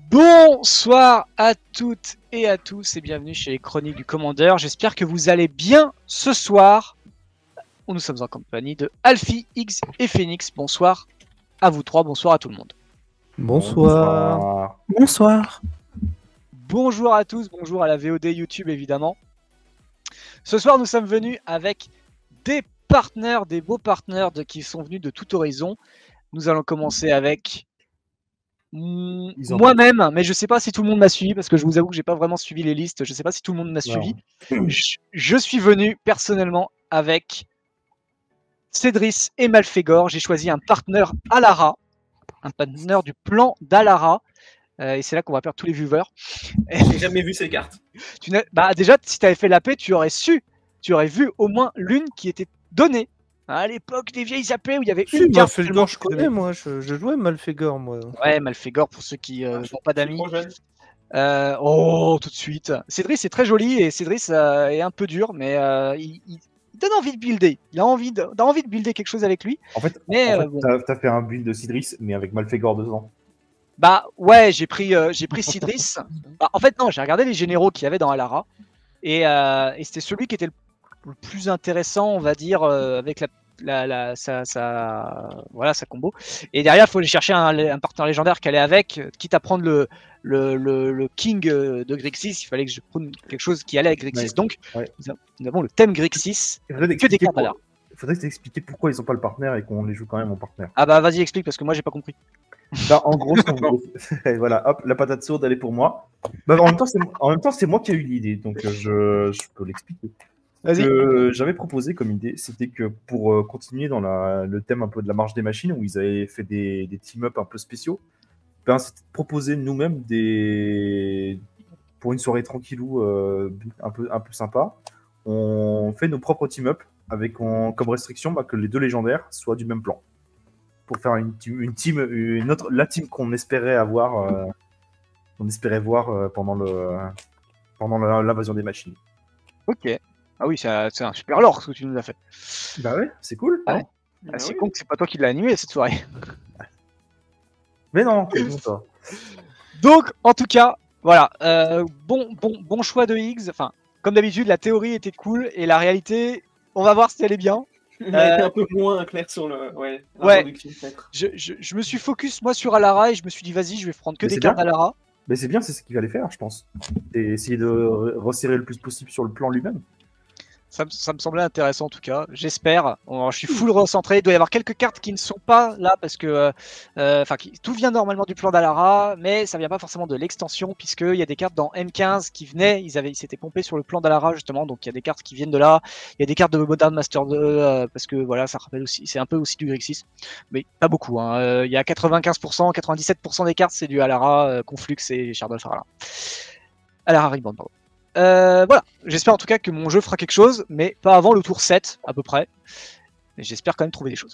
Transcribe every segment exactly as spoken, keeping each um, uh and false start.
Bonsoir à toutes et à tous et bienvenue chez les Chroniques du Commandeur. J'espère que vous allez bien ce soir. Nous sommes en compagnie de Alfie, X et Phoenix. Bonsoir à vous trois, bonsoir à tout le monde. Bonsoir. Bonsoir. Bonsoir. Bonjour à tous, bonjour à la V O D YouTube évidemment. Ce soir nous sommes venus avec des partenaires, des beaux partenaires de, qui sont venus de tout horizon. Nous allons commencer avec moi-même, mais je ne sais pas si tout le monde m'a suivi parce que je vous avoue que j'ai pas vraiment suivi les listes. Je ne sais pas si tout le monde m'a suivi. Je, je suis venu personnellement avec Cédric et Malfegor. J'ai choisi un partenaire Alara, un partenaire du plan d'Alara. Euh, et c'est là qu'on va perdre tous les viewers. J'ai jamais vu ces cartes. Tu bah déjà, si tu avais fait la paix, tu aurais su, tu aurais vu au moins l'une qui était donnée. À l'époque des vieilles A P où il y avait si, une carte. Malfegor, je connais, moi. Je, je jouais Malfegor, moi. Ouais, Malfegor, pour ceux qui n'ont euh, pas d'amis. Euh, oh, tout de suite. Cédric, c'est très joli et Cédric euh, est un peu dur, mais euh, il, il, il donne envie de builder. Il a envie de, a envie de builder quelque chose avec lui. En fait, mais, en euh, fait bon. t'as, t'as fait un build de Cédric, mais avec Malfegor dedans. Bah ouais, j'ai pris, euh, j'ai pris Cédric. Bah, en fait, non, j'ai regardé les généraux qu'il y avait dans Alara et, euh, et c'était celui qui était le, le plus intéressant, on va dire, euh, avec la La, la, sa, sa, voilà, sa combo. Et derrière, il faut aller chercher un, un partenaire légendaire qui allait avec, quitte à prendre le, le, le, le King de Grixis. Il fallait que je prenne quelque chose qui allait avec Grixis. Ouais. Donc, ouais. nous avons le thème Grixis. Que des cartes là. Il faudrait t'expliquer pourquoi ils sont pas le partenaire et qu'on les joue quand même en partenaire. Ah bah vas-y, explique parce que moi j'ai pas compris. Bah, en gros, voilà, hop, la patate sourde, elle est pour moi. Bah, en même temps, c'est, en même temps, c'est moi qui ai eu l'idée, donc je, je peux l'expliquer. Ce que j'avais proposé comme idée, c'était que pour euh, continuer dans la, le thème un peu de la marche des machines, où ils avaient fait des, des team-up un peu spéciaux, ben, c'était de proposer nous-mêmes des... pour une soirée tranquillou, euh, un, peu, un peu sympa, on fait nos propres team-up avec en, comme restriction bah, que les deux légendaires soient du même plan. Pour faire une, une team, une autre, la team qu'on espérait avoir, euh, qu'on espérait voir euh, pendant, le, pendant l'invasion des machines. Ok. Ah oui, c'est un, c'est un super lore ce que tu nous as fait. Bah ouais, c'est cool. Ah ouais. Ah, ah c'est oui. Con que c'est pas toi qui l'as animé cette soirée. Mais non, c'est bon ça. Donc, en tout cas, voilà, euh, bon, bon, bon choix de Higgs. Enfin, comme d'habitude, la théorie était cool et la réalité, on va voir si elle est bien. Elle a été un peu moins clair sur le. Ouais. Ouais. Je, je, je me suis focus moi sur Alara et je me suis dit vas-y, je vais prendre que Mais des cartes Alara. Mais c'est bien, c'est ce qu'il fallait faire, je pense. Et essayer de resserrer le plus possible sur le plan lui-même. Ça me, ça me semblait intéressant en tout cas, j'espère. Je suis full recentré, il doit y avoir quelques cartes qui ne sont pas là parce que euh, enfin, tout vient normalement du plan d'Alara, mais ça vient pas forcément de l'extension puisqu'il y a des cartes dans M quinze qui venaient, ils avaient, ils s'étaient pompés sur le plan d'Alara justement, donc il y a des cartes qui viennent de là, il y a des cartes de Modern Master deux euh, parce que voilà, ça rappelle aussi, c'est un peu aussi du Grixis, mais pas beaucoup. Hein. Euh, il y a quatre-vingt-quinze pour cent, quatre-vingt-dix-sept pour cent des cartes c'est du Alara, euh, Conflux et Shardolf Alara. Alara Reborn, pardon. Euh, voilà, j'espère en tout cas que mon jeu fera quelque chose, mais pas avant le tour sept, à peu près. Mais j'espère quand même trouver des choses.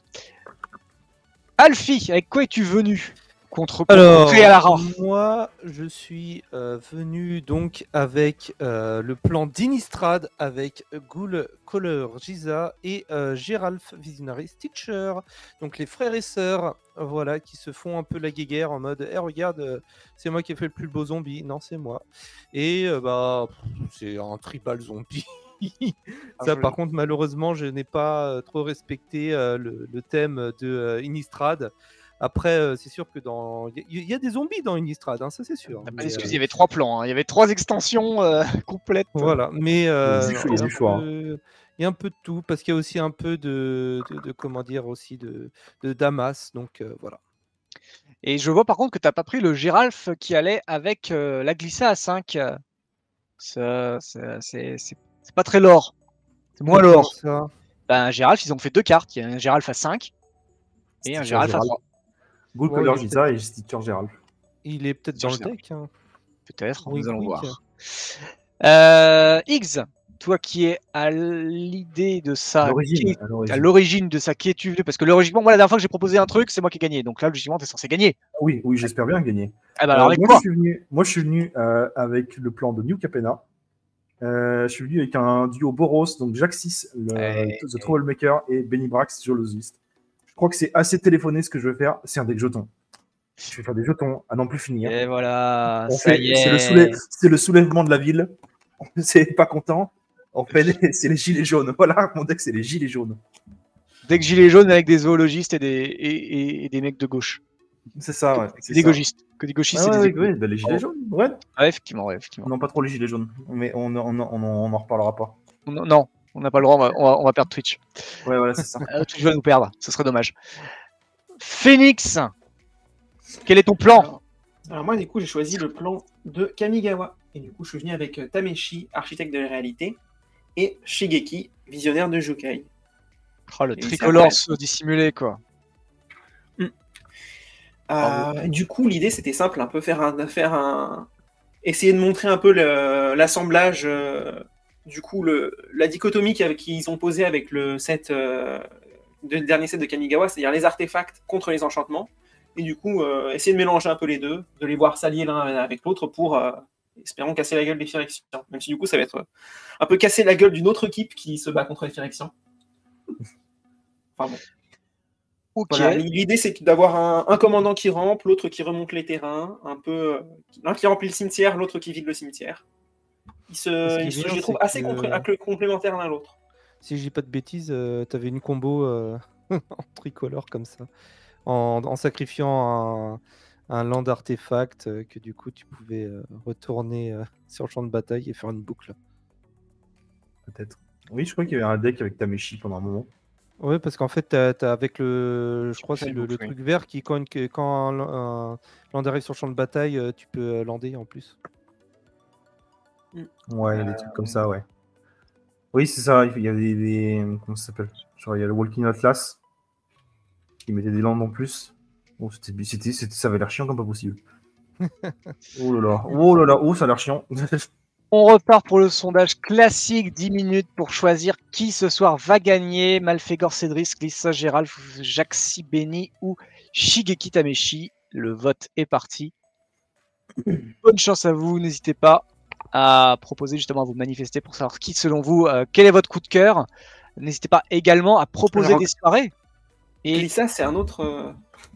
Alfie, avec quoi es-tu venu contre Alors, Alara ? Moi, je suis euh, venu donc avec euh, le plan d'Innistrad, avec Ghoul Caller Giza et euh, Geralf Visionary Stitcher. Donc les frères et sœurs, voilà, qui se font un peu la guéguerre en mode hey, regarde, euh, c'est moi qui ai fait le plus beau zombie. Non, c'est moi. Et euh, bah, c'est un tribal zombie. Ça, ah, par contre, malheureusement, je n'ai pas euh, trop respecté euh, le, le thème de euh, Innistrad. Après, euh, c'est sûr que dans. Il y, y a des zombies dans Innistrad, hein, ça c'est sûr. Ah, mais, excusez, euh... il y avait trois plans, hein. Il y avait trois extensions euh, complètes. Voilà, mais euh, il, y a du choix. Peu... il y a un peu de tout, parce qu'il y a aussi un peu de, de, de comment dire, aussi de, de Damas, donc euh, voilà. Et je vois par contre que tu n'as pas pris le Geralf qui allait avec euh, la Glissa à cinq. Ça, ça, c'est, c'est, c'est pas très lore. C'est moins lore. Ça ben, Geralf, ils ont fait deux cartes. Il y a un Geralf à cinq et Stitcher un Geralf à trois. Ghoul ouais, Caller Giza et Stitcher Geralf. Il est peut-être dans le deck. Hein. Peut-être, oui, nous allons oui, voir. Euh, X, toi qui es à l'idée de ça, à l'origine, qui, à, l'origine. à l'origine de ça, qui es-tu venu ? Parce que logiquement, moi la dernière fois que j'ai proposé un truc, c'est moi qui ai gagné. Donc là, logiquement, tu es censé gagner. Oui, oui, j'espère bien gagner. Ah bah alors, euh, avec moi, quoi je suis venu, moi, je suis venu euh, avec le plan de New Capenna. Euh, je suis venu avec un duo Boros, donc Jaxis, le hey, The hey. Troublemaker, et Benny Brax, Geologist. Je crois que c'est assez téléphoné ce que je vais faire. C'est un deck jeton. Je vais faire des jetons à non plus finir. Et voilà, On ça fait- y est. C'est le, soulè- c'est le soulèvement de la ville. C'est pas content. On fait les- c'est les gilets jaunes. Voilà, mon deck, c'est les gilets jaunes. Dès que gilet jaune avec des zoologistes et des, et, et- et des mecs de gauche. C'est ça, ouais. c'est Des ça. gauchistes. Que des gauchistes, Ah c'est ouais, des ouais, ouais, bah, les gilets Oh. jaunes, ouais. Ouais, effectivement, ouais, effectivement. Non, pas trop les gilets jaunes. Mais on, on, on, on en reparlera pas. Non, non, on n'a pas le droit, on va, on va- on va perdre Twitch. Ouais, voilà, c'est ça. Euh, Twitch va nous perdre, ce serait dommage. Phoenix, quel est ton plan? Alors, alors moi, du coup, j'ai choisi le plan de Kamigawa. Et du coup, je suis venu avec euh, Tameshi, architecte de la réalité, et Shigeki, visionnaire de Jukai. Oh, le Et tricolore ça, se dissimulé, quoi. Euh, du coup, l'idée, c'était simple, un peu faire un, faire un, essayer de montrer un peu le- l'assemblage, euh, du coup, le, la dichotomie qu'ils qu'ils ont posée avec le set, euh, le dernier set de Kamigawa, c'est-à-dire les artefacts contre les enchantements, et du coup, euh, essayer de mélanger un peu les deux, de les voir s'allier l'un avec l'autre pour, euh, espérons, casser la gueule des Phyrexians. Même si du coup, ça va être euh, un peu casser la gueule d'une autre équipe qui se bat contre les Phyrexians. Enfin bon. Ok. Voilà, l'idée c'est d'avoir un, un commandant qui rampe, l'autre qui remonte les terrains, un peu, euh, l'un qui remplit le cimetière, l'autre qui vide le cimetière. Ils se, Ce qui est ils se- bien, je les trouve c'est assez que- compré- accl- complémentaires l'un l'autre. Si je dis pas de bêtises, euh, t'avais une combo euh, en tricolore comme ça, en, en sacrifiant un, un land artefact euh, que du coup tu pouvais euh, retourner euh, sur le champ de bataille et faire une boucle. Peut-être. Oui, je crois qu'il y avait un deck avec Tameshi pendant un moment. Ouais, parce qu'en fait, t'as, t'as avec le, je crois que fais c'est une le, le boucle, oui. truc vert qui quand, que- quand un, un land arrive sur le champ de bataille, euh, tu peux euh, lander en plus. Ouais, il y a des trucs comme ça, ouais. Oui, c'est ça. Il y avait des, des- comment ça s'appelle? Genre, il y a le Walking Atlas qui mettait des landes en plus. Oh, c'était, c'était, c'était- ça avait l'air chiant comme pas possible. Oh là là, oh là là, oh, ça a l'air chiant. On repart pour le sondage classique, dix minutes pour choisir qui ce soir va gagner. Malfegor Cédris, Glissa, Gérald, Jaxi, Benny ou Shigeki Tameshi. Le vote est parti. Bonne chance à vous, n'hésitez pas à proposer justement à vous manifester pour savoir qui selon vous, euh, quel est votre coup de cœur. N'hésitez pas également à proposer Alors, des soirées. Et... Glissa, c'est un autre. euh,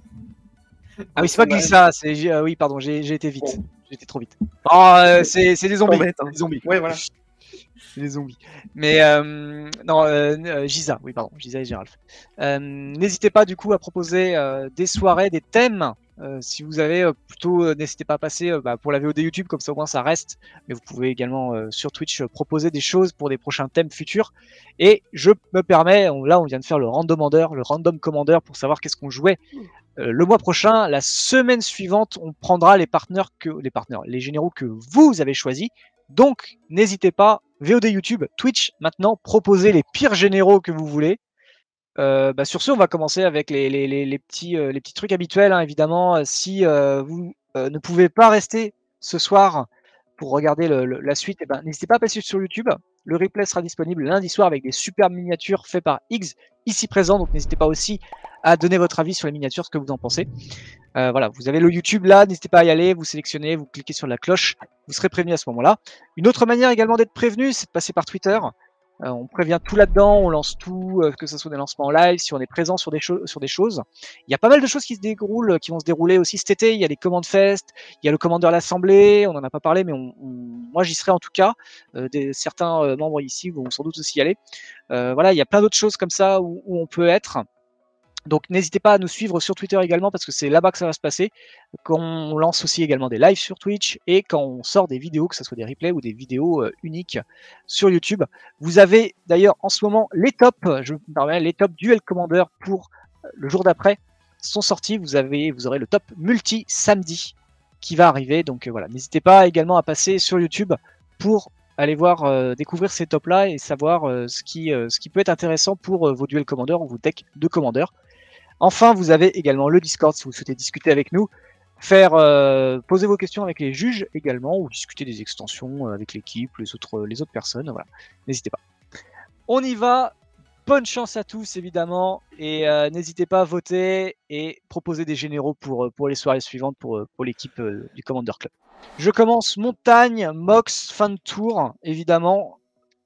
Ah oui, c'est pas sondage. Glissa, c'est... j'ai- euh, oui, pardon, j'ai, j'ai été vite. Bon. J'ai été trop vite. Ah, euh, c'est, c'est des zombies. Embête, hein. Des zombies. Ouais, voilà. C'est des zombies. Mais euh, non, euh, euh, Giza, oui, pardon, Giza et Gérald. Euh, n'hésitez pas du coup à proposer euh, des soirées, des thèmes. Euh, si vous avez euh, plutôt, euh, n'hésitez pas à passer euh, bah, pour la V O D YouTube, comme ça au moins ça reste. Mais vous pouvez également euh, sur Twitch euh, proposer des choses pour des prochains thèmes futurs. Et je me permets, on- là on vient de faire le random order, le random commander pour savoir qu'est-ce qu'on jouait euh, le mois prochain. La semaine suivante, on prendra les partenaires que les partenaires, les généraux que vous avez choisis. Donc n'hésitez pas, V O D YouTube, Twitch, maintenant proposez les pires généraux que vous voulez. Euh, bah, sur ce, on va commencer avec les, les, les, les petits, euh, les petits trucs habituels, hein, évidemment. Euh, Si euh, vous euh, ne pouvez pas rester ce soir pour regarder le, le, la suite, eh ben, n'hésitez pas à passer sur YouTube. Le replay sera disponible lundi soir avec des super miniatures faites par X ici présent. Donc n'hésitez pas aussi à donner votre avis sur les miniatures, ce que vous en pensez. Euh, voilà, vous avez le YouTube là, n'hésitez pas à y aller, vous sélectionnez, vous cliquez sur la cloche, vous serez prévenu à ce moment-là. Une autre manière également d'être prévenu, c'est de passer par Twitter. Euh, on prévient tout là-dedans, on lance tout, euh, que ce soit des lancements en live, si on est présent sur des, sur des choses. Il y a pas mal de choses qui se déroulent, qui vont se dérouler aussi cet été. Il y a les commandes fest, il y a le commandeur à l'Assemblée, on n'en a pas parlé, mais on, on, moi j'y serai en tout cas. Euh, des, certains euh, membres ici vont sans doute aussi y aller. Euh, voilà, il y a plein d'autres choses comme ça où, où on peut être. Donc n'hésitez pas à nous suivre sur Twitter également parce que c'est là-bas que ça va se passer. Quand on lance aussi également des lives sur Twitch et quand on sort des vidéos, que ce soit des replays ou des vidéos euh, uniques sur YouTube. Vous avez d'ailleurs en ce moment les tops, je me permets, les tops Duel Commander pour euh, le jour d'après sont sortis. Vous avez, vous aurez le top multi samedi qui va arriver. Donc euh, voilà, n'hésitez pas également à passer sur YouTube pour aller voir, euh, découvrir ces tops-là et savoir euh, ce, qui, euh, ce qui peut être intéressant pour euh, vos Duel Commander ou vos decks de Commander. Enfin, vous avez également le Discord si vous souhaitez discuter avec nous, faire euh, poser vos questions avec les juges également, ou discuter des extensions avec l'équipe, les autres, les autres personnes. Voilà, n'hésitez pas. On y va. Bonne chance à tous évidemment, et euh, n'hésitez pas à voter et proposer des généraux pour, pour les soirées suivantes pour, pour l'équipe euh, du Commander Club. Je commence montagne, Mox, fin de tour, évidemment.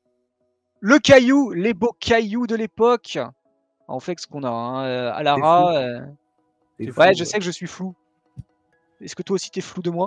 Le caillou, les beaux cailloux de l'époque. On fait ce qu'on a, hein. Alara. Euh... Ouais, fou, je sais que je suis flou. est-ce que toi aussi t'es flou de moi?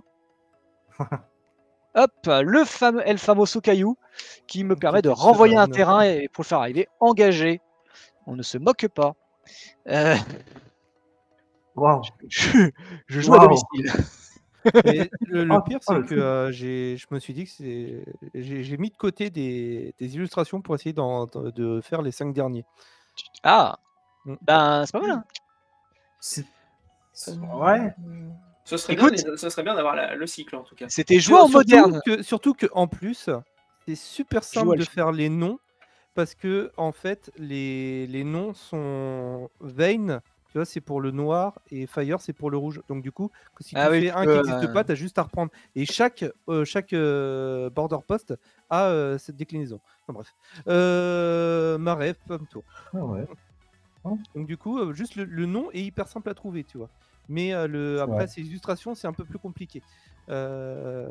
Hop, le fameux El Famoso Caillou qui me permet de renvoyer un terrain et pour le faire arriver engagé. On ne se moque pas. Euh... Wow. Je, je joue wow. à domicile. Et le, le Ah, pire, ah, c'est le que truc. euh, j'ai- je me suis dit que c'est. J'ai j'ai mis de côté des, des illustrations pour essayer d'en- de, de faire les cinq derniers. Ah, Mm. ben c'est pas mal. Hein. C'est- c'est- Ouais. Ce serait Écoute, bien, ce serait bien d'avoir la- le cycle en tout cas. c'était joué en Surtout moderne. que, surtout que en plus, c'est super Joue simple à de le- faire les noms parce que en fait, les, les noms sont Vayne, tu vois, c'est pour le noir et Fire, c'est pour le rouge. Donc du coup, que si Ah tu oui, fais tu un peux, qui n'existe euh, pas, tu as juste à reprendre. Et chaque, euh, chaque euh, border post a euh, cette déclinaison. Enfin, bref. Euh, Marais, pomme tour. Ah ouais. Donc du coup, euh, juste le, le nom est hyper simple à trouver, tu vois. Mais euh, le, C'est après, vrai. ces illustrations, c'est un peu plus compliqué. Euh,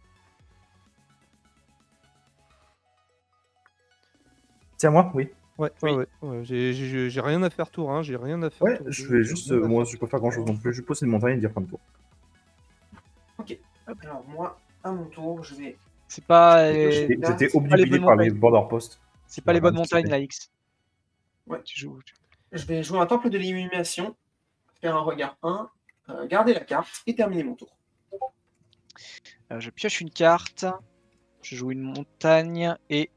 C'est à moi, oui. Ouais, Oui. ouais, ouais, ouais. J'ai- J'ai j'ai rien à faire tour, hein. J'ai rien à faire Ouais, tour. je deux, vais j'ai juste. rien euh, à moi, faire je peux pas grand chose non plus. Je pose une montagne et dire fin de tour. Ok. Alors moi, à mon tour, je vais. C'est pas, Je vais euh, piocher Et une carte. J'étais pas les obnubilé bonnes par les montagnes. border posts. c'est pas les Voilà, bonnes tout à montagnes, fait. la X. Ouais. Tu joues. tu- Je vais jouer un temple de l'illumination, faire un regard un, euh, garder la carte et terminer mon tour. Euh, je pioche une carte. Je joue une montagne et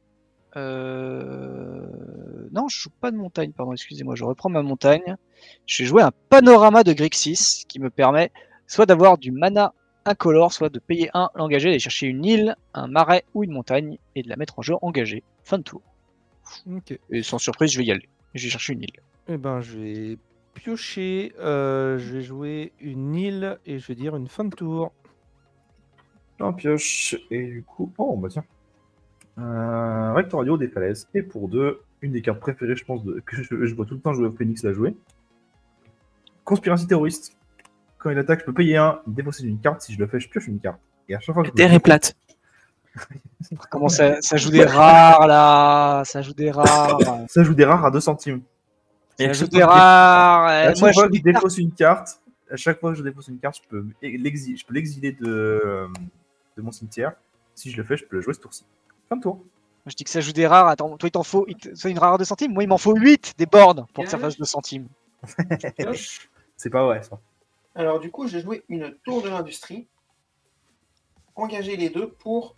euh... non, je joue pas de montagne. Pardon, excusez-moi. Je reprends ma montagne. Je vais jouer un panorama de Grixis qui me permet soit d'avoir du mana incolore, soit de payer un, l'engager, d'aller chercher une île, un marais ou une montagne et de la mettre en jeu engagée. Fin de tour. Ok. Et sans surprise, je vais y aller. Je vais chercher une île. Eh ben, je vais piocher. euh, je vais jouer une île et je vais dire une fin de tour. J'en pioche. Et du coup. Oh, bah tiens. Euh, Rectorio des falaises. Et pour deux, une des cartes préférées, je pense, de... que je, je vois tout le temps jouer au Phoenix la jouer. Conspiration terroriste. Quand il attaque, je peux payer un, défausser une carte. Si je le fais, je pioche une carte. Et à chaque fois que La je terre est plate. Comment ça, ça joue des rares là? Ça joue des rares. Ça joue des rares à deux centimes. Et Ça à joue chaque des fois que- rares. à Euh, chaque Moi, je fois joue que je des cartes. défausse une carte, à chaque fois que je défausse une carte, je peux l'exiler, je peux l'exiler de... de mon cimetière. Si je le fais, je peux le jouer ce tour-ci. Fin de tour. Je dis que ça joue des rares. Attends, toi, il t'en faut il te- c'est une rare de centimes. Moi, il m'en faut huit des boards pour que ça fasse deux centimes. Pioche. C'est pas vrai, ça. Alors du coup, j'ai joué une tour de l'industrie. Engager les deux pour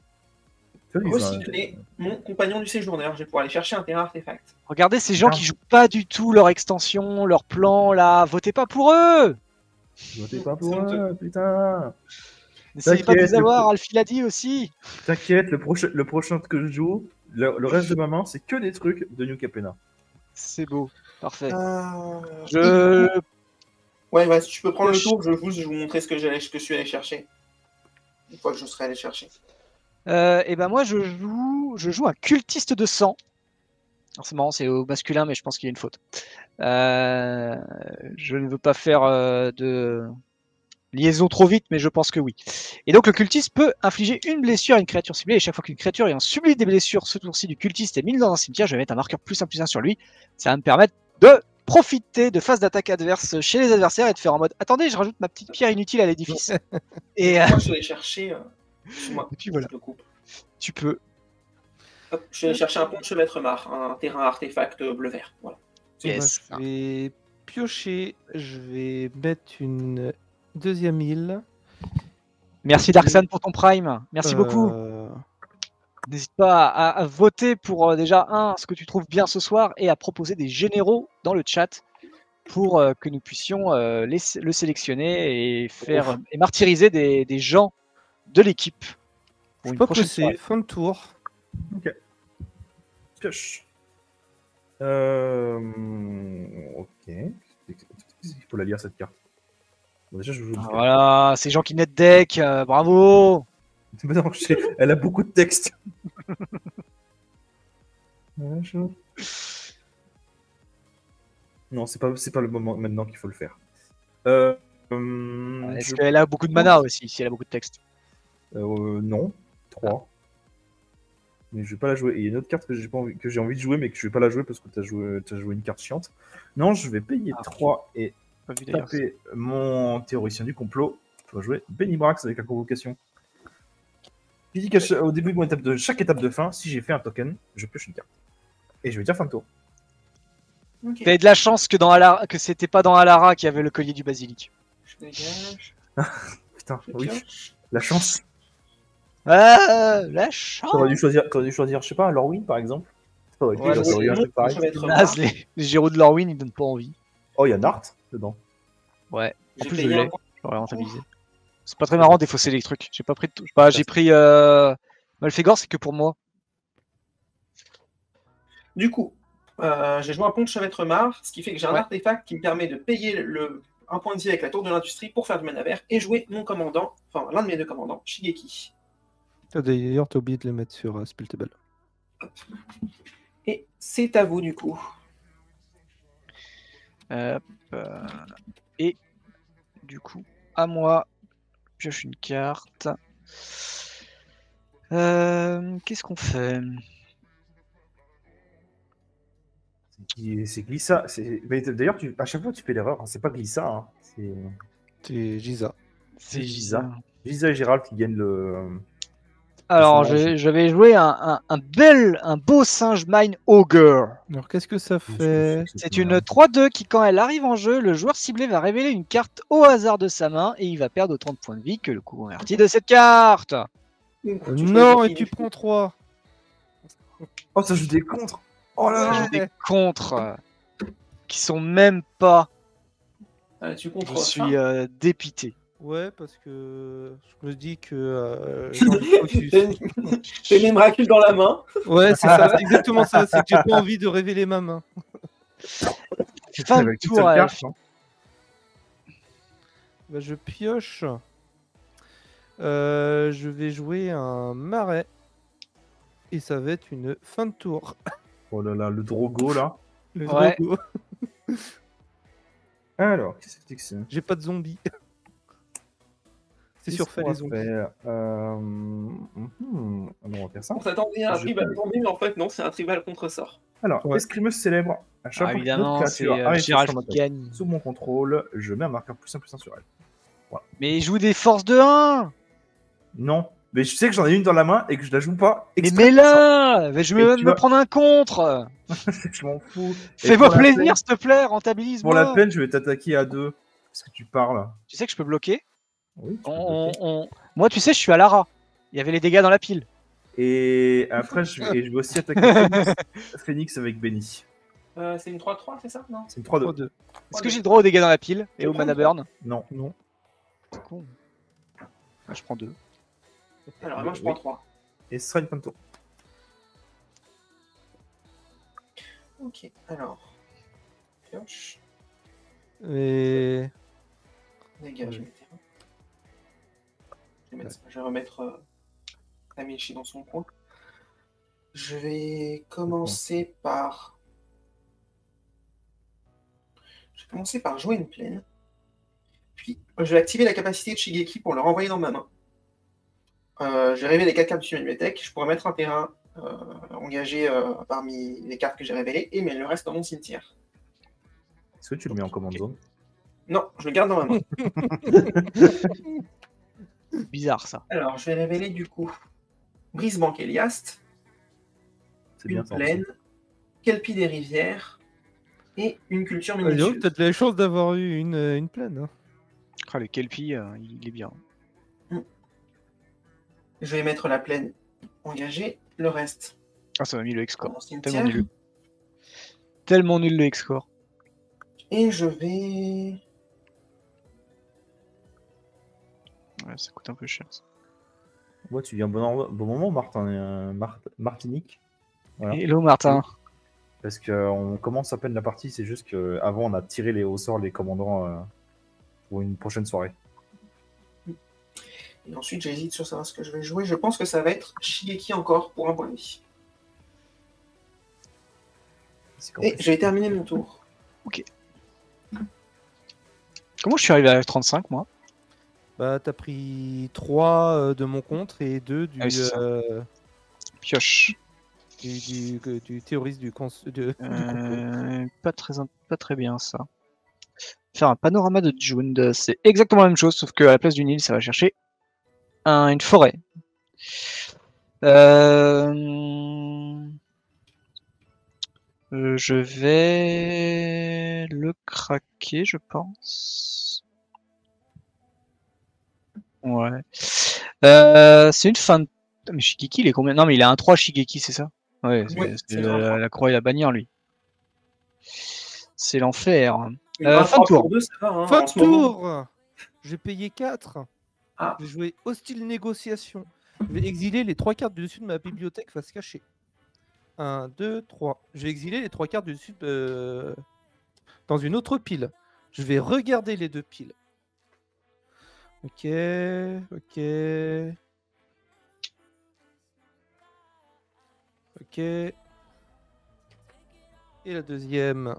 recycler mon compagnon du séjourneur. Je vais pouvoir aller chercher un terrain artefact. Regardez ces gens Bien. qui jouent pas du tout leur extension, leur plan là. Votez pas pour eux. Votez pas pour C'est honteux. eux, putain. N'essayez pas de T'inquiète, vous avoir. le- Alfie l'a dit aussi. T'inquiète, le prochain, le prochain que je joue, le, le reste de ma main, c'est que des trucs de New Capena. C'est beau. Parfait. Euh, Je Ouais, ouais, si tu peux prendre le Pioche. tour, je vous, je vais vous montrer ce que, j'allais- ce que je suis allé chercher. Une fois que je serai allé chercher. Euh, et ben moi je joue, je joue un cultiste de sang. Alors, c'est marrant, c'est au masculin, mais je pense qu'il y a une faute. Euh, je ne veux pas faire euh, de liaison trop vite, mais je pense que oui. Et donc le cultiste peut infliger une blessure à une créature ciblée, et chaque fois qu'une créature ayant subi des blessures ce tour-ci du cultiste est mise dans un cimetière, je vais mettre un marqueur plus un plus un sur lui. Ça va me permettre de profiter de phases d'attaque adverse chez les adversaires et de faire en mode attendez, je rajoute ma petite pierre inutile à l'édifice. et, euh, Moi, je suis allé chercher. Euh... Excuse-moi, et puis voilà, je te coupe. tu peux. Hop, je suis allé chercher un pont de chevêtre mar, un terrain artefact bleu-vert. Voilà. Eh ben, Yes. je vais piocher. Je vais mettre une deuxième île. Merci Darksan pour ton prime. Merci beaucoup. Euh, N'hésite pas à, à voter pour euh, déjà un ce que tu trouves bien ce soir et à proposer des généraux dans le chat pour euh, que nous puissions euh, les- le sélectionner et faire et martyriser des, des gens de l'équipe pour Je une peux pas prochaine pousser. soirée. Fin de tour. Pioche. Euh... Ok. Il faut la lire cette carte. Bon, déjà, je joue. Ah, voilà, ces gens qui net deck, euh, bravo. Mais non, je sais, elle a beaucoup de texte. Ouais, je- Non, c'est pas, c'est pas le moment maintenant qu'il faut le faire. Euh, hum, Est-ce je- qu'elle a beaucoup de mana aussi, si elle a beaucoup de texte? euh, non, trois. Mais je vais pas la jouer. Et il y a une autre carte que j'ai pas envie, que j'ai envie de jouer, mais que je vais pas la jouer parce que t'as joué, t'as joué une carte chiante. Non, je vais payer Ah, trois et Pas vu d'ailleurs. taper mon théoricien du complot je vais jouer Benny Brax avec la convocation. Qui dit qu'au début de mon étape de chaque étape de fin, si j'ai fait un token, je pioche une carte. Et je vais dire fin de tour. Ok. T'avais de la chance que, dans Alara... que c'était pas dans Alara qu'il y avait le collier du basilic. Je dégage. Putain, Je oui, pioche. la chance. Ah, la chance. T'aurais dû choisir, t'aurais dû choisir, je sais pas, Lorwyn par exemple. Ça aurait été, Ouais, ça mais aurait eu un c'est- truc pareil. ça va être Naze, rare. les, les Géros de Lorwyn, ils donnent pas envie. Oh, il y a Nart dedans. Ouais, en J'ai plus je payé un l'ai. point. J'aurais rentabilisé. C'est pas très marrant de défausser les trucs. J'ai pas pris de tout. Bah, j'ai pris euh... Malfegor, c'est que pour moi. Du coup, euh, j'ai joué un pont de chevêtre marre, ce qui fait que j'ai un Ouais. artefact qui me permet de payer le, un point de vie avec la tour de l'industrie pour faire du mana vert et jouer mon commandant, enfin l'un de mes deux commandants, Shigeki. Ah, D'ailleurs, t'as oublié de le mettre sur euh, Spell Table. Et c'est à vous du coup. Hop, euh, Et du coup, à moi, pioche une carte. Euh, Qu'est-ce qu'on fait? C'est- C'est Glissa. c'est- mais D'ailleurs, tu... à chaque fois, tu fais l'erreur. Hein. C'est pas Glissa. Hein. C'est C'est Giza. C'est Giza. Giza. Giza et Gérald qui gagnent le. Alors, personnage. j'ai- j'avais joué un, un, un bel, un beau singe mine ogre. Alors, qu'est-ce que ça fait? C'est une trois deux qui, quand elle arrive en jeu, le joueur ciblé va révéler une carte au hasard de sa main et il va perdre autant de points de vie que le coût converti de cette carte. Donc, tu Non, choisis et qui, tu du coup prends trois. Oh, ça joue des contres. Oh là là. J'ai des contres euh, qui sont même pas. Euh, tu Je contrôles suis euh, dépité. Ouais, parce que je me dis que euh, j'ai envie de focus. T'as les miracles dans la main. Ouais, c'est ça, c'est exactement ça. C'est que j'ai pas envie de révéler ma main. Fin de Avec une tour, seule elle carte, hein. Bah, je pioche. Euh, je vais jouer un marais. Et ça va être une fin de tour. Oh là là, le Drogo là. Le Ouais. Drogo. Alors, qu'est-ce que c'est que ça? J'ai pas de zombies. C'est Qu'est-ce surfait qu'on les va zombies. faire Euh, mhm. Alors, on va faire ça. On s'attendait à un Je tribal peux- zombie, mais en fait non, c'est un tribal contre sort. Alors, Ouais. escrimeuse célèbre. À chaque Ah, fois qu'une autre évidemment, c'est créature euh, arrive sur Gérald son qui attaque gagne. sous mon contrôle, je mets un marqueur plus un plus un sur elle. Mais il joue des forces de un. Non, mais je sais que j'en ai une dans la main et que je la joue pas. Mais exprès. mets-la. Mais je vais Et même tu me vas- prendre un contre. Je m'en fous. Et Fais-moi pour la plaisir, peine- s'il te plaît, Pour rentabilise-moi. la peine, je vais t'attaquer à deux. Parce que tu parles. Tu sais que je peux bloquer. Oui, tu peux On- bloquer. on- Moi, tu sais, je suis à Lara. Il y avait les dégâts dans la pile. Et après, je vais, et je vais aussi attaquer Phoenix, Phoenix avec Benny. Euh, c'est une trois trois, c'est ça? Non. C'est une trois deux. trois deux. Est-ce que j'ai le droit aux dégâts dans la pile et au Je mana prends burn? Non, non. C'est con. Ah, je prends deux. Alors moi je Oui. prends trois. Et ce sera une fin de tour. Ok, alors. Pioche, Et dégage Ouais. mes terrains. Je vais, mettre- je vais remettre euh, Amishi dans son coin. Je vais commencer par. Je vais commencer par jouer une plaine. Puis je vais activer la capacité de Shigeki pour le renvoyer dans ma main. Euh, je vais révéler les quatre cartes de ma bibliothèque. Je pourrais mettre un terrain euh, engagé euh, parmi les cartes que j'ai révélées et mettre le reste dans mon cimetière. Est-ce que tu le mets en command zone? Non, je le garde dans ma main. Bizarre ça. Alors, je vais révéler du coup Brise-Banque Eliast, C'est une bien ça. plaine, Kelpie des rivières et une culture Ah, dis donc, minutieuse. t'as de la chance d'avoir eu une, euh, une plaine. Hein. Ah, le Kelpie, euh, il est bien. Je vais mettre la plaine engagée, le reste Ah, ça m'a mis le dans X-Score. mon Tellement cimetière. nul. Tellement nul le X-Score. Et je vais. Ouais, ça coûte un peu cher ça. Ouais, tu viens au bon, endroit- bon moment, Martin, euh, Mart- Martinique. Voilà. Hello Martin. Parce qu'on commence à peine la partie, c'est juste qu'avant on a tiré les, au sort les commandants euh, pour une prochaine soirée. Et ensuite, j'hésite sur savoir ce que je vais jouer. Je pense que ça va être Shigeki encore pour un point de vie. C'est qu'en Et plus- j'ai terminé mon tour. Comment je suis arrivé à trente-cinq moi? Bah, t'as pris trois euh, de mon contre et deux du, Ah oui, c'est ça. euh, Pioche. du, du, du théoriste du, cons- de- du contrôle. Euh, pas, très, in- pas très bien ça. faire un panorama de Jund. C'est exactement la même chose, sauf qu'à la place d'une île, ça va chercher un, une forêt. Euh... Euh, je vais le craquer, je pense. Ouais. Euh, c'est une fin de... Mais Shigeki, il est combien? Non, mais il a un trois Shigeki, c'est ça? Ouais, c'est Oui, c'est c'est la, un la croix et la bannière, lui. C'est l'enfer. Une Euh, un fin de trois tour. pour deux, ça va, hein, Fin en de ce moment. tour. J'ai payé quatre. Ah. J'ai joué hostile négociation. Je vais exiler les trois cartes du dessus de ma bibliothèque face cachée. un, deux, trois. Je vais exiler les trois cartes du dessus de... dans une autre pile. Je vais regarder les deux piles. Ok, ok. Ok. Et la deuxième.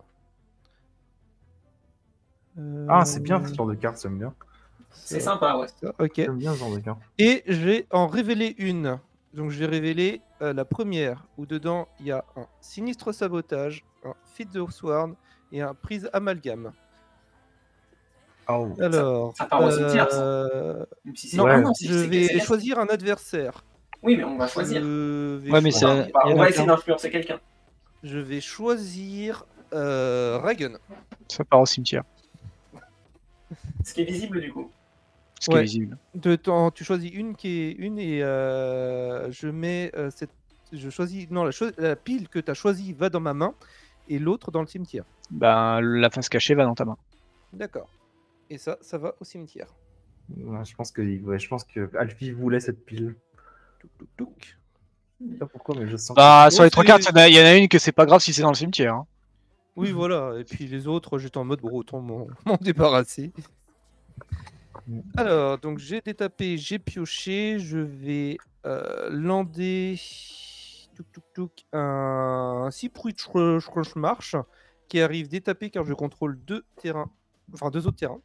Euh, Ah, c'est bien ce genre de carte, j'aime bien. C'est sympa, ouais. ça, ok. J'aime bien ce genre de carte. Et je vais en révéler une. Donc je vais révéler euh, la première, où dedans il y a un sinistre sabotage, un feed of Sworn et un prise amalgame. Oh. Alors, ça part au cimetière, ça. euh, Même si c'est- non, Ouais. ah non, c'est- je c'est- vais c'est- choisir un adversaire. Oui, mais on va choisir. Je vais, Ouais, mais choisir... c'est- Bah, il y on en a va essayer plein. d'influencer quelqu'un. je vais choisir euh, Ragen. Ça part au cimetière. Ce qui est visible, du coup. Ce qui Ouais. est visible. De temps, tu choisis une qui est une et euh, je mets euh, cette. Je choisis. Non, la, cho- la pile que tu as choisie va dans ma main et l'autre dans le cimetière. Ben, la face cachée va dans ta main. D'accord. Et ça, ça va au cimetière. Ouais, je pense que, ouais, je pense que Alfie voulait cette pile. Touc, touc, touc. Je sais pas pourquoi, mais je sens. Bah, que- sur les trois c'est- cartes, il y en a- il y en a une que c'est pas grave si c'est dans le cimetière. Hein. Oui, voilà. Et puis les autres, j'étais en mode bon, autant m'en m'en débarrasser. Alors, donc j'ai détapé, j'ai pioché. Je vais euh, lander. Touc, touc, touc, un Sipruit marche qui arrive détapé car je contrôle deux terrains. Enfin, deux autres terrains.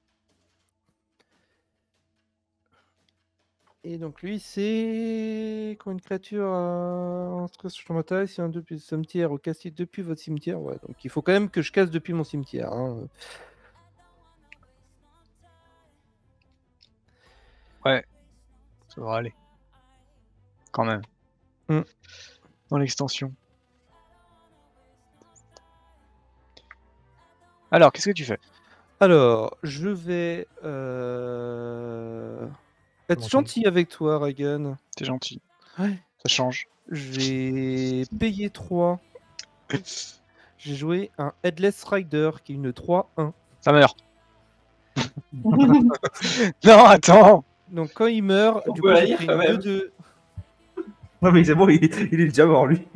Et donc lui, c'est quand une créature euh, en stress sur ma taille, si un depuis le cimetière ou cassé depuis votre cimetière. Ouais, donc il faut quand même que je casse depuis mon cimetière. Hein. Ouais. Ça va aller. Quand même. Mm. Dans l'extension. Alors, qu'est-ce que tu fais? Alors, je vais euh, être Comment gentil avec toi, Reagan. T'es gentil. Ouais. Ça change. J'ai payé trois. J'ai joué un Headless Rider qui est une trois un. Ça meurt. Non, attends. Donc quand il meurt, On du peut coup, la j'ai lire, pris quand une même. deux deux. Ouais, mais c'est bon, il, il est déjà mort, lui.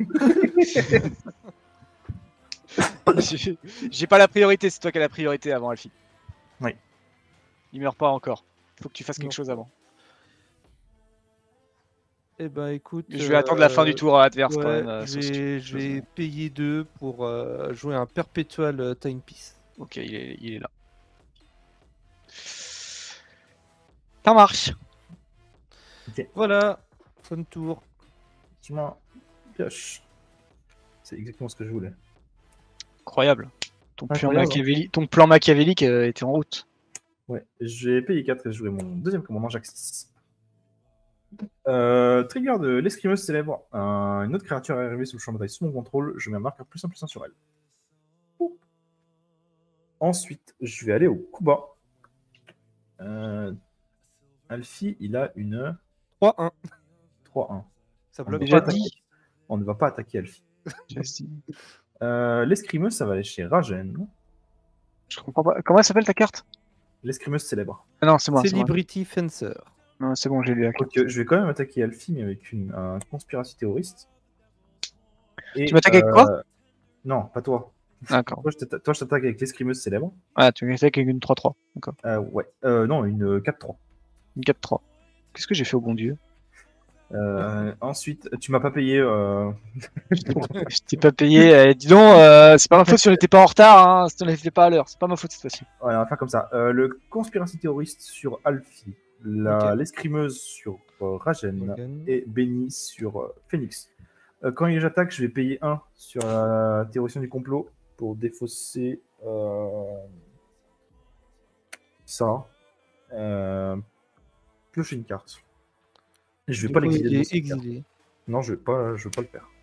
J'ai j'ai pas la priorité, c'est toi qui as la priorité avant Alfie. Oui. Il meurt pas encore. Faut que tu fasses quelque Non. chose avant. Eh ben écoute. Je vais attendre la fin du euh, tour adverse quand Ouais, même. euh, je sauf si tu- vais, je vais payer deux pour euh, jouer un Perpetual euh, Timepiece. Ok, il est, il est là. Ça marche. Voilà, fin de tour. Effectivement, pioche. C'est exactement ce que je voulais. Incroyable. Ton plan, Incroyable. machiavélique, ton plan machiavélique euh, était en route. Ouais, j'ai payé quatre et je jouais mon deuxième commandant, Jacques six. Euh, trigger de l'escrimeuse célèbre. Un- une autre créature est arrivée sous le champ de bataille sous mon contrôle. Je mets un marqueur plus un plus un sur elle. Ouh. Ensuite, je vais aller au coup bas. Euh, Alfie, il a une trois un. trois un. Ça On ne bloque. va Déjà pas dit. attaquer- On ne va pas attaquer Alfie. J'ai- Euh, l'escrimeuse, ça va aller chez Ragen. Je comprends pas. Comment elle s'appelle ta carte? L'escrimeuse célèbre. Ah non, c'est moi. c'est moi. Celebrity Fencer. Non, c'est bon, j'ai lu la carte. Ok, je vais quand même attaquer Alfie, mais avec une, un conspiracy terroriste. Et, Tu m'attaques avec quoi? Non, pas toi. D'accord. Toi, je t'atta- toi, je t'attaque avec l'escrimeuse célèbre. Ah, tu m'attaques avec une trois trois. D'accord. Euh, ouais. Euh, non, une quatre trois. Une quatre trois. Qu'est-ce que j'ai fait au bon Dieu? Euh, ensuite, tu m'as pas payé. Euh... Je t'ai pas payé. Eh, dis donc, euh, c'est pas ma faute si on n'était pas en retard. Hein, si on n'était pas à l'heure. C'est pas ma faute cette fois-ci. Ouais, on va faire comme ça. Euh, le conspiracy terroriste sur Alfie. La- Ok. L'escrimeuse sur euh, Ragen. Ragen. Et Benny sur euh, Phoenix. Euh, quand j'attaque, je vais payer un sur la théorisation du complot pour défausser. Euh... ça. Euh... Piocher une carte. Et je vais Du pas coup, l'exiler. il de est cette carte. exilé. Non, je vais pas, je vais pas le faire.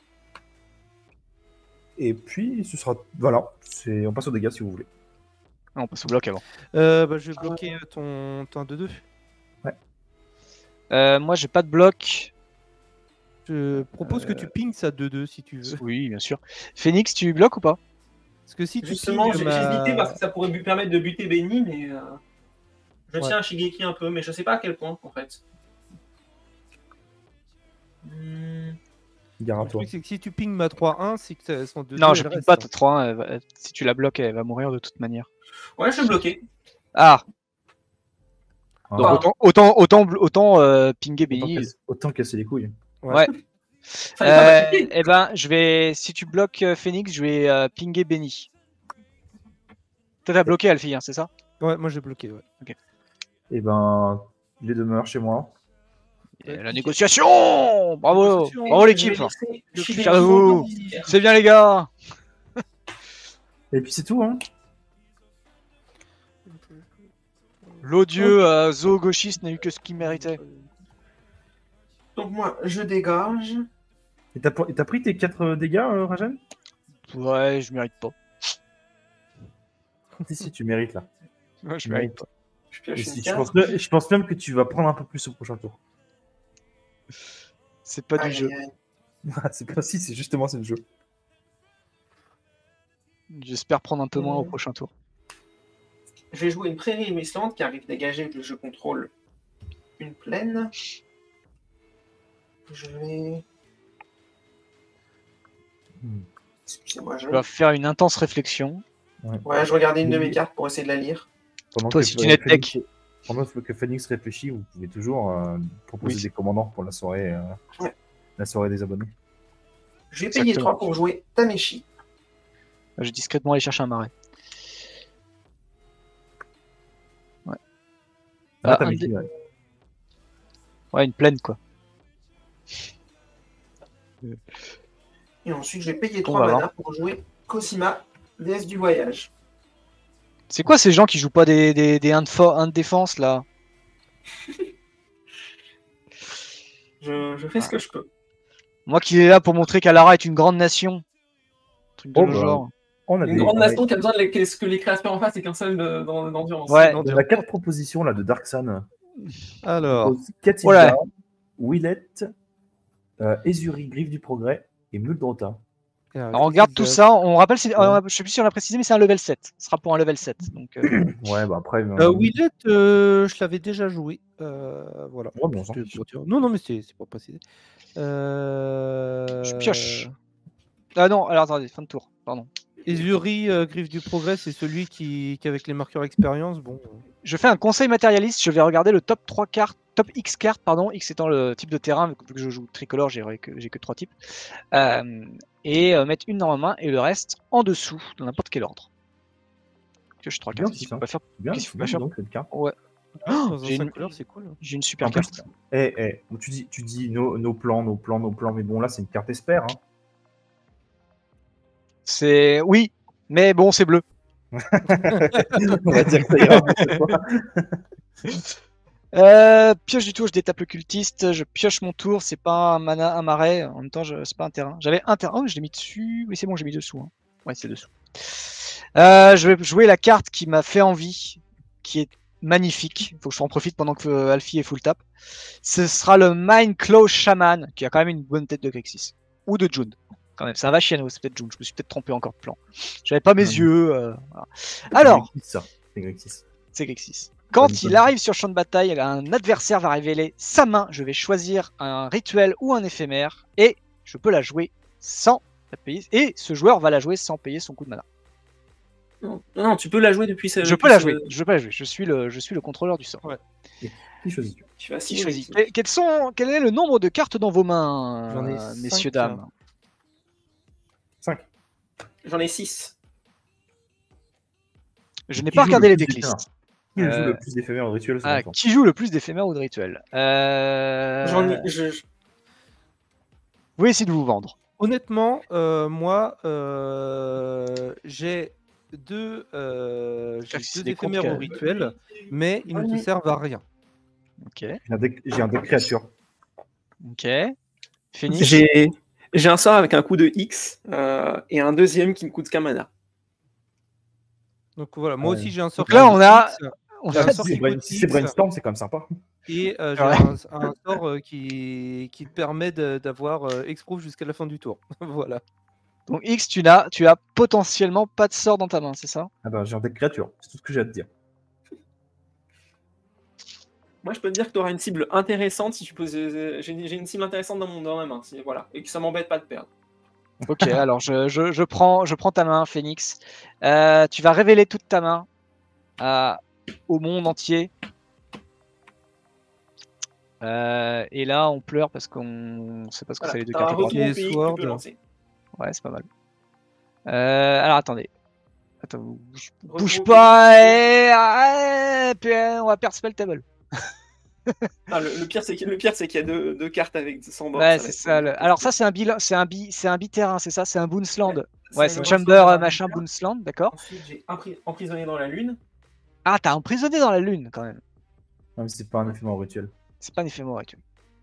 Et puis, ce sera... Voilà, c'est... on passe aux dégâts si vous voulez. On passe au bloc avant. Euh, bah, je vais bloquer ton, ton deux deux. Euh, moi, j'ai pas de bloc. Je propose que tu pinges ça deux deux si tu veux. Oui, bien sûr. Phoenix, tu bloques ou pas? Parce que si tu Justement, pinges j'ai ma- hésité parce que ça pourrait lui permettre de buter Benny, mais euh, je Ouais. tiens à Shigeki un peu, mais je sais pas à quel point en fait. Hmm, Gare à Le toi. truc, c'est que si tu pinges ma trois un, c'est que ça- son deux deux. Non, je elle ping reste, pas hein. ta trois un. elle va- Si tu la bloques, elle va mourir de toute manière. Ouais, je suis bloqué. Ah, Ah, donc Ah. autant, autant, autant, autant euh, pinguer autant, Benny. casser... autant casser les couilles. Ouais. Fallait pas Euh, m'acheter. eh ben, je vais. Si tu bloques euh, Phoenix, je vais euh, pinguer Benny. Toi, t'as bloqué Alfie, hein, c'est ça? Ouais, moi j'ai bloqué. Ouais. Et ben, les demeures chez moi. Et la négociation. Bravo, Négociation. bravo Je l'équipe. vais laisser Le Shigeki client. Bravo. sortir. C'est bien les gars. Et puis c'est tout, hein. L'odieux euh, zoogauchiste n'a eu que ce qu'il méritait. Donc moi, je dégage. Et t'as et t'as pris tes quatre dégâts, euh, Rajan? Ouais, je mérite pas. Si, si, tu mérites là. Ouais, je Ouais. mérite pas. Je Et pioche si, une je, carte. pense, même- je pense même que tu vas prendre un peu plus au prochain tour. C'est pas du Aïe, jeu. aïe, aïe. Ah, c'est pas si, c'est justement c'est le jeu. J'espère prendre un peu moins au Mhm. prochain tour. Je vais jouer une prairie ruisselante qui arrive dégagée que je contrôle une plaine. Je vais. Hmm. Excusez-moi, je. Je dois faire une intense réflexion. Ouais, je regardais une de mes cartes pour essayer de la lire. Pendant Toi, que, si tu n'es Phoenix, pendant que Phoenix réfléchit, vous pouvez toujours euh, proposer Oui. des commandants pour la soirée, euh, Ouais. la soirée des abonnés. Je vais payer Exactement. trois pour jouer Tameshi. Je vais discrètement aller chercher un marais. Ouais. Ah, Ah, t'as un mis dé- qui, ouais. Ouais, une plaine quoi. Et ensuite, je vais payer Bon, trois bah, mana pour jouer Cosima, déesse du voyage. C'est quoi ces gens qui jouent pas des, des, des un de, fo- un de défense là? Je, je fais ce que je peux. Moi qui est là pour montrer qu'Alara est une grande nation. Truc de Oh, le bah, genre. On a Une des- grande on a- nation qui a besoin de les- que que les créateurs en face et qu'un seul de- dans- d'endurance. Ouais. on a quatre propositions là de Dark Sun. Alors, Katilda, Voilà. Willette, euh, Ezuri, Griffe du Progrès et Muldrota. Alors, on regarde tout ça. On rappelle, c'est- Ouais. euh, je sais plus si on l'a précisé, mais c'est un level sept. Ce sera pour un level sept. Donc, euh, Ouais, bah après. Euh, Willette, euh, je l'avais déjà joué. Euh, voilà. Ouais, bon, on s'en C'était fiche. pour dire- Non, non, mais c'est c'est pour préciser. Euh... je pioche. Ah non, alors attendez, fin de tour. Pardon. Ezuri, euh, Griffe du Progrès, c'est celui qui, qui avec les marqueurs expérience, bon. Je fais un conseil matérialiste. Je vais regarder le top trois cartes, top X cartes, pardon. X étant le type de terrain, vu que je joue tricolore, j'ai que, j'ai que trois types. Euh, et euh, mettre une dans ma main et le reste en dessous, dans n'importe quel ordre. Pioche trois Bien, cartes. c'est Qu'est-ce qu'il ça. faut pas faire Bien, Qu'est-ce qu'il faut bien pas faire donc cette carte. Ouais. Dans un j'ai cinq une- couleurs, c'est cool. J'ai une super En plus, carte. eh, eh, tu dis, tu dis nos, nos plans, nos plans, nos plans, mais bon là c'est une carte espère. Hein. C'est oui, mais bon, c'est bleu. On va dire que ça ira pour cette fois. Euh, pioche du tour, je détape le cultiste, je pioche mon tour, c'est pas un mana, un marais, en même temps je- c'est pas un terrain. J'avais un terrain, oh, je l'ai mis dessus, oui c'est bon, j'ai mis dessous. Hein. Ouais, c'est dessous. Euh, je vais jouer la carte qui m'a fait envie, qui est magnifique. Faut que je en profite pendant que euh, Alfie est full tap. Ce sera le Mindclaw Shaman, qui a quand même une bonne tête de Grixis. Ou de June. Quand même, c'est un Vachiano, c'est peut-être June. Je me suis peut-être trompé encore de plan. J'avais pas mes Ah, yeux. euh, voilà. Alors, C'est Grixis, ça. C'est Grixis. c'est Grixis. Quand Bonne il bonne. arrive sur le champ de bataille, un adversaire va révéler sa main. Je vais choisir un rituel ou un éphémère et je peux la jouer sans la payer. Et ce joueur va la jouer sans payer son coup de mana. Non, non, tu peux la jouer depuis ce. Je peux la jouer. Je peux la jouer. Je suis le, je suis le contrôleur du sort. Qui choisit Tu vas Qui signer choisit ici. Quel- quels sont, Quel est le nombre de cartes dans vos mains, J'en ai euh, cinq, messieurs, dames? cinq. J'en ai six. Je n'ai Qui pas joue regardé le les plus decklists. d'éphémères Qui joue Euh, le plus d'éphémères au rituel Ah, qui joue le plus d'éphémères ou de rituels? euh... J'en ai. Je, je- Vous pouvez essayer de vous vendre. Honnêtement, euh, moi, euh, j'ai deux, euh, j'ai C'est deux des comptes éphémères que- au rituel, mais ils ne te servent à rien. Ok, J'ai un deck, j'ai un deck créature. ok. Phoenix. J'ai j'ai un sort avec un coût de X euh, et un deuxième qui me coûte qu'un mana. Donc voilà, moi Ouais. aussi j'ai un sort Donc là, qui on coûte a- X, On J'ai un a- sort Si qui c'est brain- coûte si c'est X. brainstorm, c'est quand même sympa. et euh, j'ai Ouais. un, un sort euh, qui, qui te permet de- d'avoir euh, Exproof jusqu'à la fin du tour. Voilà. Donc X, tu n'as, tu as potentiellement pas de sort dans ta main, c'est ça? Ah bah, j'ai un deck créature, c'est tout ce que j'ai à te dire. Moi, je peux te dire que tu auras une cible intéressante si tu poses. euh, J'ai j'ai une cible intéressante dans, mon, dans ma main, si- voilà, et que ça m'embête pas de perdre. Ok, alors je, je, je prends, je prends ta main, Phoenix. Euh, tu vas révéler toute ta main à- au monde entier. Euh, et là, on pleure parce qu'on sait pas ce que Voilà, c'est les deux t'as un cartes. à droite. retour au Et pays que tu Sword. peux lancer. Ouais, c'est pas mal. Euh, alors attendez. Attends, bouge, Retour bouge au pas et... ah, puis, euh, on va perdre spell table. Ah, le, le pire, c'est qu'il le pire, c'est qu'il y a deux, deux cartes avec sans bord. Ouais, va c'est être ça. le- compliqué. Alors ça, c'est un bilan, c'est un bi, c'est un biterrain, c'est ça, c'est un Boonsland. C'est Ouais, un c'est Boonsland, Chamber un machin Boonsland. Boonsland, d'accord. Ensuite, j'ai impri- emprisonné dans la lune. Ah, t'as emprisonné dans la lune quand même. Non, mais c'est pas un éphémère rituel. C'est pas un éphémère rituel.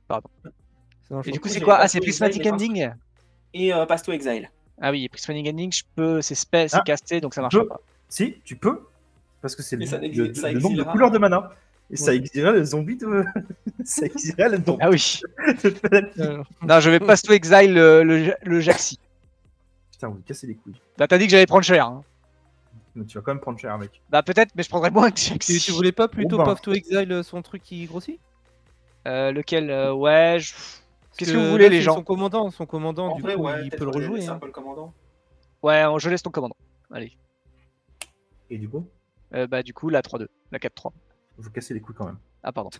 C'est un Et du choix. coup, coup, c'est j'ai quoi? Ah, Pass c'est to Prismatic Exile, Ending. Et euh, Pass to Exile. Ah oui, Prismatic Ending, je peux, c'est spell, c'est Ah, casté, donc ça tu marchera peux. pas. Si, tu peux, parce que c'est le, Et ça le- exi- le- ça le nombre de exilera. couleurs de mana. Et ça Ouais. exilerait le zombie de. ça exilerait le nombre Ah oui. de penalty. Euh, Non, je vais pas to exile le, le, le Jaxi. Putain, vous me cassez les couilles. Bah, t'as dit que j'allais prendre cher. Hein. Mais tu vas quand même prendre cher, mec. Bah, peut-être, mais je prendrais moins que tu, Jaxi. tu voulais pas plutôt Oh ben. Path to Exile son truc qui grossit? Euh, lequel euh, Ouais, je... Parce Qu'est-ce que vous voulez, là, les c'est gens Son commandant, son commandant En du vrai, coup, ouais, il peut-être peut le faut rejouer. laisser un hein. peu le commandant. Ouais, je laisse ton commandant. Allez. Et du coup, Euh, bah, du coup, la trois deux, la quatre trois. vous cassez les couilles quand même. Ah, pardon.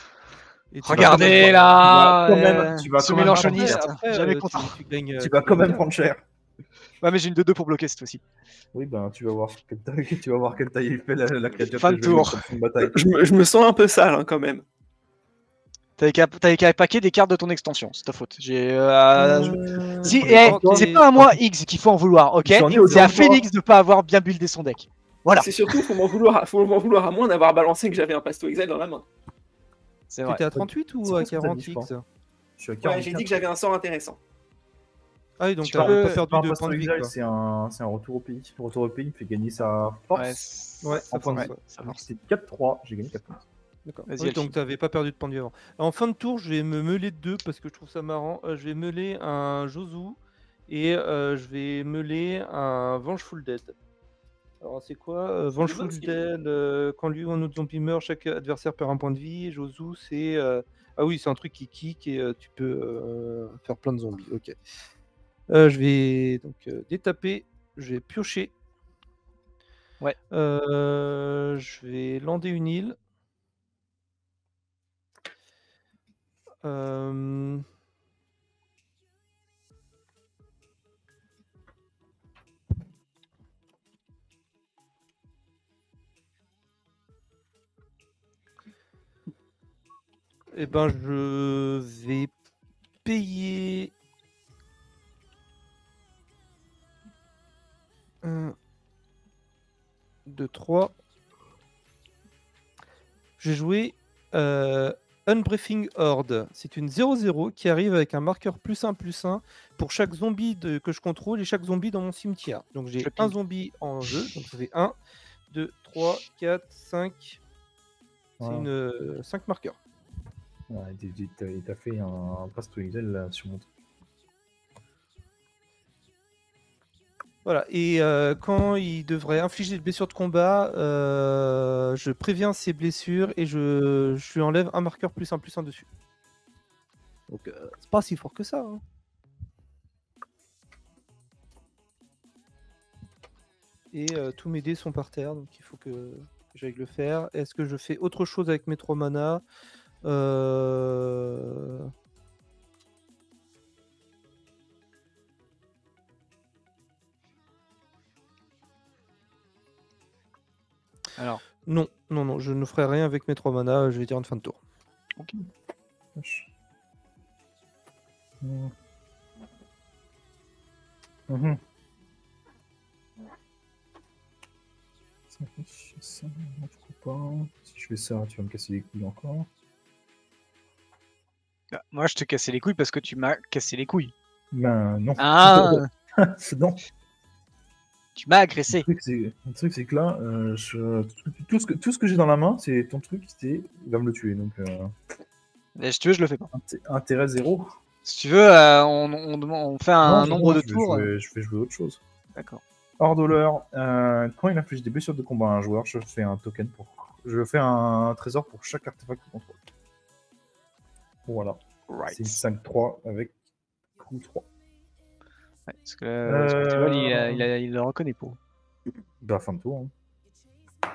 Et tu Regardez vas- là tu vas quand même- euh, tu vas ce quand même mélanchoniste, prendre Après, jamais euh, content. Tu, tu gagnes, euh, Tu vas tu quand gagnes même bien. prendre cher. Ouais, mais j'ai une deux deux pour bloquer cette fois-ci. Oui, ben tu vas voir quelle taille, tu vas voir quelle taille il fait la, la créature. Fin que de je vais tour. mettre dans une bataille. Je me, je me sens un peu sale hein, quand même. T'avais qu'à t'avais qu'à paquer des cartes de ton extension, c'est ta faute. J'ai. euh, je- Euh, Si, mais eh, quand- c'est pas à moi X qu'il faut en vouloir, ok? J'en ai aux C'est à endroits. Phoenix de pas avoir bien buildé son deck. Voilà. C'est surtout, faut m'en vouloir, faut m'en vouloir à moins d'avoir balancé que j'avais un Pass to Exile dans la main. C'est Tu vrai. étais à trente-huit C'est ou pas à ce que t'as quarante dit, je X? Je suis à Ouais, quarante-quatre. j'ai dit que j'avais un sort intéressant. Ah oui, donc Tu t'as peux- pas Pas perdu un de Pass points to de vie. Exile, quoi. c'est un, c'est un retour au pays. Le retour au pays me fait gagner sa Ouais, force. c'est- Ouais, ça En point de force, vie. ouais. ça force. C'est quatre trois, j'ai gagné quatre points. D'accord. Vas-y, Oui, Elfie. donc t'avais pas perdu de points de vie avant. En fin de tour, je vais me mêler de deux parce que je trouve ça marrant. Euh, je vais mêler un Josu et euh, je vais mêler un Vengeful Dead. Alors c'est quoi euh, des Vengeful bonnes Dead, euh, quand lui ou un autre zombie meurt, chaque adversaire perd un point de vie. Josu, c'est... euh, Ah oui, c'est un truc qui kick et euh, tu peux euh, faire plein de zombies. Ok. Euh, je vais donc euh, détaper, je vais piocher. Ouais. Euh, je vais lander une île. Euh, Eh ben, je vais payer un, deux, trois. J'ai joué euh, Unbreathing Horde. C'est une zéro zéro qui arrive avec un marqueur plus un plus un pour chaque zombie de- que je contrôle et chaque zombie dans mon cimetière. Donc j'ai Je un ping. zombie en jeu. Donc ça fait un, deux, trois, quatre, cinq. C'est Voilà. une euh, cinq marqueurs. Ouais, t'es- t'es- t'as t'as fait un Pass to Exile là, sur mon truc. Voilà, et euh, quand il devrait infliger des blessures de combat, euh, je préviens ses blessures et je, je lui enlève un marqueur plus un plus un dessus. Donc euh, c'est pas si fort que ça. hein. Et euh, tous mes dés sont par terre, donc il faut que, que j'aille le faire. Est-ce que je fais autre chose avec mes trois mana Euh, Alors, Non, non, non, je ne ferai rien avec mes trois mana, je vais dire en fin de tour. Vache. Mhm. Mhm. Ça, non, pourquoi pas. Si je fais ça, tu vas me casser les couilles encore. Bah, moi, je te cassais les couilles parce que tu m'as cassé les couilles. Ben non. Ah, non. tu m'as agressé. Le truc, c'est, le truc, c'est que là, euh, je... tout ce que, tout ce que j'ai dans la main, c'est ton truc, c'est... il va me le tuer. Donc, euh... Mais si tu veux, je le fais pas. inté- intérêt zéro. Si tu veux, euh, on, on, on fait un Non, nombre non, de je vais tours. jouer- je vais jouer autre chose. D'accord. Hors douleur, euh, quand il inflige des blessures de combat à un joueur, je fais un token pour. Je fais un trésor pour chaque artefact qu'il contrôle. Voilà. Right. C'est une cinq trois avec coup trois. Ouais, parce que là, ce festival, il, a- il, a- il le reconnaît pas. Bah, fin de tour. Hein.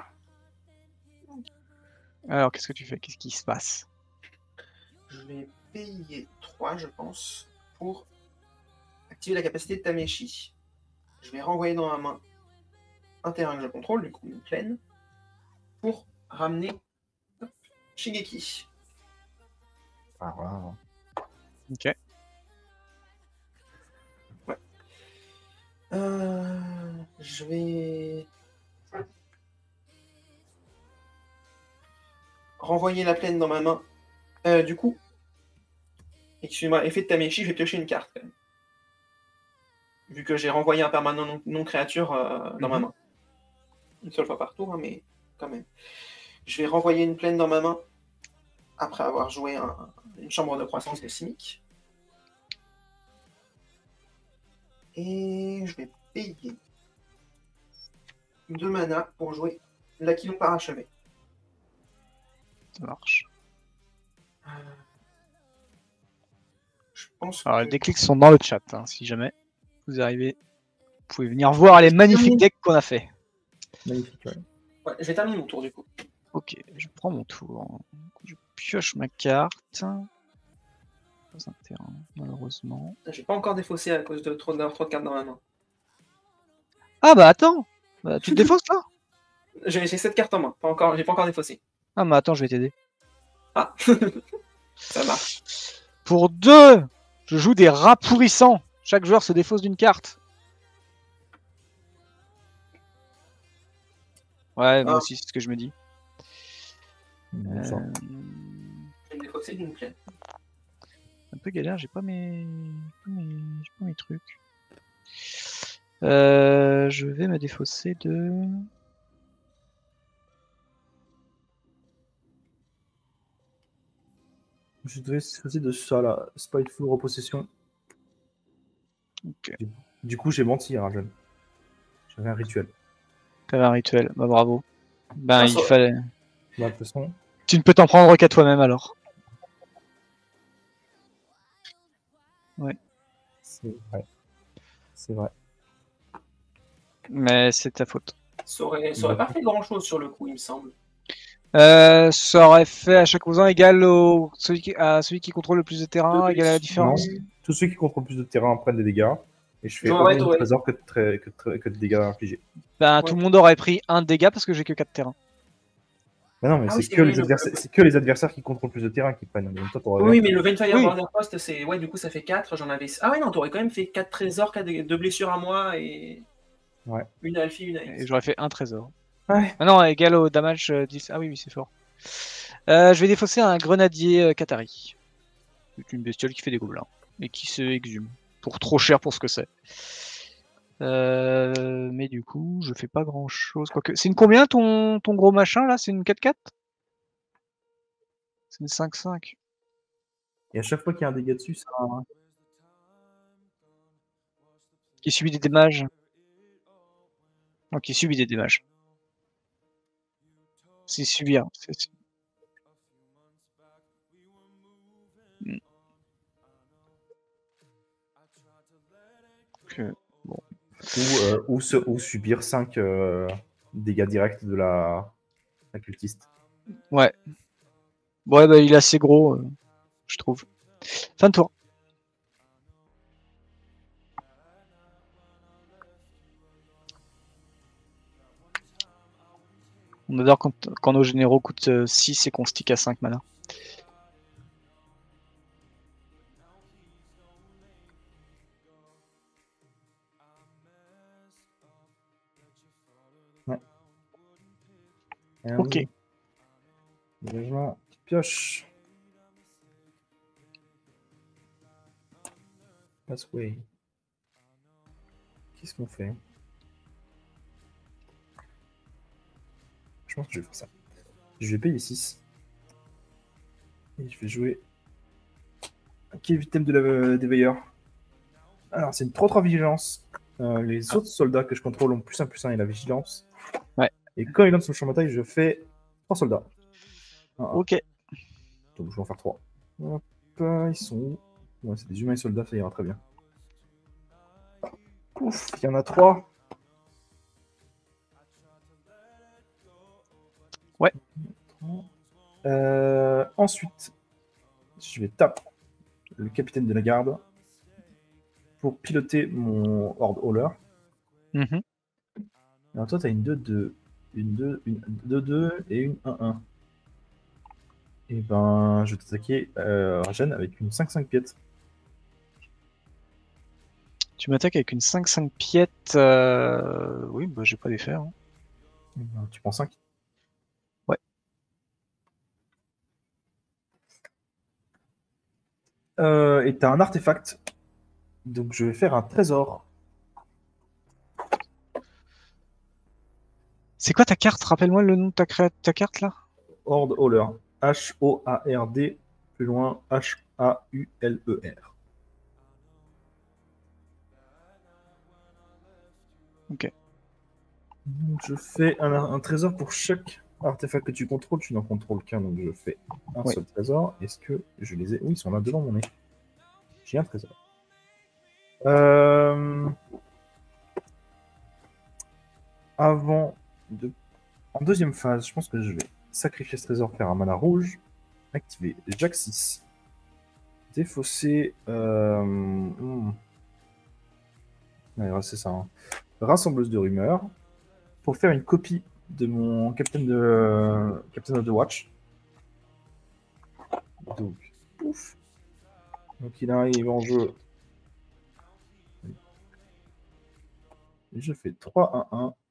Alors, qu'est-ce que tu fais? Qu'est-ce qui se passe? Je vais payer trois, je pense, pour activer la capacité de Tameshi. Je vais renvoyer dans ma main un terrain que je contrôle, du coup une plaine, pour ramener hop, Shigeki. Ah, voilà. Ok. Ouais. Euh, je vais renvoyer la plaine dans ma main. Euh, du coup, excusez-moi, effet de Tameshi, je vais piocher une carte quand même. Vu que j'ai renvoyé un permanent non, non créature euh, dans ma Mhm. main. Une seule fois par tour, hein, mais quand même. Je vais renvoyer une plaine dans ma main après avoir joué un- une chambre de croissance de Simic. Et je vais payer deux mana pour jouer l'Aquilon parachevé. Ça marche. Euh, Je pense Alors, que... les déclics sont dans le chat, hein, si jamais vous arrivez. Vous pouvez venir voir les magnifiques decks qu'on a fait. Magnifique, ouais. Ouais, je vais terminer mon tour du coup. Ok, je prends mon tour. Je pioche ma carte. Pas un terrain, malheureusement. J'ai pas encore défaussé à cause de trop, d'avoir trop de cartes dans ma main. Ah bah attends, bah, tu te défausses là? J'ai j'ai sept cartes en main, pas encore, j'ai pas encore défaussé. Ah bah attends, je vais t'aider. Ah, ça marche. Pour deux, je joue des rats pourrissants. Chaque joueur se défausse d'une carte. Ouais, moi Ah. aussi, c'est ce que je me dis. Bon, ça. Euh, Je vais me défausser d'une plaine. un peu galère, j'ai pas mes, j'ai pas mes, j'ai pas mes trucs. Euh, je vais me défausser de. Je devais choisir de ça, là. Spiteful repossession. Ok. Du, du coup, j'ai menti, hein, jeune. J'avais un rituel. T'avais un rituel, bah bravo. Ben Ah, il ça- fallait. Bah, de toute façon, Tu ne peux t'en prendre qu'à toi-même alors. c'est vrai. C'est vrai. Mais c'est ta faute. Ça aurait, ça aurait pas fait grand chose sur le coup, il me semble. Euh, ça aurait fait à chaque opposant égal au celui qui, à celui qui contrôle le plus de terrain, De égal à la plus. différence. Non. Tous ceux qui contrôlent plus de terrain prennent des dégâts. Et je fais Genre, autant ouais, de t'aurais- trésors que de, tra- que, de tra- que de dégâts infligés. Ben Ouais. tout le monde aurait pris un dégât parce que j'ai que quatre terrains. Mais non, mais Ah c'est oui, c'est que, vrai, les le- adversaires- c'est que les adversaires qui contrôlent plus de terrain qui prennent. En même temps, t'aurais Oui, rien. mais le Vengefire Oui. Border Post, c'est. Ouais, du coup, ça fait quatre. J'en avais. Ah ouais, non, t'aurais quand même fait quatre trésors, quatre de blessures à moi et. Ouais. Une Alfie, une Et Ace. j'aurais fait un trésor. Ouais. Ah non, égal au damage euh, dix. Ah oui, oui, c'est fort. Euh, je vais défausser un grenadier euh, Qatari. C'est une bestiole qui fait des gobelins et qui se exhume. Pour trop cher pour ce que c'est. Euh, mais du coup, je fais pas grand chose. Quoique, c'est une combien ton, ton gros machin là? C'est une quatre quatre? C'est une cinq cinq. Et à chaque fois qu'il y a un dégât dessus, ça. Qui subit des dommages. Non, qui subit des dommages. C'est subir. c'est- c'est- Hmm. Donc, euh, Ou, euh, ou, se- ou subir cinq dégâts directs de la, la cultiste. ouais. Ouais, bah, il est assez gros, euh, je trouve. Fin de tour. On adore quand, quand nos généraux coûtent euh, six et qu'on stick à cinq mana. Ouais. Ok. Engagement, pioche. Passway. Qu'est-ce qu'on fait? Je pense que je vais faire ça. Je vais payer six. Et je vais jouer. Quel item de la des veilleurs? Alors, c'est une trois trois vigilance. Euh, les Ah. autres soldats que je contrôle ont plus un plus un et la vigilance. Ouais. Et quand il entre sur le champ de bataille, je fais trois soldats. Un, un. Ok. Donc je vais en faire trois. Hop, ils sont où? Ouais, c'est des humains et soldats, ça ira très bien. Ouf, il y en a trois. Ouais. Euh, ensuite, je vais taper le capitaine de la garde pour piloter mon Horde Hauler. Mhm. Alors toi, tu as une deux deux, une deux, une deux deux et une un un. Et ben, je vais t'attaquer euh, Rajen avec une cinq cinq piète. Tu m'attaques avec une cinq cinq piète. Euh... Oui, bah j'ai pas d'effet. Hein. Et ben, tu prends cinq. Ouais. Euh, et tu as un artefact. Donc je vais faire un trésor. C'est quoi ta carte? Rappelle-moi le nom de ta, cré... ta carte là. Horde Hauler. H O A R D, plus loin H A U L E R. Ok. Donc, je fais un, un trésor pour chaque artefact que tu contrôles. Tu n'en contrôles qu'un, donc je fais un Ouais. seul trésor. Est-ce que je les ai? Oui, ils sont là devant mon nez. J'ai un trésor. Euh... Avant de... En deuxième phase, je pense que je vais sacrifier ce trésor, faire un mana rouge, activer Jack six, défausser... Euh... hmm. Ouais, c'est ça. Hein. Rassembleuse de rumeurs, pour faire une copie de mon Captain de Captain of the Watch. Donc, pouf. Donc il arrive en jeu. Je fais trois un un.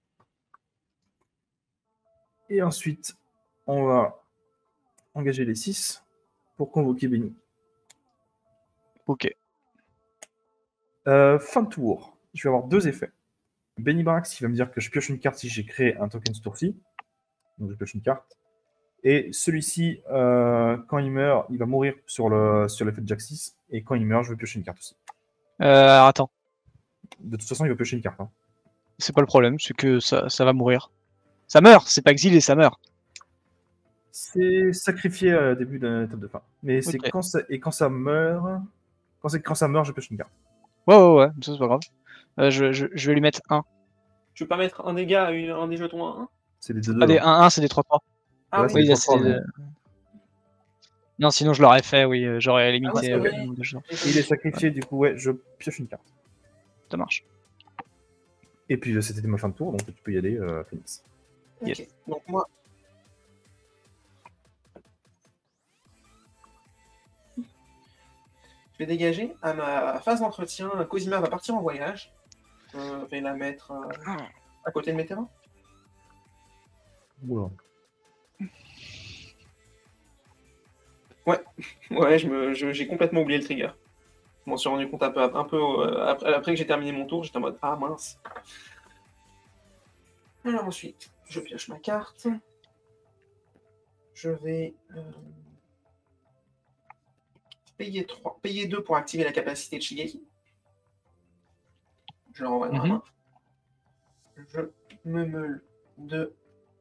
Et ensuite, on va engager les six pour convoquer Benny. Ok. Euh, fin de tour. Je vais avoir deux effets. Benny Brax qui va me dire que je pioche une carte si j'ai créé un token ce tour-ci. Donc je pioche une carte. Et celui-ci, euh, quand il meurt, il va mourir sur le sur l'effet de Jack six. Et quand il meurt, je vais piocher une carte aussi. Euh, alors attends. De toute façon, il va piocher une carte. Hein. C'est pas le problème, c'est que ça, ça va mourir. Ça meurt, c'est pas exilé, ça meurt. C'est sacrifié au début de la table de fin. Mais c'est Ok. quand ça et quand ça meurt, quand c'est quand ça meurt, je pioche une carte. Ouais, ouais, ouais, ça c'est pas grave. Euh, je, je, je vais lui mettre un. Tu peux pas mettre un dégât à une- un des jetons à un? C'est des deux deux. Pas des hein. un un, c'est des trois trois. Ah Ouais, oui, c'est des Oui, là, trois trois, c'est. mais- Non, sinon je l'aurais fait, oui, euh, j'aurais Ah oui, limité c'est euh, vrai. le nombre de gens. Et il est sacrifié, du coup, ouais, je pioche une carte. Ça marche. Et puis euh, c'était ma fin de tour, donc tu peux y aller, euh, Phoenix. Ok, Yes. donc moi. Je vais dégager. À ma phase d'entretien, Cosima va partir en voyage. Je vais la mettre euh, à côté de mes terrains. Oula. Ouais, je me, je- j'ai complètement oublié le trigger. Je m'en suis rendu compte un peu, un peu euh, après, après que j'ai terminé mon tour, j'étais en mode ah mince. Alors ensuite, je pioche ma carte. Je vais euh, payer trois, payer deux pour activer la capacité de Shigeki. Je leur envoie dans la Mhm. main. Je me meule de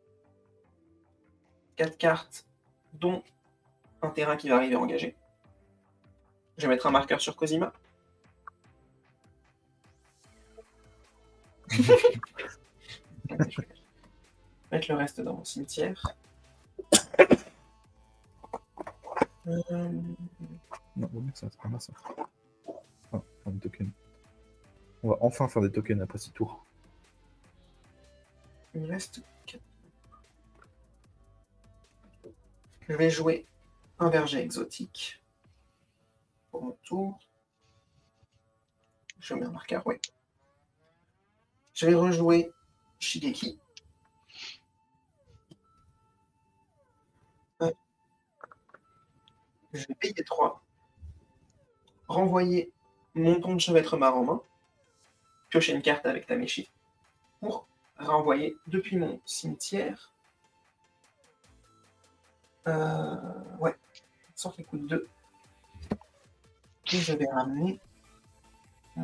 quatre cartes, dont un terrain qui va arriver engagé. Je vais mettre un marqueur sur Cosima. Je vais mettre le reste dans mon cimetière. Euh, Non, vaut mieux que ça, c'est pas mal ça. Ah, faire des tokens. On va enfin faire des tokens après six tours. il me reste quatre. Je vais jouer un berger exotique pour mon tour. Je mets un marqueur, ouais. Je vais rejouer Shigeki. Je vais payer trois. Renvoyer mon ton de chevêtre marre en main. Piocher une carte avec ta méchie. Pour renvoyer depuis mon cimetière. Euh, ouais. Sort qui coûte deux. Et je vais ramener. Euh...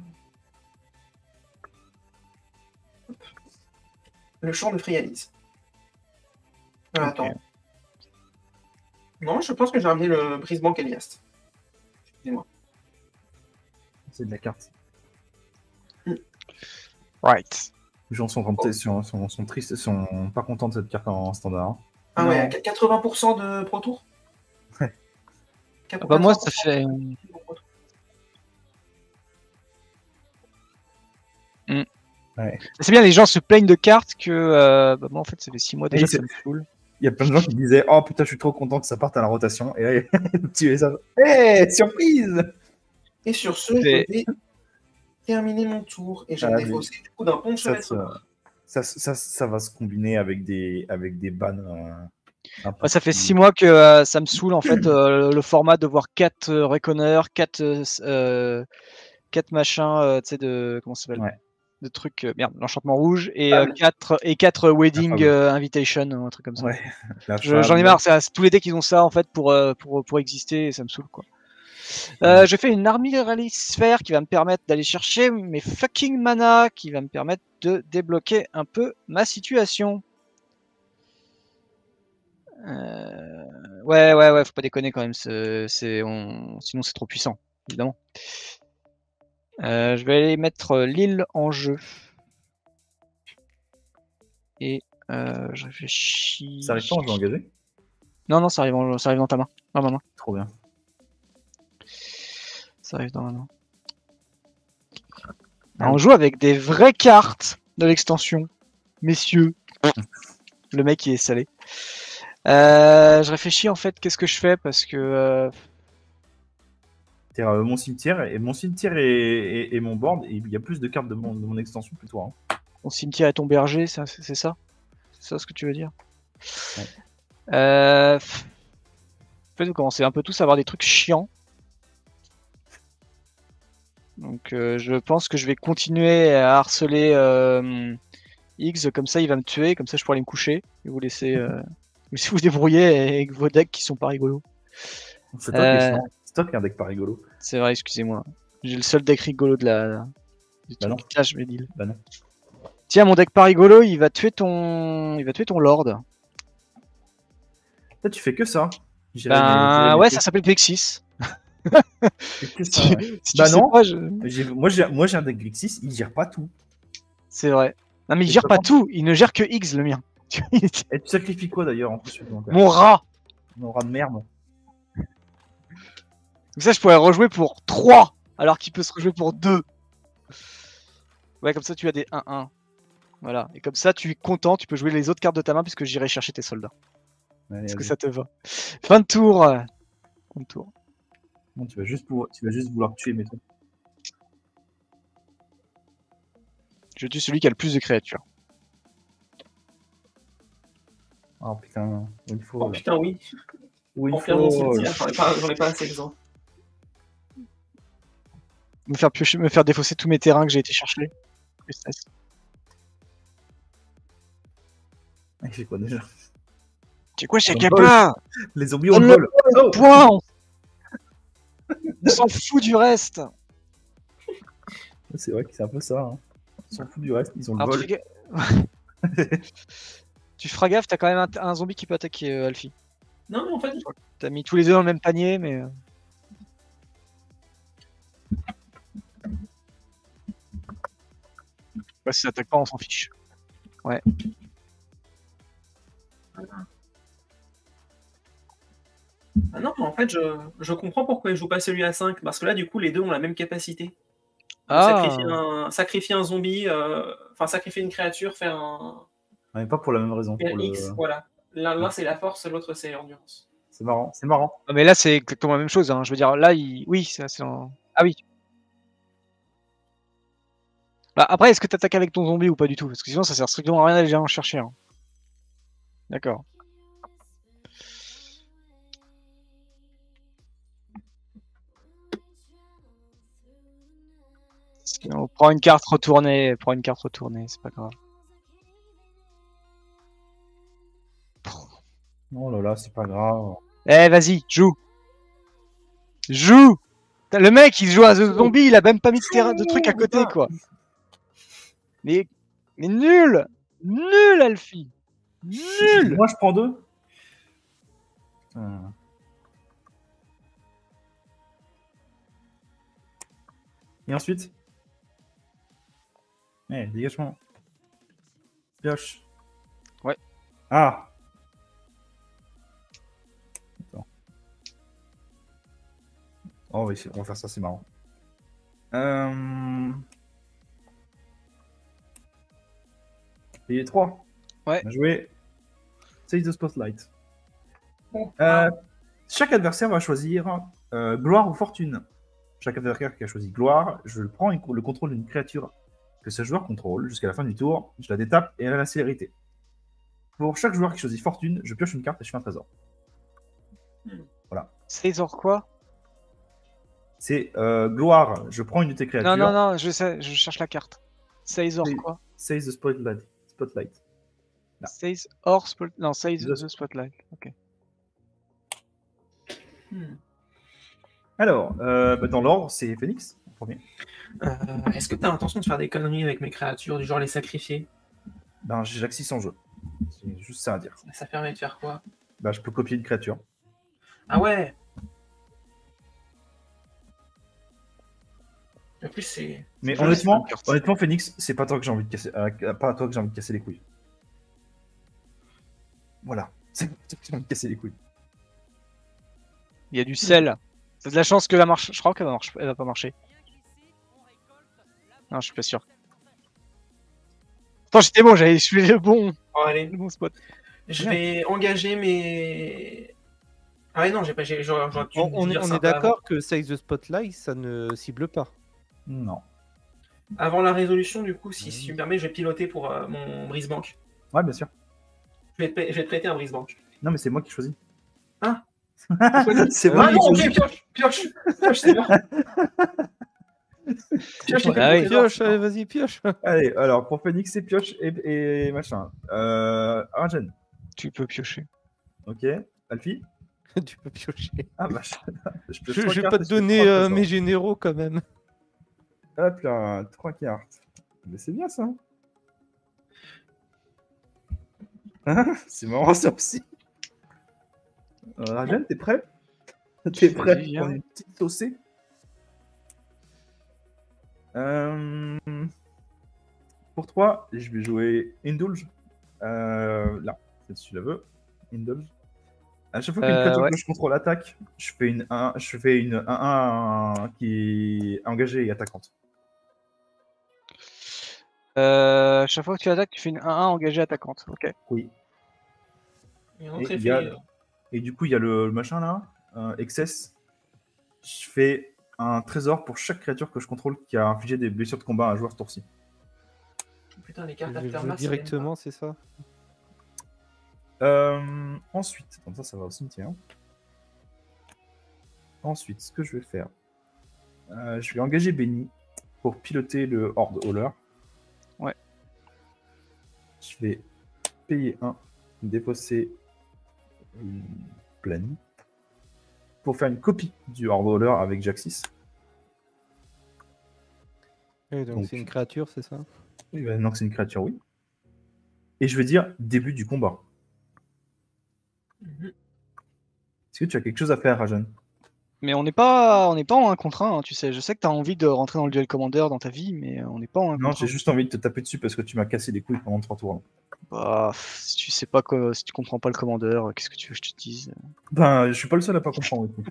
Le champ de Frialise. Ah, attends. Ok. Non, je pense que j'ai ramené le brise-banc Eliast. Excusez-moi. C'est de la carte. Right. Les gens sont, sont, sont, sont, sont tristes, sont pas contents de cette carte en standard. Hein. Ah Non. ouais, quatre-vingts pour cent de Pro Tour. Ouais. Ah bah moi, ça fait. Mm. Ouais. C'est bien, les gens se plaignent de cartes que. Euh... Bah, moi, en fait, ça fait six mois déjà Oui, que ça me saoule. Il y a plein de gens qui disaient oh putain, je suis trop content que ça parte à la rotation. Et là, petit message. Hé, surprise! Et sur ce, je vais terminer mon tour et je vais ah, défausser du coup d'un pont de ça, chevêtre. Ça, ça, ça, ça va se combiner avec des, avec des bans. Euh, ouais, ça fait six mois que euh, ça me saoule en fait euh, le format de voir quatre euh, Reckoners, quatre euh, quatre machins, euh, tu sais de comment ça s'appelle, ouais. de trucs euh, merde, l'enchantement rouge et euh, quatre et quatre wedding euh, invitation ou un truc comme ça. Ouais. J'en ai marre, c'est tous les decks ils ont ça en fait pour euh, pour pour exister et ça me saoule quoi. Euh, je fais une armée rallye sphère qui va me permettre d'aller chercher mes fucking mana, qui va me permettre de débloquer un peu ma situation. Euh... Ouais, ouais, ouais, faut pas déconner quand même. C'est, on... Sinon, c'est trop puissant, évidemment. Euh, je vais aller mettre l'île en jeu. Et euh, je réfléchis. Ça arrive pas en jeu engagé? Non, non, ça arrive, en... ça arrive dans ta main. Dans ma main. Trop bien. Ça arrive dans ma main. On joue avec des vraies cartes de l'extension, messieurs. Le mec il est salé. Euh, je réfléchis en fait, qu'est-ce que je fais parce que. Euh... Euh, mon cimetière et mon cimetière et, et, et mon board, et il y a plus de cartes de mon, de mon extension plutôt. Hein. Mon cimetière est ton berger, c'est ça? C'est ça ce que tu veux dire? Ouais. Euh... En fait, vous commencez un peu tous à avoir des trucs chiants. Donc euh, je pense que je vais continuer à harceler euh, X, comme ça il va me tuer, comme ça je pourrai aller me coucher et vous laisser euh, si vous débrouiller avec vos decks qui sont pas rigolos. C'est toi, euh... toi qui as un deck pas rigolo. C'est vrai, excusez-moi. J'ai le seul deck rigolo de la... la... du bah non. Clash Medil. Bah non. Tiens, mon deck pas rigolo, il va tuer ton... Il va tuer ton Lord. Là tu fais que ça. Ben ouais, ça s'appelle Plexis. Que ça, ouais. si bah non, pas, je... moi j'ai moi j'ai un deck Grixis, il gère pas tout. C'est vrai. Non mais il gère pas tout, il ne gère que X le mien. Et tu sacrifies quoi d'ailleurs en plus? Mon rat. Mon rat de merde. Comme ça je pourrais rejouer pour trois alors qu'il peut se rejouer pour deux. Ouais, comme ça tu as des un un. Voilà, et comme ça tu es content, tu peux jouer les autres cartes de ta main puisque j'irai chercher tes soldats. Allez, Est-ce allez. que ça te va? Fin de tour. Fin de tour. Non, tu vas juste pour... tu vas juste vouloir tuer mes trucs. Je tue celui qui a le plus de créatures. Oh putain, il faut. Oh putain, oui. Oui, il faut. J'en ai pas, j'en ai pas assez besoin. Me faire piocher, me faire défausser tous mes terrains que j'ai été chercher. Plus stress. Il fait quoi déjà? C'est quoi, c'est capable? Les zombies ont le vol. Oh point. On s'en fout du reste. C'est vrai que c'est un peu ça. Hein. Ils s'en foutent du reste, ils ont le Alors, vol. Tu, fais... tu feras gaffe, t'as quand même un, un zombie qui peut attaquer euh, Alfie. Non, mais en fait. T'as mis tous les deux dans le même panier, mais. Ouais, si ça attaque pas, on s'en fiche. Ouais. Ah non, mais en fait, je, je comprends pourquoi il joue pas celui à cinq, parce que là, du coup, les deux ont la même capacité. Ah. Sacrifier, un, sacrifier un zombie, euh, enfin, sacrifier une créature, faire un... Mais pas pour la même raison. Pour X, le... voilà. L'un, l'un c'est la force, l'autre, c'est l'endurance. C'est marrant, c'est marrant. Ah, mais là, c'est exactement la même chose, hein. Je veux dire, là, il... oui, c'est en... Ah oui. Bah, après, est-ce que tu attaques avec ton zombie ou pas du tout? Parce que sinon, ça sert strictement à rien d'aller en chercher. Hein. D'accord. On prend une carte retournée, prend une carte retournée, c'est pas grave. Oh là là, c'est pas grave. Eh, vas-y, joue. Joue. Le mec, il joue à The Zombie, il a même pas mis de, terrain, de trucs à côté, quoi. Mais, mais nul. Nul, Alfie. Nul. Moi, je prends deux. Putain. Et ensuite Eh, dégagement. Pioche. Ouais. Ah. Attends. Oh oui, on va faire ça, c'est marrant. Euh... Payer trois. Ouais. Bien joué. Save the spotlight. Bon, Euh, chaque adversaire va choisir euh, gloire ou fortune. Chaque adversaire qui a choisi gloire, je prends une- le contrôle d'une créature que ce joueur contrôle jusqu'à la fin du tour. Je la détape et elle a la célérité. Pour chaque joueur qui choisit fortune, je pioche une carte et je fais un trésor. Voilà. Trésor quoi? C'est euh, gloire, je prends une de tes créatures. Non, non, non, je sais, je cherche la carte. Trésor C'est- quoi? Save the spotlight. spotlight. Là. Save or spot... Non, save The- the spotlight. Ok. Hmm. Alors, euh, bah, dans l'ordre, c'est Phoenix en premier. Euh, Est-ce que tu as l'intention de faire des conneries avec mes créatures, du genre les sacrifier? Ben, j'ai Jaxis en jeu. C'est juste ça à dire. Ça permet de faire quoi? Bah, je peux copier une créature. Ah ouais. En plus, c'est. Mais joli, honnêtement, cette carte. honnêtement, Phoenix, c'est pas toi que j'ai envie de casser, euh, pas à toi que j'ai envie de casser les couilles. Voilà, c'est pas toi que j'ai envie de casser les couilles. Il y a du sel. T'as de la chance que la marche. Je crois qu'elle va, marche... Elle va pas marcher. Non, je suis pas sûr. Attends, j'étais bon, j'avais suivi le bon, Oh, allez. le bon spot. Je vais engager mes. Ah ouais, non, j'ai pas. j'ai- J'aurais j'aurais dû On, on est, dire on ça est un peu avant. d'accord que Save the Spotlight, ça ne cible pas. Non. Avant la résolution, du coup, si, Mhm. si tu me permets, je vais piloter pour euh, mon brise-banque. Ouais, bien sûr. Je vais, te, je vais te prêter un brise-banque. Non, mais c'est moi qui choisis. Hein C'est Ah moi non, qui ok, choisis. pioche, pioche, pioche, c'est bon. Pioche, j'ai fait Ah mon oui. trésor. Pioche, allez, vas-y, pioche. Allez, alors pour Phoenix, c'est pioche et, et machin. Euh, Rajen, Tu peux piocher. ok. Alfie. Tu peux piocher. Ah, vache. je, pioche Je, trois je vais cartes pas et te je fais donner trois euh, trésors. mes généraux quand même. Hop là, trois cartes. Mais c'est bien ça. Hein, c'est marrant ça aussi. Euh, Rajen, t'es prêt? T'es prêt Oui, pour hein. une petite saucée? Euh, Pour toi, je vais jouer Indulge. Euh, là, si tu la veux. Indulge. À chaque fois qu'une Euh, créature ouais. que je contrôle attaque, je fais une un, je fais une un un qui est engagée et attaquante. Euh, chaque fois que tu attaques, tu fais une un un engagée attaquante. Ok. Oui. Et un Et autre il y a- effet, euh, Et du coup, il y a le, le machin là, euh, Excess. Je fais un trésor pour chaque créature que je contrôle qui a infligé des blessures de combat à un joueur ce tour-ci. Putain, les cartes Je joue Aftermath. directement, c'est ça? Euh, ensuite, comme ça, ça va au cimetière. Ensuite, ce que je vais faire, euh, je vais engager Benny pour piloter le Horde Hauler. Ouais. Je vais payer un, défausser une plaine pour faire une copie du Horde Hauler avec Jaxis. Oui, donc Donc- c'est une créature, c'est ça? Oui, bah, non, c'est une créature, oui. Et je vais dire début du combat. Mhm. Est-ce que tu as quelque chose à faire, Rajan? Mais on n'est pas, on n'est pas en un contre un, hein, tu sais. Je sais que tu as envie de rentrer dans le duel commander dans ta vie, mais on n'est pas en un Non, contre j'ai un. juste envie de te taper dessus parce que tu m'as cassé les couilles pendant trois tours. hein. Bah, pff, si tu sais pas quoi, si tu comprends pas le commander, qu'est-ce que tu veux que je te dise? Ben, je suis pas le seul à pas comprendre. écoute.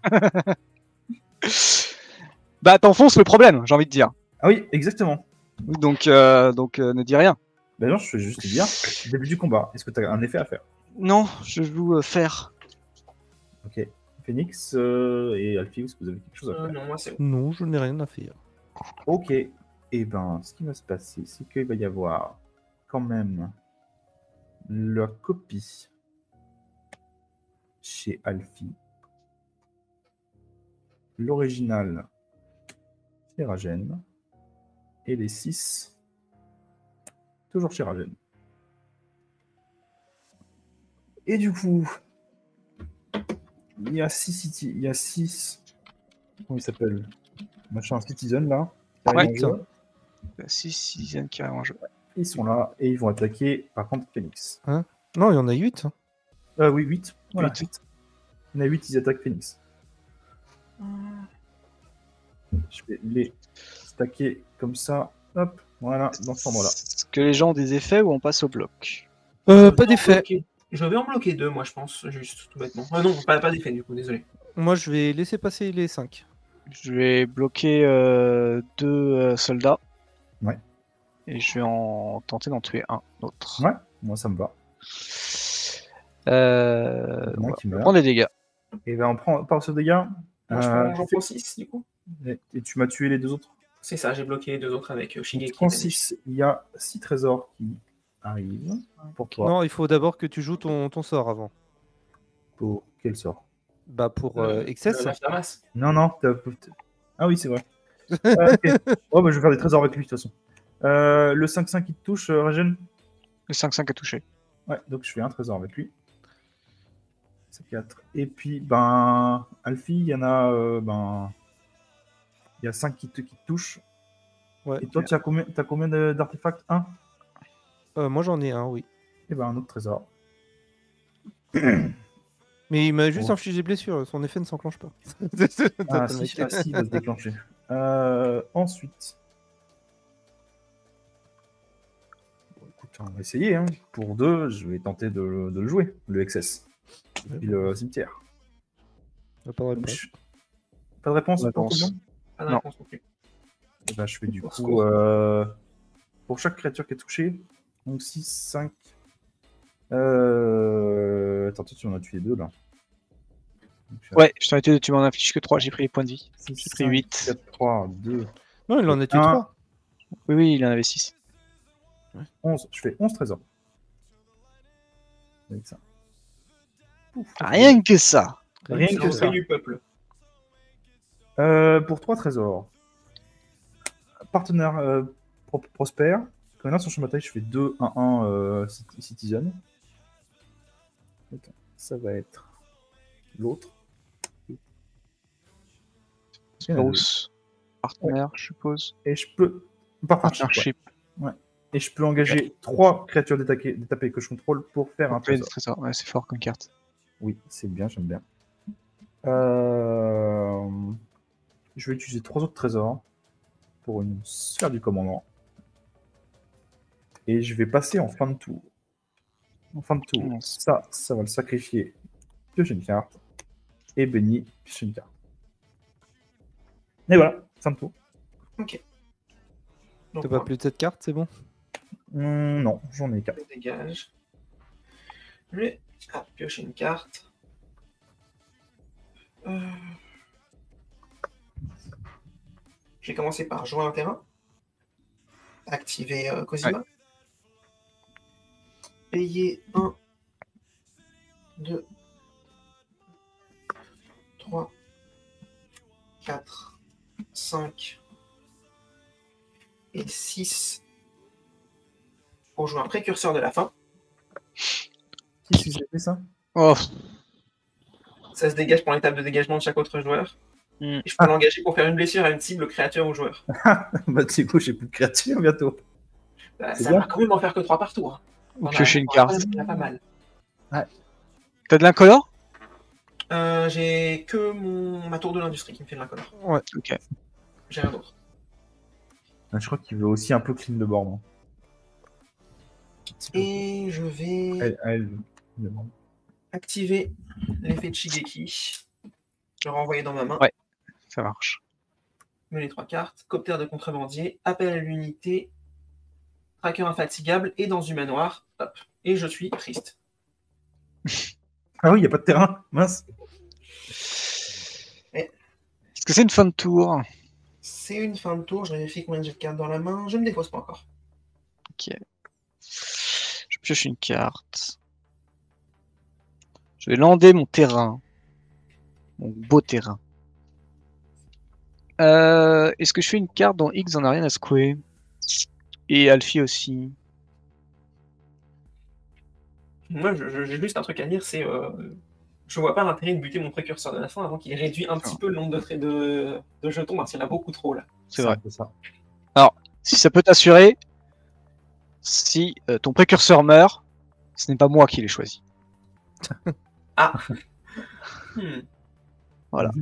Bah, t'enfonces le problème, j'ai envie de dire. Ah oui, exactement. Donc, euh, donc euh, ne dis rien. Ben non, je vais juste te dire, début du combat, est-ce que tu as un effet à faire? Non, je joue euh, faire. Ok. Phoenix euh, et Alfie, est-ce que vous avez quelque chose à Euh, faire? non, moi c'est bon. Non, je n'ai rien à faire. Ok. Et ben, ce qui va se passer, c'est qu'il va y avoir quand même la copie chez Alfie. L'original chez Rajen. Et les six. Toujours chez Raven. Et du coup, il y a six city, il y a six. Comment il s'appelle? Machin Citizen là. Ouais. six Citizen qui arrivent en jeu. Ils sont là et ils vont attaquer par contre Phoenix. Hein? Non, il y en a huit. Hein. Euh, oui, huit. Voilà, huit. huit. Il y en a huit, ils attaquent Phoenix. Je vais les stacker comme ça. Hop, voilà, dans ce format-là. Est-ce que les gens ont des effets ou on passe au bloc? Euh, pas d'effet. Je vais en bloquer deux, moi, je pense, juste, tout bêtement. Ah non, pas, pas d'effet, du coup, désolé. Moi, je vais laisser passer les cinq. Je vais bloquer euh, deux euh, soldats. Ouais. Et je vais en tenter d'en tuer un autre. Ouais, moi ça me va. Euh, Moi voilà. qui On meurs. prend des dégâts. Et ben on prend par ce dégât. Moi, je euh, prends- j'en prends six, du coup. et, et tu m'as tué les deux autres. C'est ça, j'ai bloqué les deux autres avec euh, Donc, Shigeki. tu prends six, il y a six trésors qui arrivent pour toi. Non, il faut d'abord que tu joues ton, ton sort avant. Pour quel sort? Bah pour euh, Euh, Excess. La Flamas. Non, non. t'as- Ah oui, c'est vrai. Ah, ok. Oh, bah, je vais faire des trésors avec lui de toute façon. Euh, le cinq cinq qui te touche, euh, Regen. Le cinq cinq a touché. Ouais, donc je fais un trésor avec lui. C'est quatre. Et puis, ben, Alfie, il y en a, euh, ben, il y a cinq qui te, qui te touchent. Ouais. Et toi, tu as combien, t'as combien de- d'artefacts? Un. Euh, moi, j'en ai un, oui. Et ben, un autre trésor. Mais il m'a juste Oh. infligé blessure. Son effet ne s'enclenche pas. Ah, T'as si, le mec. ah, si, il va se déclencher. Euh, ensuite. Bon, écoute, on va essayer. Hein. Pour deux, je vais tenter de, le- de le jouer, le Excess. Et puis le cimetière. T'as pas de réponse. Je- Pas de réponse, Pas de pour tout réponse. le monde. Pas de Non. réponse non plus. Et ben, je fais du Au coup. secours. euh, pour chaque créature qui est touchée, donc six, cinq. Euh... Attends, toi, tu en as tué deux là. Donc, Ouais, je t'en ai tué, tu m'en affiches que trois, j'ai pris les points de vie. six, J'ai pris cinq, huit. quatre, trois, deux, Non, il en a tué Un. trois. Oui, oui, il en avait six. onze. Je fais onze trésors. Avec ça. Pouf. Rien que ça. Rien C'est que l'entrée ça. du peuple. Euh, pour trois trésors. Partenaire euh, pro- prospère. Quand il y en a sur champ de bataille, je fais deux, un, un euh, cit- Citizen. Attends, ça va être l'autre. Il y en a deux. Bruce. Partenaire, je suppose. Et je peux. Partnership. Partnership. Et je peux engager trois créatures d'étaquées- d'étapées que je contrôle pour faire un Après, des trésor. trésors. Ouais, c'est fort comme carte. Oui, c'est bien, j'aime bien. Euh, Je vais utiliser trois autres trésors pour une sphère du commandement. Et je vais passer en fin de tour. En fin de tour. Mmh. Ça, ça va le sacrifier. Piocher une carte. Et Benny, piocher une carte. Et voilà, fin de tour. Ok. Donc, T'as pas moi, plus de cette carte, c'est bon? Hum, non, j'en ai quatre. je dégage. Je vais ah, piocher une carte. Euh... Je vais commencer par jouer un terrain. Activer euh, Cosima. Payer un, deux, trois, quatre, cinq et six pour jouer un précurseur de la fin. Si, si, j'ai fait ça. Oh, Ça se dégage pour l'étape de dégagement de chaque autre joueur. Mm. Et je peux l'engager pour faire une blessure à une cible, créature ou joueur. Bah, tu sais quoi, j'ai plus de créatures bientôt. Bah, C'est ça bien. va quand même en faire que trois par tour. hein. ou On a- piocher une on a carte. quand même- on a pas mal. T'as de l'incolore? Euh, j'ai que mon... ma tour de l'industrie qui me fait de l'incolore. Ouais. Ok. J'ai rien d'autre. Ah, je crois qu'il veut aussi un peu clean le board. hein. Un petit peu. Et je vais Elle- elle- elle- activer l'effet de Shigeki. Le renvoyer dans ma main. Ouais. Ça marche. Mets les trois cartes. Coptère de contrebandier. Appel à l'unité. Tracker infatigable. Et dans humanoir. Hop. Et je suis triste. Ah oui, il n'y a pas de terrain. Mince. Est-ce que c'est une fin de tour? C'est une fin de tour. Je vérifie combien j'ai de cartes dans la main. Je ne me défausse pas encore. Ok. Je pioche une carte. Je vais lander mon terrain. Mon beau terrain. Euh, Est-ce que je fais une carte dont X en a rien à secouer? Et Alfie aussi. Moi, je- je- j'ai juste un truc à dire, c'est euh, je vois pas l'intérêt de buter mon précurseur de la fin avant qu'il ait réduit un petit peu le nombre de, tra- de, de jetons, parce qu'il y en a beaucoup trop là. C'est vrai. un peu ça. Si ça peut t'assurer, si euh, ton précurseur meurt, ce n'est pas moi qui l'ai choisi. Ah Hmm. Voilà.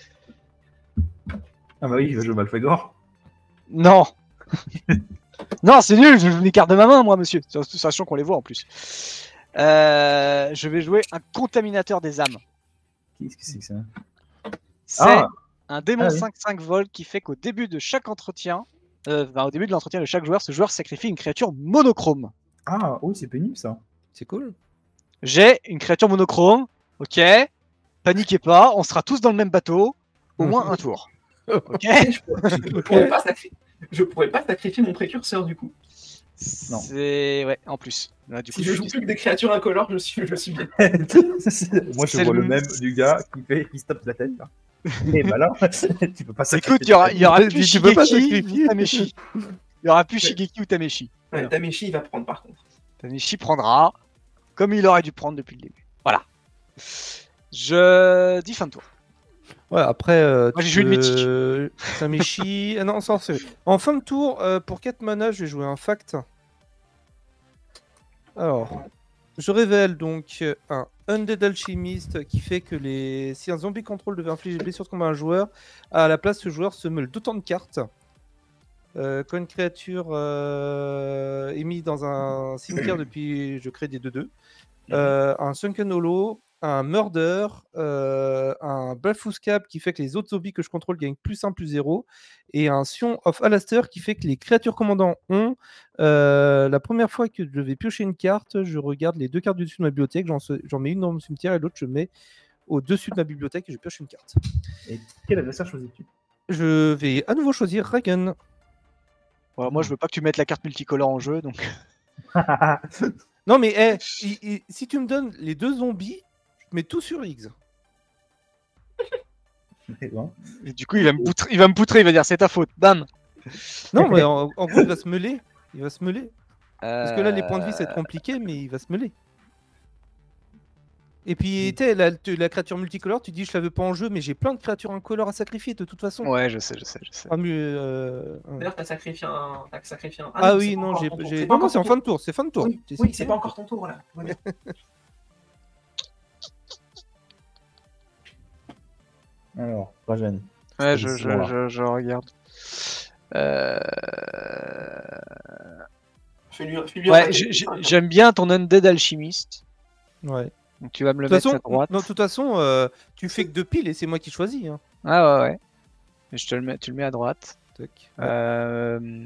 Ah bah oui, il va jouer Malfegor. Non. Non, c'est nul, je m'écarte de ma main, moi, monsieur. Sachant qu'on les voit en plus. Euh, je vais jouer un contaminateur des âmes. Qu'est-ce que c'est que ça? C'est Ah. un démon Ah oui. cinq cinq volts qui fait qu'au début de chaque entretien, euh, enfin, au début de l'entretien de chaque joueur, ce joueur sacrifie une créature monochrome. Ah oui, c'est pénible ça. C'est cool. J'ai une créature monochrome, ok. Paniquez pas, on sera tous dans le même bateau, au moins un tour. Ok. je, pourrais, je pourrais pas sacri- je pourrais pas sacrifier mon précurseur du coup. Non. C'est ouais, en plus. Là, du coup, Si je joue plus que des créatures incolores, je suis, je suis bien. Moi, je C'est vois le- le même du gars qui fait, qui se tape la tête. Là. Et bah là, tu peux pas sacrifier. Écoute, il y aura, il y aura plus Tu peux pas Shigeki sacrifier. ou Tameshi. Il y aura plus Shigeki ou Tameshi. Ouais, Voilà. Tameshi, il va prendre par contre. Tameshi prendra comme il aurait dû prendre depuis le début. Voilà. Je dis fin de tour. Ouais, après. Euh, Moi, j'ai tu joué une peux- Tameshi. Ah non, ça, c'est. En fin de tour, euh, pour quatre mana, je vais jouer un fact. Alors, je révèle donc un Undead Alchemist qui fait que les... si un zombie contrôle devait infliger des blessures de combat à un joueur, à la place, ce joueur se meule d'autant de cartes. Euh, quand une créature euh, est mise dans un cimetière depuis, je crée des deux deux. Euh, un Sunken Hollow, un Murder, euh, un Bafous Cap qui fait que les autres zombies que je contrôle gagnent plus un, plus zéro, et un Sion of Alastair qui fait que les créatures commandants ont. Euh, la première fois que je vais piocher une carte, je regarde les deux cartes du dessus de ma bibliothèque, j'en, se- j'en mets une dans mon cimetière et l'autre je mets au-dessus de ma bibliothèque et je pioche une carte. Et quel adversaire choisis-tu? Je vais à nouveau choisir Ragen. Voilà, moi, je veux pas que tu mettes la carte multicolore en jeu, donc. Non mais eh, il- il- si tu me donnes les deux zombies, je mets tout sur X. Eh ben, Et du coup, il va me poutrer, il va me poutrer, il va dire c'est ta faute. Bam. Non mais en, en gros il va se meuler. Il va se meuler. Parce que là, les points de vie, Euh, c'est compliqué, mais il va se mêler. Et puis, tu sais, la, tu- la créature multicolore, tu dis, je la veux pas en jeu, mais j'ai plein de créatures incolores à sacrifier de toute façon. Ouais, je sais, je sais, je sais. Ah, mais, euh, ouais. D'ailleurs, t'as sacrifié un. T'as sacrifié un. Ah c'est oui, pas non, encore j'ai. ton tour. j'ai- C'est pas Non, non, encore c'est en ton fin tour. de tour, c'est fin de tour. Oui, T'es oui, cité. c'est pas encore ton tour là. Ouais. alors, Rajen. Ouais, Cette je, je, décision-là. je, je regarde. Euh... Fais-lui fais-lui un Ouais, paquet j'ai- de j'ai- cinq. j'aime bien ton Undead Alchimiste. Ouais. Donc tu vas me le De toute mettre façon, à droite. non, de toute façon euh, tu fais que deux piles et c'est moi qui choisis. Hein. Ah ouais, ouais. Et je te le mets, tu le mets à droite. Tac. Euh...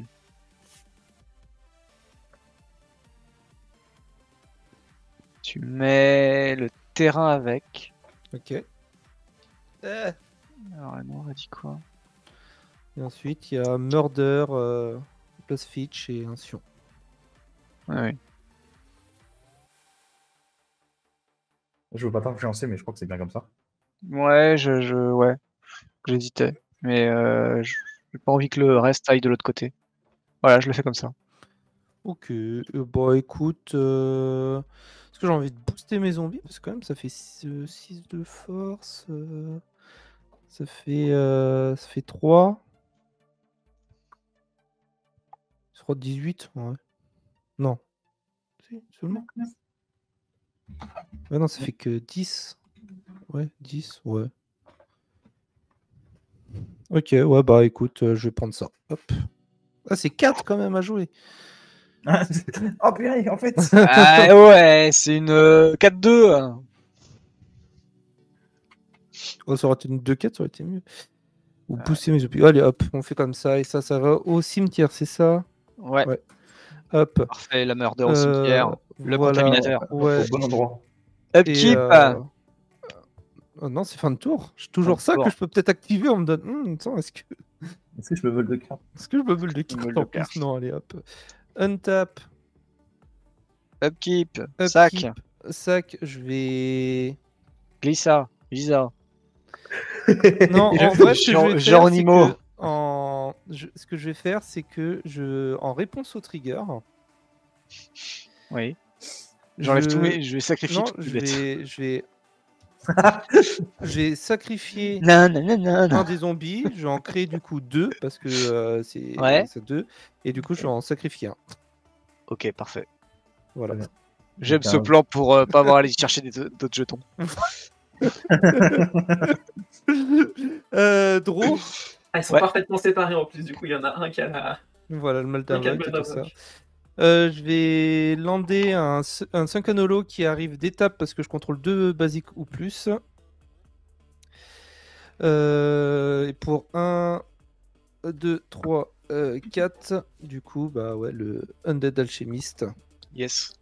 Tu mets le terrain avec. Ok. Eh. Alors, on a dit quoi? Et ensuite, il y a Murder, euh, plus Fitch et un Sion. Ouais, ouais. Je veux pas t'influencer, mais je crois que c'est bien comme ça. Ouais, je, je, ouais, j'hésitais, mais euh, je- j'ai pas envie que le reste aille de l'autre côté. Voilà, je le fais comme ça. Ok. Euh, bah écoute, euh... est-ce que j'ai envie de booster mes zombies? Parce que quand même, ça fait six de force. euh, Ça fait, euh, ça fait trois. Je crois dix-huit, ouais. Non. Si, seulement. Ouais, non, ça fait que dix. Ouais, dix, ouais. Ok, ouais, bah écoute, euh, je vais prendre ça. Hop. Ah, c'est quatre quand même à jouer. Oh purée, en fait. Ah ouais, c'est une euh, quatre deux. hein. Oh, ça aurait été une deux quatre, ça aurait été mieux. Ou pousser mes zombies. Allez, hop, on fait comme ça. Et ça, ça va au cimetière, c'est ça? Ouais, Ouais. Hop. parfait, la murder au Euh, cimetière, le voilà, contaminateur. Ouais. Au bon endroit. Upkeep, Et, euh, oh non, c'est fin de tour. J'ai toujours Fin de ça tour. que je peux peut-être activer. On me donne. Hum, attends, est-ce que... Est-ce que je me vole de carte? est-ce que je me vole de Me carte vole en de plus? carte. Non, allez, hop. Untap. upkeep, Upkeep, sac, Sac, je vais. glissa, Lisa. Non, en Je- vrai, ce que je vais Gér- faire, c'est Géronimo. que en... je- ce que je vais faire, c'est que je, en réponse au trigger, Oui. J'enlève je... tout, mais je vais sacrifier non, tout. je vais, je vais, je vais sacrifier Non, non, non, non, non. un des zombies. Je vais en créer du coup deux parce que euh, c'est Ouais. c'est deux, et du coup je vais en sacrifier un. Ok, parfait. Voilà. Très J'aime Donc, ce un- plan pour euh, pas avoir à aller chercher des- d'autres jetons. euh, Draw. Ah, ils sont Ouais. parfaitement séparés en plus, du coup, il y en a un qui a la. Voilà le mal un qui a le d'invoque et tout ça. Maldamoc. Euh, je vais lander un, s- un Sunken Hollow qui arrive d'étape parce que je contrôle deux basiques ou plus. Euh, et pour un, deux, trois, quatre, du coup, bah ouais, le Undead Alchemist. Yes.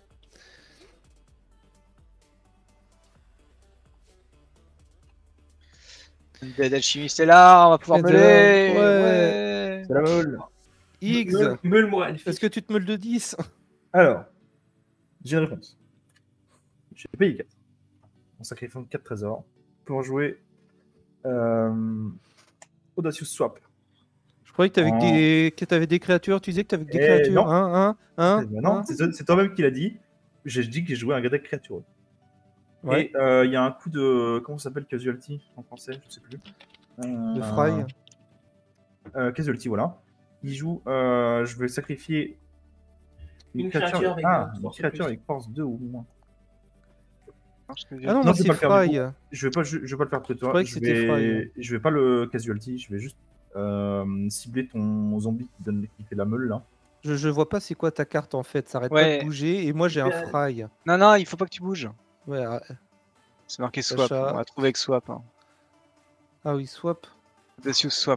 Dead Alchimiste est là, on va pouvoir Et meuler. de- ouais. Ouais. C'est la meule. Higgs, Meule- Meule-moi, Elfie. est-ce que tu te meules de dix? Alors, j'ai une réponse. J'ai payé quatre. En sacrifiant quatre trésors pour jouer euh, Audacious Swap. Je croyais que t'avais Oh. des... que t'avais des créatures, tu disais que t'avais des Eh, créatures. non. Hein, hein, hein, Eh ben non, hein. c'est c'est toi-même qui l'a dit. J'ai dit que j'ai joué un deck créatureux. Ouais. Et il euh, y a un coup de. Comment ça s'appelle Casualty en français? Je sais plus. Euh, De Fry. euh, Casualty, voilà. Il joue. Euh, je vais sacrifier Une créature avec, ah, euh, une force créature plus. avec force deux ou moins. Ah non, Non, moi, je vais c'est pas le faire, Fry. du Je vais pas, je, je vais pas le faire que toi. croyais que Je c'était vais, je vais pas le Casualty. Je vais juste euh, cibler ton zombie qui donne qui fait la meule là. Je, je vois pas c'est quoi ta carte en fait, ça arrête Ouais. pas de bouger et moi j'ai un Euh, Fry. Non, non, il faut pas que tu bouges. Ouais, ah, C'est marqué swap. Achat. On va trouver avec swap. Hein. ah oui, swap. Audacious swap.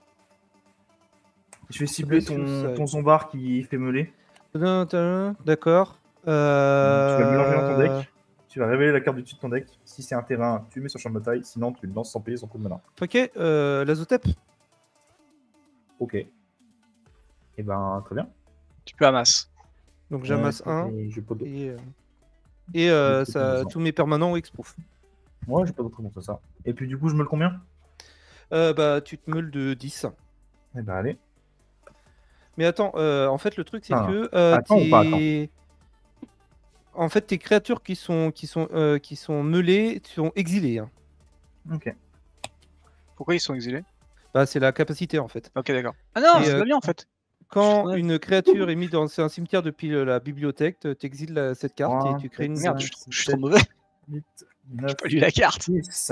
Je vais cibler Audacious, ton, euh, ton zombard qui fait meuler. Tadam, tadam, d'accord. Euh... Tu vas mélanger dans ton deck. Tu vas révéler la carte du dessus de ton deck. Si c'est un terrain, tu le mets sur champ de bataille. Sinon, tu le lances sans payer, sans coup de malin. Ok, euh, l'Azotep. Ok. Et ben, très bien. Tu peux amasser. Donc j'amasse Ouais, un. et J'ai pas d'autre. Et, euh, et euh, C'est ça, intéressant. tous mes permanents exproof. Moi, j'ai pas d'autre réponse à ça. Et puis, du coup, je me le combien? Euh, bah, tu te meules de dix. Eh ben, allez. Mais attends, euh, en fait, le truc, c'est Ah, que euh, attends ou pas tes- en fait, tes créatures qui sont, qui sont, euh, qui sont meulées sont exilées. Hein. Ok. Pourquoi ils sont exilés? Bah, c'est la capacité, en fait. Ok, d'accord. Ah non, Et, c'est euh, pas bien en fait. Quand Ouais. une créature est mise dans un cimetière depuis le- la bibliothèque, tu exiles la- cette carte Trois, et tu crées une... Merde, cinq, je, suis trop- je suis trop mauvais. huit, J'ai neuf, pas lu la carte. dix.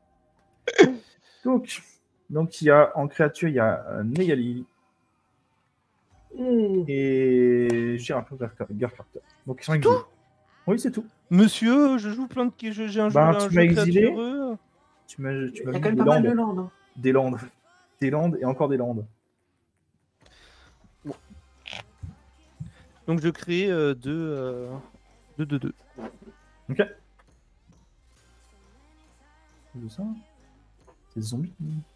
Donc, donc, il y a en créature, il y a euh, Negali Mmh. et Giraffon Garcarter. Donc, ils sont exilés. Oui, c'est tout. Monsieur, je joue plein de... je- J'ai un jeu, Bah, un tu jeu m'as exilé. créatureux. Tu m'as tu Il y m'as a mis quand même des pas mal de landes. landes. Hein. Des landes. Des landes et encore des landes. Donc je crée euh, deux, euh, deux, deux, deux. Ok. C'est ça. C'est des zombies.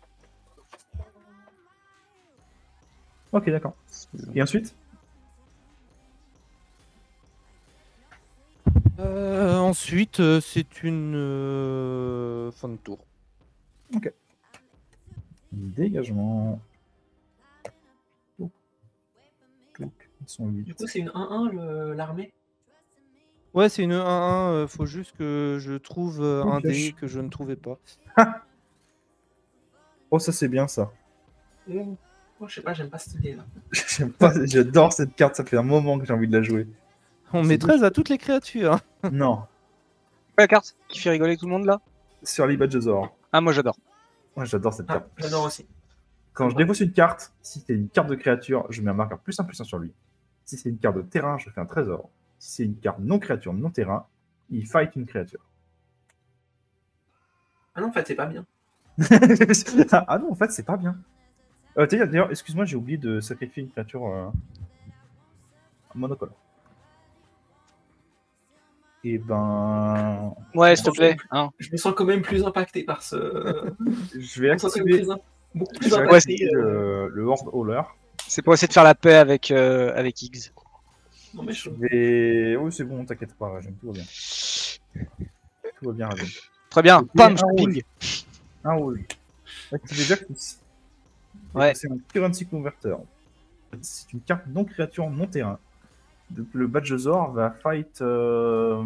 Ok, d'accord. Et ensuite? Euh, ensuite, euh, c'est une euh, fin de tour. Dégagement. Touc. Touc. Ils sont Du huit. coup, c'est une un un le- l'armée. Ouais, c'est une un un. euh, faut juste que je trouve euh, Oh, un dé pioche. que je ne trouvais pas. Oh, ça c'est bien ça. Mmh. Moi, je sais pas, j'aime pas cette idée-là. J'aime pas, j'adore cette carte, ça fait un moment que j'ai envie de la jouer. On C'est met beau. treize à toutes les créatures. hein. Non, La carte qui fait rigoler tout le monde là. sur les Badgezor. Ah, moi j'adore. Moi j'adore cette Ah, carte. j'adore aussi. Quand je dépose une carte, si c'est une carte de créature, je mets un marqueur plus un plus un sur lui. Si c'est une carte de terrain, je fais un trésor. Si c'est une carte non créature, non terrain, il fight une créature. Ah non, en fait, c'est pas bien. Ah non, en fait, c'est pas bien. Euh, d'ailleurs, d'ailleurs, excuse-moi, j'ai oublié de sacrifier une créature euh, monocolore. Et ben. Ouais, s'il te plaît. Hein. Je me sens quand même plus impacté par ce. Je vais Je me sens quand même activer, plus im- beaucoup plus je vais impacté. activer euh, le, le Horde Hauler. C'est pour essayer de faire la paix avec, euh, avec Higgs. Non, mais je... Et... Oh, c'est bon, t'inquiète pas, Rajin, tout va bien. Tout va bien, Rajin. Très bien. Ok, Pam, un ping. rouge. Un rouge. Activer Justice. Ouais. C'est un currency converter. C'est une carte non créature non terrain. Donc le Badgezor va fight. Euh...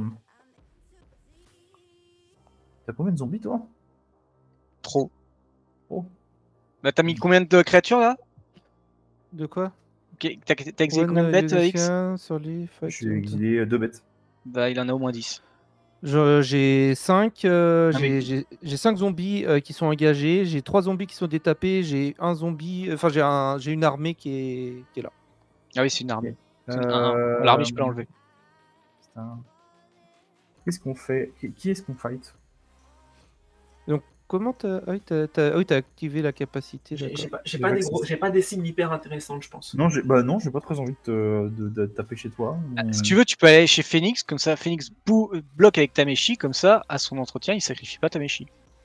T'as combien de zombies toi? Trop. Oh. Bah, t'as mis combien de créatures là? De quoi? Ok, T'as t'as exilé One, combien de euh, bêtes, euh, X? Lucien, Sorly, Fight, J'ai exilé deux bêtes. Bah, il en a au moins dix. Je- J'ai cinq euh, Ah, j'ai mais- j'ai- j'ai cinq zombies euh, qui sont engagés, j'ai trois zombies qui sont détapés, j'ai un zombie, enfin j'ai un, j'ai une armée qui est, qui est là. Ah oui, c'est une armée. C'est une un un. Euh, L'armée, je peux l'enlever. putain. Qu'est-ce qu'on fait? Qui qui est-ce qu'on fight? Donc comment t'as ah oui, t'as- t'as- ah oui, t'as activé la capacité, J'ai d'accord. j'ai pas, j'ai J'ai pas des l'accès. gros- j'ai pas des cibles hyper intéressantes, je pense. Non, j'ai bah non, j'ai pas très envie de, te- de, de taper chez toi. Ah, mais- Si tu veux, tu peux aller chez Phoenix, comme ça, Phoenix bou- euh, bloque avec Tameshi, comme ça, à son entretien, il sacrifie pas Tameshi.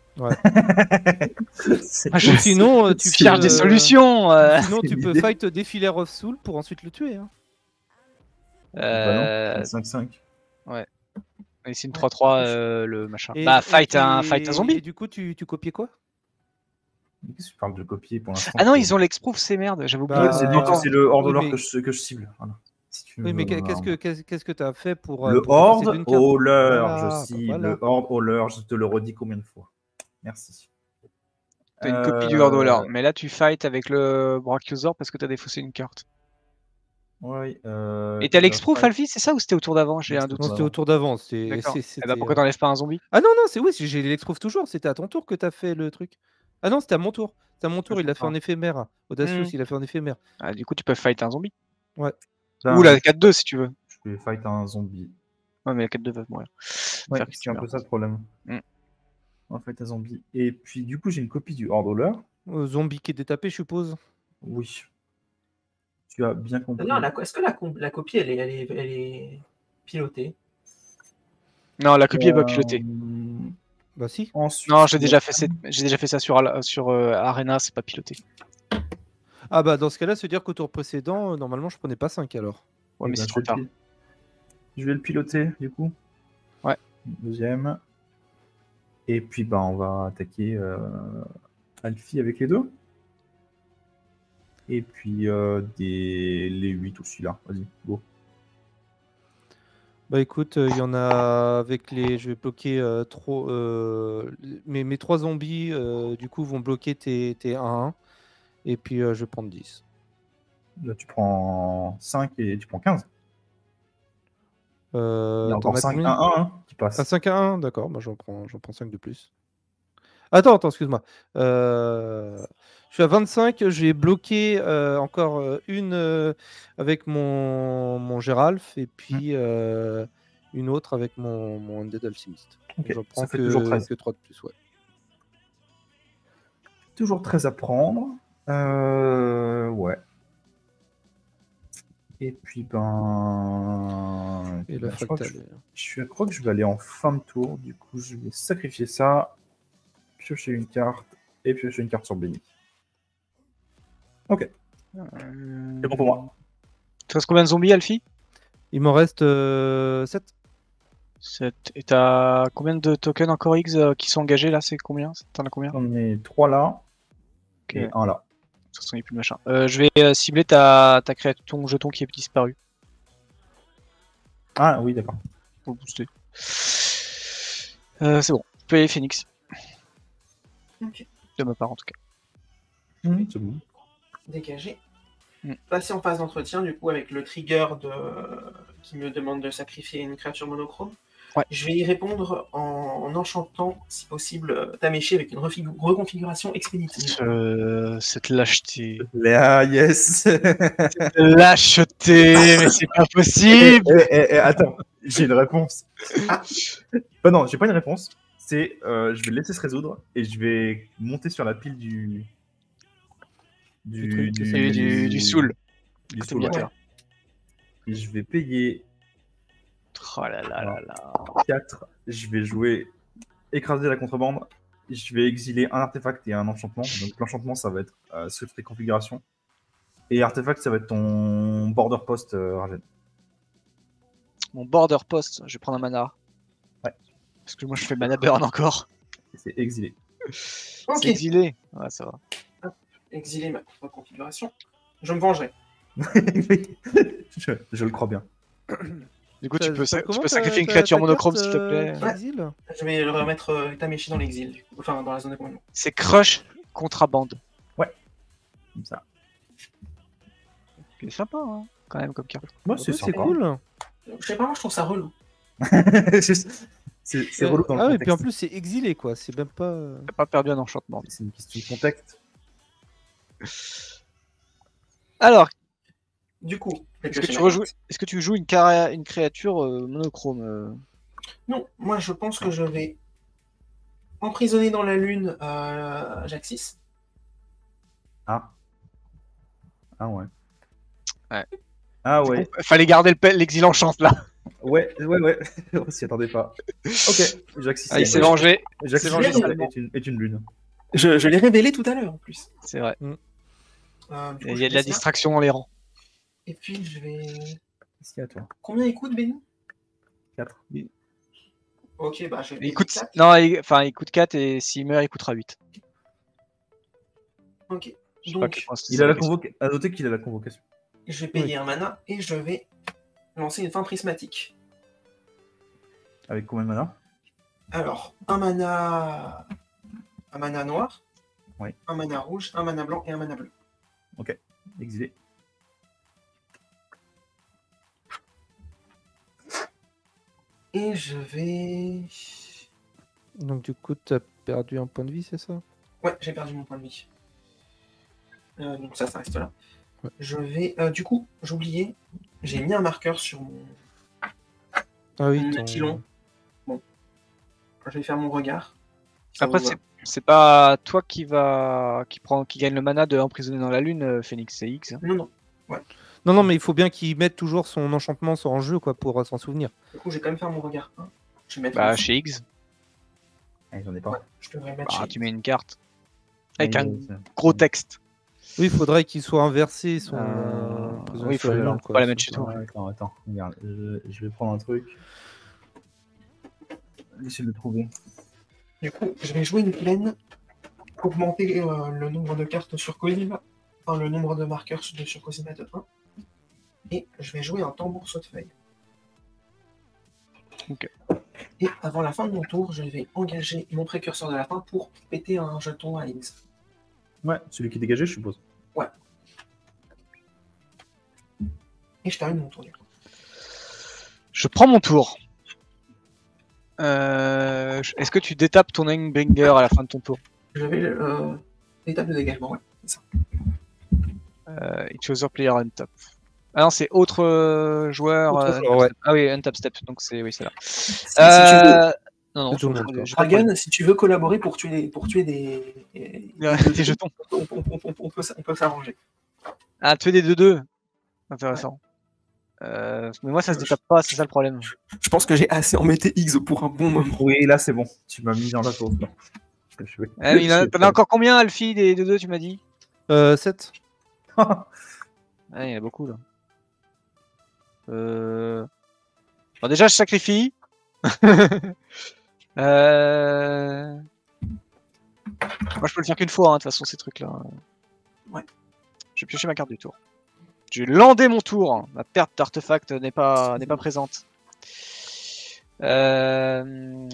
C'est- Ah, je- Ou sinon, euh, tu Tu cherches peux, des euh, solutions. euh. Sinon, c'est tu peux l'idée. fight Défiler of Soul pour ensuite le tuer. Hein. Euh, Bah non, cinq cinq. et c'est une trois trois, euh, le machin. Et- bah, et- fight, un, et- fight un zombie. Et du coup, tu, tu copiais quoi? Mais Qu'est-ce que tu parles de copier pour l'instant? Ah non, ils ont l'exproof, c'est merde, j'avais oublié. Bah, Ouais, c'est euh, lui- Encore. c'est le hors oui, dollar mais- que, je, que je cible. Voilà. Si tu Oui, veux, mais qu'est- qu'est-ce que euh, qu'est-ce qu'est-ce que t'as fait pour euh, Le pour te passer horde d'une carte au leurre, Voilà, je cible. voilà. Le horde au leurre, je te le redis combien de fois. Merci. T'as une Euh, copie du Horde Dollar. Mais là, tu fight avec le Brachiosaur parce que t'as défaussé une carte. Ouais, euh, Et t'as il va l'exproof, fight- Alfie, c'est ça ou c'était au tour d'avant? J'ai un C'était doute. Non, au c'était au tour d'avant. c'était- D'accord. c'est- Eh c'était, bah, pourquoi euh, t'enlèves pas un zombie? Ah non, non, c'est oui, j'ai l'exprouve toujours. C'était à ton tour que t'as fait le truc. Ah non, c'était à mon tour. C'était à mon tour, Je il l'a fait comprends. en éphémère. Audacious, Hmm. il a fait en éphémère. Ah, du coup, tu peux fight un zombie. Putain, Ou la quatre deux si tu veux. Je vais fight un zombie. Ouais, mais la quatre deux va mourir. Ouais, Faire que c'est tu un meurs. peu ça le problème. Mm. On va fight un zombie. Et puis, du coup, j'ai une copie du horde au leurre. Euh, zombie qui est détapé, je suppose. Oui. Tu as bien compris. Non, la- est-ce que la, com- la copie, elle est, elle est, elle est pilotée? Non, la copie est pas Euh, pilotée. Bah si. Ensuite, Non, j'ai déjà fait, cette- j'ai déjà fait ça sur, Al- sur euh, Arena, c'est pas piloté. Ah bah dans ce cas-là, se dire qu'au tour précédent, euh, normalement, je prenais pas cinq alors. Ouais, Eh mais ben, c'est je trop vais tard. le pi- Je vais le piloter, du coup. Ouais. Deuxième. Et puis, bah, on va attaquer euh, Alfie avec les deux. Et puis, euh, des... les huit aussi, là. Vas-y, go. Bah écoute, il y en a avec les. Je vais bloquer euh, trop. euh, mes, mes trois zombies, euh, du coup, vont bloquer tes, tes un un. Et puis euh, je vais prendre dix. Là, tu prends cinq et tu prends quinze. Euh, Il y a t'en encore as cinq, combien un, un, hein, qui passe. Ah, cinq à un, d'accord. Bah, j'en prends, j'en prends cinq de plus. Attends, attends, excuse-moi. Euh, je suis à vingt-cinq. J'ai bloqué euh, encore euh, une euh, avec mon, mon Géralf et puis euh, une autre avec mon, mon Undead Alchemist. Ok, J'en prends ça fait que, toujours treize. que trois de plus, ouais. Toujours treize à prendre. Euh, ouais. Et puis, ben. Et la ben, je, crois que je, fractale. je crois que je vais aller en fin de tour. Du coup, je vais sacrifier ça, piocher une carte et piocher une carte sur Benny. Ok, Euh, c'est bon pour moi. Tu restes combien de zombies, Alfie? Il m'en reste euh, sept. sept. Et t'as combien de tokens encore X euh, qui sont engagés là? C'est combien? T'en as combien? On est trois là Ok. et un là. De toute façon, il n'y a plus de machin. Euh, je vais euh, cibler ta, ta créature, ton jeton qui est disparu. Ah oui, d'accord. Pour le booster. Euh, c'est bon. Tu peux y aller, Phoenix. Ok. De ma part, en tout cas. Mhm, c'est bon. Dégagé. Mm. Passer en phase d'entretien, du coup, avec le trigger de... qui me demande de sacrifier une créature monochrome. Ouais. Je vais y répondre en, en enchantant, si possible, Tameshi avec une refigu- reconfiguration expéditive. Euh, cette lâcheté. Ah, yes. Cette lâcheté, mais c'est pas possible. Eh, eh, eh, attends, j'ai une réponse. Ah. Bah non, j'ai pas une réponse. C'est, euh, je vais le laisser se résoudre et je vais monter sur la pile du Du truc, du- du- du soul. Du Côté soul, ouais. militaire. Et je vais payer Oh là là là là. quatre. Je vais jouer écraser la contrebande. Je vais exiler un artefact et un enchantement. Donc l'enchantement, ça va être euh, secret configuration. Et artefact, ça va être ton border post, euh, Rajen. Mon border post, je vais prendre un mana. Ouais. Parce que moi je fais mana burn encore. Et c'est exilé. Ok. C'est exilé. Ouais, ça va. exiler ma propre configuration. Je me vengerai. je, je le crois bien. Du coup, Ça- tu peux, ça tu comment peux ta- sacrifier une ta- créature ta monochrome, carte, s'il te euh, plaît. qui exile Je vais le remettre euh, Tameshi dans l'exil, du coup. Enfin dans la zone de commandement. C'est Crush Contrabande. Comme ça. C'est sympa, hein, quand même, comme carte. Moi, Ouais, c'est c'est sympa. cool. Je sais pas, moi je trouve ça relou. c'est c'est Euh, relou dans le ah oui, contexte. puis en plus c'est exilé quoi, c'est même pas. euh, T'as pas perdu un enchantement. C'est une question de contexte. Alors, Du coup, je vais est-ce que, piocher tu ma rejoues... carte. est-ce que tu joues une, cara- une créature euh, monochrome euh Non, moi je pense que je vais emprisonner dans la lune euh, Jaxis. Ah. Ah ouais. Ouais. Ah Du ouais. coup, fallait garder le pe- l'exil en chance là. Ouais, ouais, ouais. On s'y attendait pas. Ok. Jacques Ah, il s'est Sissi- vengé. Jacques s'est Sissi vengé est, salement. une, est une lune. Je, je l'ai révélé tout à l'heure en plus. C'est vrai. Euh, du coup, Il je y a de fais la ça. distraction dans les rangs. Et puis je vais. Qu'est-ce qu'il y a, toi Combien il coûte, Benny? quatre. Ok, bah je vais payer Il coûte... quatre. Non, il... Enfin, il coûte quatre et s'il meurt, il coûtera huit. Ok. Je sais pas à Donc, quel point c'est Il a la question. convocation. À noter qu'il a la convocation. je vais payer un mana et je vais lancer une fin prismatique. Avec combien de mana? Alors, un mana. Un mana noir. Oui. Un mana rouge, un mana blanc et un mana bleu. Ok. Exilé. Et je vais. Donc du coup t'as perdu un point de vie, c'est ça? Ouais, j'ai perdu mon point de vie. Euh, donc ça, ça reste là. Ouais. Je vais. euh, du coup, j'oubliais, j'ai mis un marqueur sur mon, Ah oui, mon ton- aquilon. Bon. Je vais faire mon regard. Ça Après, vous va. c'est c'est pas toi qui va qui prend qui gagne le mana de emprisonner dans la lune, euh, Phoenix, c'est X. Non, non. Non, non, mais il faut bien qu'il mette toujours son enchantement en jeu quoi, pour euh, s'en souvenir. Du coup, je vais quand même faire mon regard. hein. Je vais mettre. Bah, une- chez X, Ah, j'en ai pas. Ouais, je devrais mettre. bah, chez- tu mets une carte avec Ah, un il- gros texte. Oui, il faudrait qu'il soit inversé son. Euh, présence oui, sur faut- la on lune, peut quoi, pas la c'est mettre chez toi. Ah, attends, attends, regarde. Je, je vais prendre un truc. J'essaie de le trouver. Du coup, je vais jouer une plaine. Augmenter euh, le nombre de cartes sur Cosima. Enfin, le nombre de marqueurs sur, sur Cosima de un. Et je vais jouer un tambour saute-feuille. Ok. Et avant la fin de mon tour, je vais engager mon précurseur de la fin pour péter un jeton à X. Ouais, celui qui est dégagé, je suppose. Et je termine mon tour du coup. Je prends mon tour. Euh, je- Est-ce que tu détapes ton Angbringer à la fin de ton tour? Je vais euh, l'étape de dégagement, ouais. C'est ça. Euh, Each other player untap. Ah non, c'est autre euh, joueur. Autre euh, joueur, untap ouais. step. Ah oui, untap step. Donc c'est oui, c'est là. Si, si tu veux, Euh, Non, non, C'est tout le je- monde, quoi. je- je- je- Dragon, si tu veux collaborer pour tuer, pour tuer des, Des jetons. on, on- on- on- on peut, s- on peut s'arranger. Ah, tuer des deux deux. Intéressant. Euh, mais moi, ça se détape pas, c'est ça le problème. Je pense que j'ai assez embêté X pour un bon moment. Oui, là, c'est bon. Tu m'as mis dans la sauce. là. Je vais- Ah, mais il en a- je T'en vais- as encore combien, Alfie, des deux deux, tu m'as dit? Euh, sept. Ah, il y en a beaucoup là. Euh... Alors déjà, je sacrifie. euh... Moi, je peux le faire qu'une fois, hein, de toute façon, ces trucs-là. Ouais. Je vais piocher ma carte du tour. Je vais lander mon tour. Ma perte d'artefact n'est pas, n'est pas présente. Euh...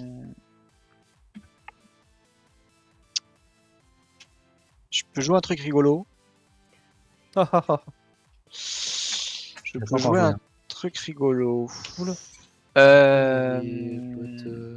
Je peux jouer un truc rigolo. Ah, ah, ah. Je Laisse peux encore jouer jouer, un hein. truc rigolo. Oula. Euh... Il doit être, euh,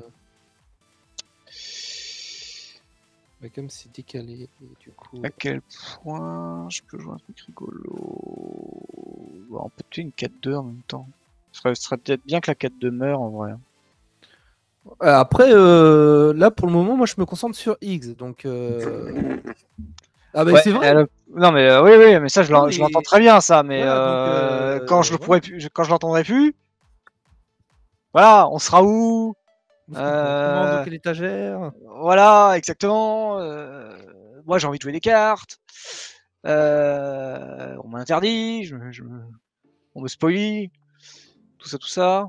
ouais, comme c'est décalé, et du coup. À quel point je peux jouer un truc rigolo? Bon, on peut tuer une quatre deux en même temps. Ce serait, ce serait peut-être bien que la quatre deux meure en vrai. Euh, Après, euh, là pour le moment, moi je me concentre sur X, donc. euh, Ah bah Ouais, c'est vrai. elle- Non mais euh, oui oui mais ça je l'en- Non, je mais- l'entends très bien ça mais Voilà, donc, euh, euh, quand je le voilà. pourrai plus, je- quand je l'entendrai plus, voilà on sera où? Comment, Euh, dans quelle étagère? Voilà exactement. euh, Moi j'ai envie de jouer des cartes. Euh, On m'a interdit, je, me- je me- on me spoilie, tout ça tout ça.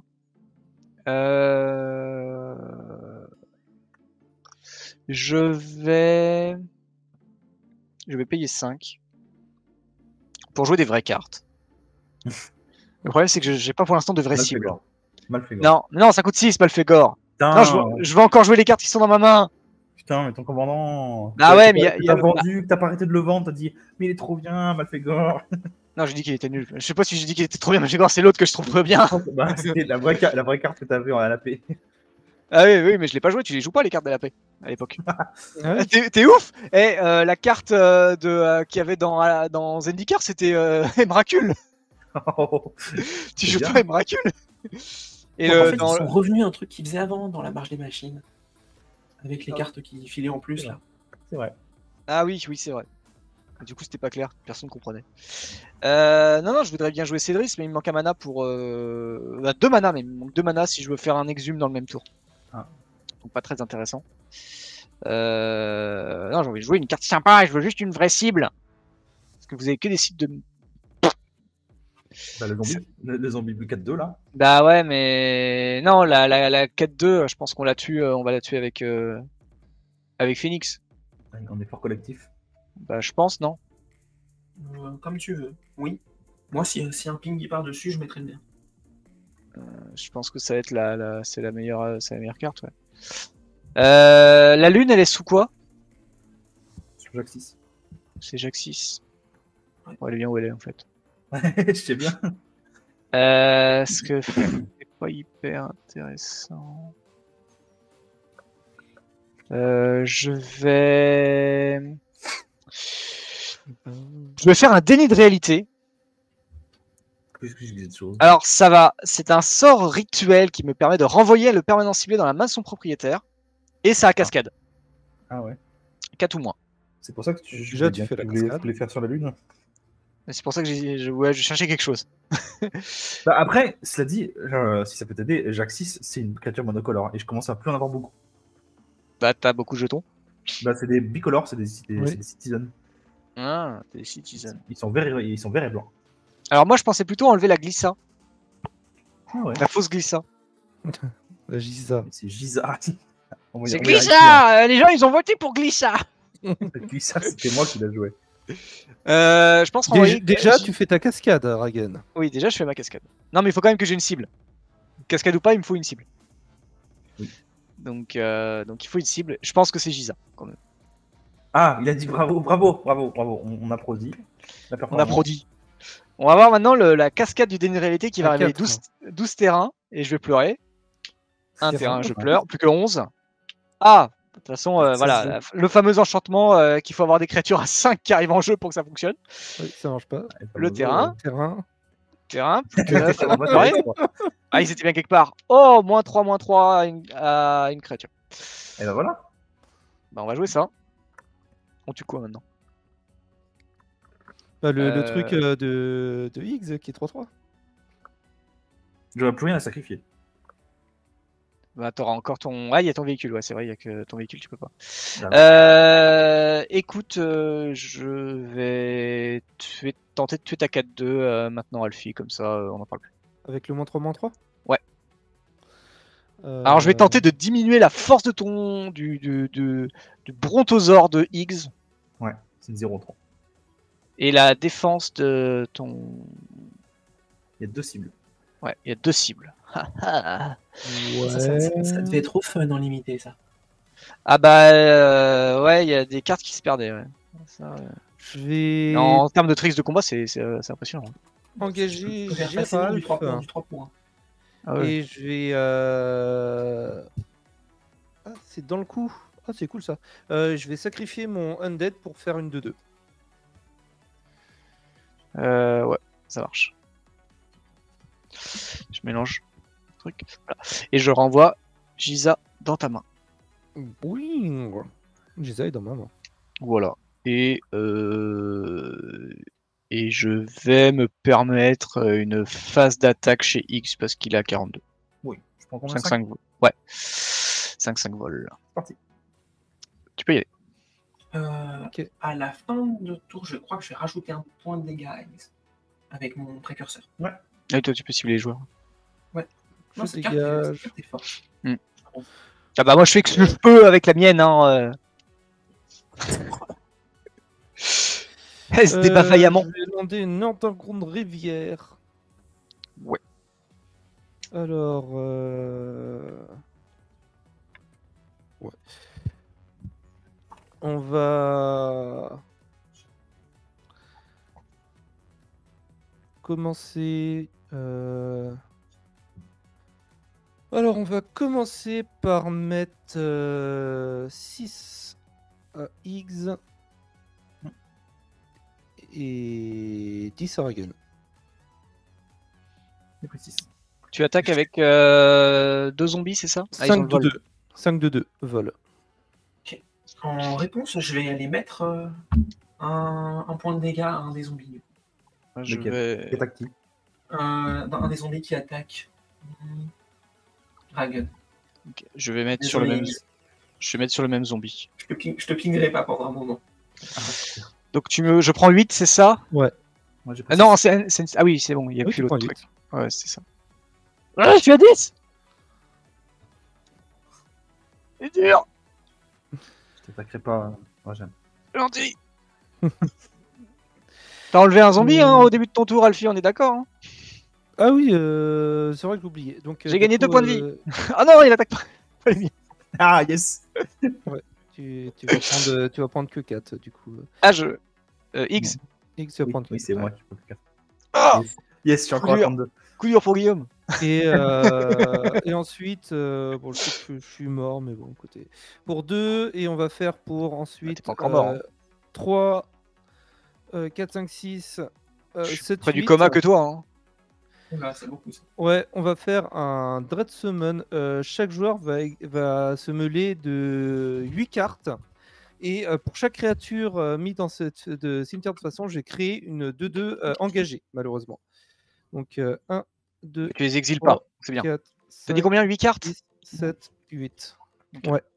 Euh... Je vais... Je vais payer cinq pour jouer des vraies cartes. Le problème, c'est que j'ai pas pour l'instant de vraies cibles. Mal fait gore. Non, non, ça coûte six, Malfegor. Putain, Non, je veux, je veux encore jouer les cartes qui sont dans ma main. Putain, mais ton commandant. Ah ouais, mais y a- y a T'as le- vendu, que t'as pas arrêté de le vendre, t'as dit, mais il est trop bien, mal fait gore. Non, j'ai dit qu'il était nul. Je sais pas si j'ai dit qu'il était trop bien, Malfegor, c'est l'autre que je trouve trop bien. Bah, c'était la vraie, ca- la vraie carte que t'avais en A P. Ah oui, oui, mais je l'ai pas joué, tu les joues pas les cartes de la paix à l'époque. Ah ouais. T'es t'es ouf. Et euh, la carte euh, de euh, qu'il y avait dans euh, dans Zendikar, c'était euh, Emrakul. Oh, Tu C'est joues bien. pas Emrakul. Et en le, fait, dans ils le- sont revenus à un truc qu'ils faisaient avant dans la marge des machines. Avec les Ah. cartes qui filaient en plus, là. c'est vrai. Ah oui, oui, c'est vrai. Du coup, c'était pas clair, personne comprenait. Euh, non, non, je voudrais bien jouer Cédris, mais il me manque un mana pour. Euh... bah, deux mana, mais il me manque deux mana si je veux faire un exhume dans le même tour. Ah. Donc, pas très intéressant. Euh... Non, j'ai envie de jouer une carte sympa et je veux juste une vraie cible. Parce que vous avez que des cibles de. Bah, le zombie, le, le zombie Blue quatre deux là. Bah ouais, mais. Non, la, la, la quatre deux, je pense qu'on la tue, euh, on va la tuer avec. Euh... Avec Phoenix. En effort collectif. Bah, je pense, non? Euh, comme tu veux. Oui. Moi, si, si un ping y part dessus, je mettrais le bien. Je pense que ça va être la, la... c'est la meilleure, euh, c'est la meilleure carte, ouais. Euh, la lune, elle est sous quoi? Sur Jacques six. C'est Jacques six. Ouais, elle est bien où elle est en fait. Je sais bien. Euh, ce que c'est pas hyper intéressant. Euh, je vais, je vais faire un déni de réalité. Qu'est-ce que je disais de choses. Alors ça va, c'est un sort rituel qui me permet de renvoyer le permanent ciblé dans la main de son propriétaire, et ça a cascade, Ah ouais. quatre ou moins. C'est pour ça que tu, Déjà, voulais tu bien- fais la voulais, cascade. voulais faire sur la lune. Mais c'est pour ça que j'ai, je, ouais, je cherchais quelque chose. Bah, après, cela dit, euh, si ça peut t'aider, Jacques six, c'est une créature monocolore et je commence à plus en avoir beaucoup. Bah t'as beaucoup de jetons. Bah, c'est des bicolores, c'est des, des, Oui. c'est des citizens. Ah, t'es citizen. Ils sont verts et, ils sont verts et blancs. Alors moi je pensais plutôt enlever la glissa, Ah ouais. la fausse glissa. La Giza. C'est Giza. On va- C'est on va y arriver, glissa. euh, Les gens ils ont voté pour glissa. hein. Glissa, c'était moi qui l'ai joué. Euh, je pense renvoyer. Déjà, déjà, tu fais ta cascade, Ragen. Oui, déjà je fais ma cascade. Non mais il faut quand même que j'ai une cible. Cascade ou pas, il me faut une cible. Oui. Donc, euh, donc il faut une cible. Je pense que c'est Giza quand même. Ah, il a dit bravo, bravo, bravo, bravo. On, on applaudit. La On performance. a produit. On va voir maintenant le- la cascade du déni de réalité qui va À révéler quatre. douze, douze terrains et je vais pleurer. Un C'est terrain, vrai. je pleure. Plus que onze. Ah, de toute façon, euh, Ça voilà, se joue. la- le fameux enchantement euh, qu'il faut avoir des créatures à cinq qui arrivent en jeu pour que ça fonctionne. Oui, ça marche pas. Le terrain. Terrain. Terrain, plus que Ouais, neuf. ça va pas, pleurer. ça va pas. Ah, ils étaient bien quelque part. Oh, moins trois, moins trois à une, à une créature. Et ben voilà. Bah, on va jouer ça. On tue quoi maintenant? Bah, le, le Euh. truc euh, de, de Higgs qui est trois trois. J'aurais plus rien à sacrifier. Bah, t'auras encore ton. Ah, il y a ton véhicule, ouais, c'est vrai, il y a que ton véhicule, tu peux pas. Ah, Euh, écoute, euh, je vais tuer- tenter de tuer ta quatre deux euh, maintenant, Alfie, comme ça, euh, on en parle plus. Avec le moins trois moins trois. Ouais. Euh, Alors, je vais tenter de diminuer la force de ton. du, du, du, du brontosaure de Higgs Ouais, c'est une zéro trois. et la défense de ton. Il y a deux cibles. Ouais, il y a deux cibles. Ah Ouais. Ça, ça- ça- ça devait être trop fun en limité, ça. bah, euh, ouais, il y a des cartes qui se perdaient, ouais. Ça, ouais. Je vais En, en termes de tricks de combat, c'est c'est, euh, c'est impressionnant. engager Je peux faire facilement du trois points. Géralf Du trois points. Ah ouais. et je vais. euh, Ah, c'est dans le coup. Ah, c'est cool ça. Euh, je vais sacrifier mon Undead pour faire une deux deux. Euh, ouais, ça marche. Je mélange le truc. Voilà. Et je renvoie Giza dans ta main. Oui. Giza est dans ma main. Voilà. Et, euh... et je vais me permettre euh, une phase d'attaque chez X parce qu'il a quarante-deux. Oui. Je prends combien cinq cinq vol. Ouais. cinq cinq vol. Parti. Tu peux y aller. Euh, Ok. À la fin de tour, je crois que je vais rajouter un point de dégâts à Alex, avec mon précurseur. Et toi, tu peux cibler les joueurs. Non, Je cette carte, est- dégage. cette carte est forte. Ah bah moi je fais ce que je peux avec la mienne. Hein, euh. Elle se débat vaillamment. Je vais demander une underground rivière. Ouais. Alors... Euh... Ouais. On va... commencer... Euh... Alors, on va commencer par mettre euh, six à X et dix à Ragen. Tu attaques avec euh, deux zombies, c'est ça? Ah, ils ont cinq le de vol. deux. cinq de deux, vol. En réponse, je vais aller mettre euh, un, un point de dégâts à un des zombies. Je Lequel vais... Qui attaque qui Un, un des zombies qui attaque hmm, Dragon. Ok, je vais mettre sur le Désolé, même. Je vais mettre sur le même zombie. Je te, ping- je te pingerai pas pendant un moment. Donc tu me, je prends huit, c'est ça? Moi, j'ai Ah pris non, c'est, c'est- ah oui, c'est bon, il n'y a Oui, plus tu l'autre prends truc. huit. Ouais, c'est ça. Ah, je suis à dix. C'est dur. Je t'attaquerai pas. Moi, j'aime. Gentil. T'as enlevé un zombie hein, au début de ton tour, Alfie, on est d'accord hein? Ah oui, euh, c'est vrai que j'ai oublié. Donc, euh, J'ai du gagné coup, deux points de vie. euh, Ah non, il attaque pas. Pas lui. Ah, yes. tu, tu, vas prendre, euh, tu vas prendre que quatre, du coup. Ah, je. Euh, X. X, tu vas Oui, prendre oui, que c'est quatre. moi qui peux le faire. Ah, Yes. Yes, je suis encore à Coup dur. trente-deux. coup dur pour Guillaume. Et, euh, et ensuite, euh, bon, je sais que je suis mort, mais bon, écoutez. Pour deux, et on va faire pour ensuite Ah, t'es pas encore mort, hein. trois, quatre, cinq, six, Je suis sept, près du huit. coma que toi. Hein. Oula, c'est beaucoup ça. Ouais, on va faire un Dread Summon. Euh, chaque joueur va, va se mêler de huit cartes. Et euh, pour chaque créature euh, mise dans cette de cimetière de façon, j'ai créé une deux deux euh, engagée, malheureusement. Donc euh, un, deux, Tu les exiles trois, pas, c'est bien. quatre, T'as dit cinq, combien? huit cartes? six, sept, huit. Ok. Ouais.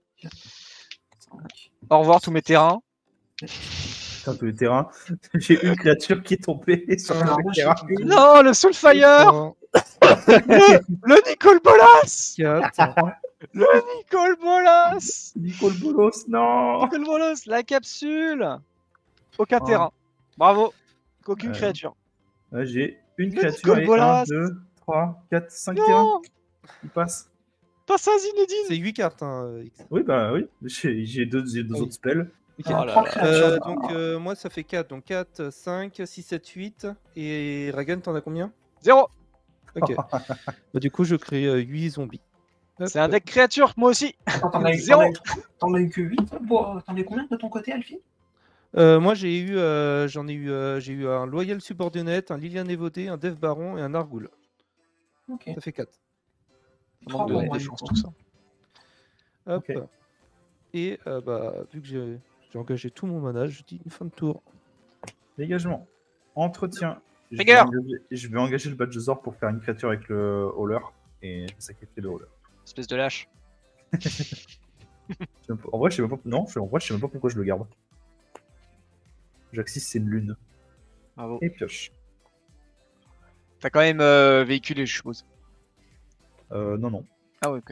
Au revoir tous mes terrains. Putain, tous les terrains. J'ai une créature qui est tombée sur Alors, le moi, j'ai terrain. une- Non, le Soulfire. trois, le, le Nicole Bolas. quatre. Le Nicole Bolas. Nicole Bolos, non. Nicole Bolas, la capsule. Aucun Oh. terrain. Bravo. Aucune Euh, créature. Ouais, j'ai une Le créature Nicole et Bolas. un, deux, trois, quatre, cinq terrains. Non, Il passe. pas ça, Zinedine. C'est huit cartes. Hein, X. Oui, bah oui. J'ai j'ai deux, j'ai deux Oui. autres spells. Oh Alors, là trois là. créatures. Euh, donc euh, moi ça fait quatre. Donc quatre, cinq, six, sept, huit. Et Ragan, t'en as combien? Zéro. Ok. Bah, du coup, je crée euh, huit zombies. Hop. C'est un deck créature, moi aussi. Attends, t'en as, eu- Zéro. t'en as eu- t'en as eu que huit? Bon, t'en as eu combien de ton côté, Alfie? Euh, moi j'ai eu, euh, j'en ai eu, euh, j'ai eu un Loyal Subordinate, un Lilian Évodé, un Dev Baron et un Nargoul. Ok. Ça fait quatre. Ça manque de Trois, ouais, défense, du tout ça. Hop. Ok. Et euh, bah, vu que j'ai j'ai engagé tout mon mana, je dis une fin de tour. Dégagement. Entretien. Je vais, Rigueur. engager, je vais engager le badge de Zor pour faire une créature avec le Hauler. Et je vais sacrifier le Hauler. Espèce de lâche. Je sais même pas- En vrai, je sais même pas. Non, je- en vrai, je sais même pas pourquoi je le garde. Jaxis, c'est une lune. Bravo. Et pioche. T'as quand même euh, véhiculé, je suppose. Euh, non, non. Ah ouais, ok.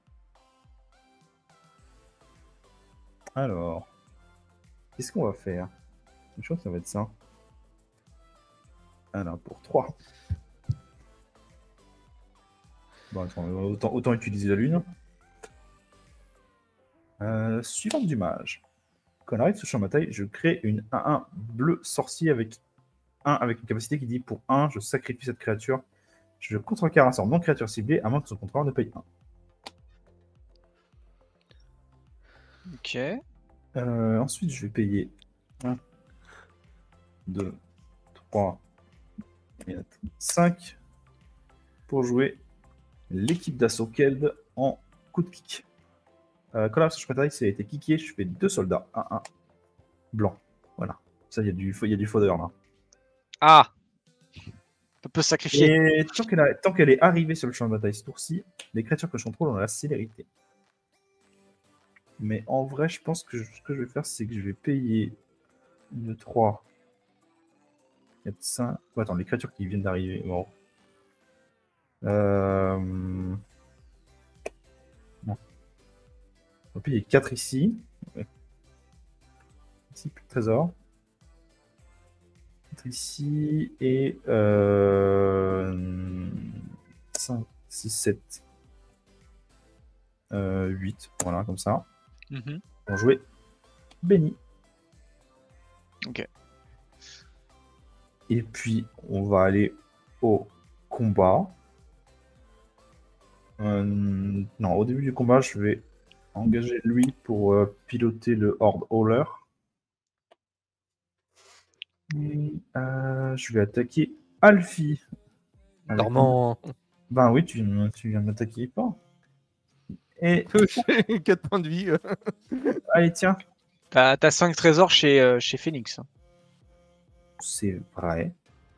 Alors. Qu'est-ce qu'on va faire? Je crois que ça va être ça. Alors, pour trois. Bon, attends, autant, autant utiliser la lune. Euh, suivante du mage. Quand on arrive sur champ de bataille, je crée une un un bleu sorcier avec un avec une capacité qui dit pour un, je sacrifie cette créature. Je contrecarre un sort non créature ciblée à moins que son contrôleur ne paye un. Ok. Euh, ensuite, je vais payer un, deux, trois, quatre, cinq pour jouer l'équipe d'assaut Keld en coup de kick. Euh, quand la recherche bataille, ça a été kické, je fais deux soldats, un, un, blanc. Voilà. Ça, il y a du, il y a du fodder là. Ah. On peut se sacrifier. Et tant qu'elle, a- tant qu'elle est arrivée sur le champ de bataille ce tour-ci, les créatures que je contrôle ont la célérité. Mais en vrai, je pense que je- ce que je vais faire, c'est que je vais payer une trois, quatre, cinq. Oh, attends, les créatures qui viennent d'arriver. Bon. Euh... Non. On va payer quatre ici. Ouais. Ici, plus de trésor. quatre ici et euh, cinq, six, sept, euh, huit. Voilà, comme ça. Mhm. On jouait Benny. Ok. Et puis, on va aller au combat. Euh, non, au début du combat, je vais engager lui pour euh, piloter le Horde Hauler. Et, euh, je vais attaquer Alfie. Avec Normand. une- Ben oui, tu, viens- tu viens de m'attaquer pas. Et quatre points de vie. euh. allez, tiens, T'as t'as cinq trésors chez, euh, chez Phoenix. hein. c'est vrai.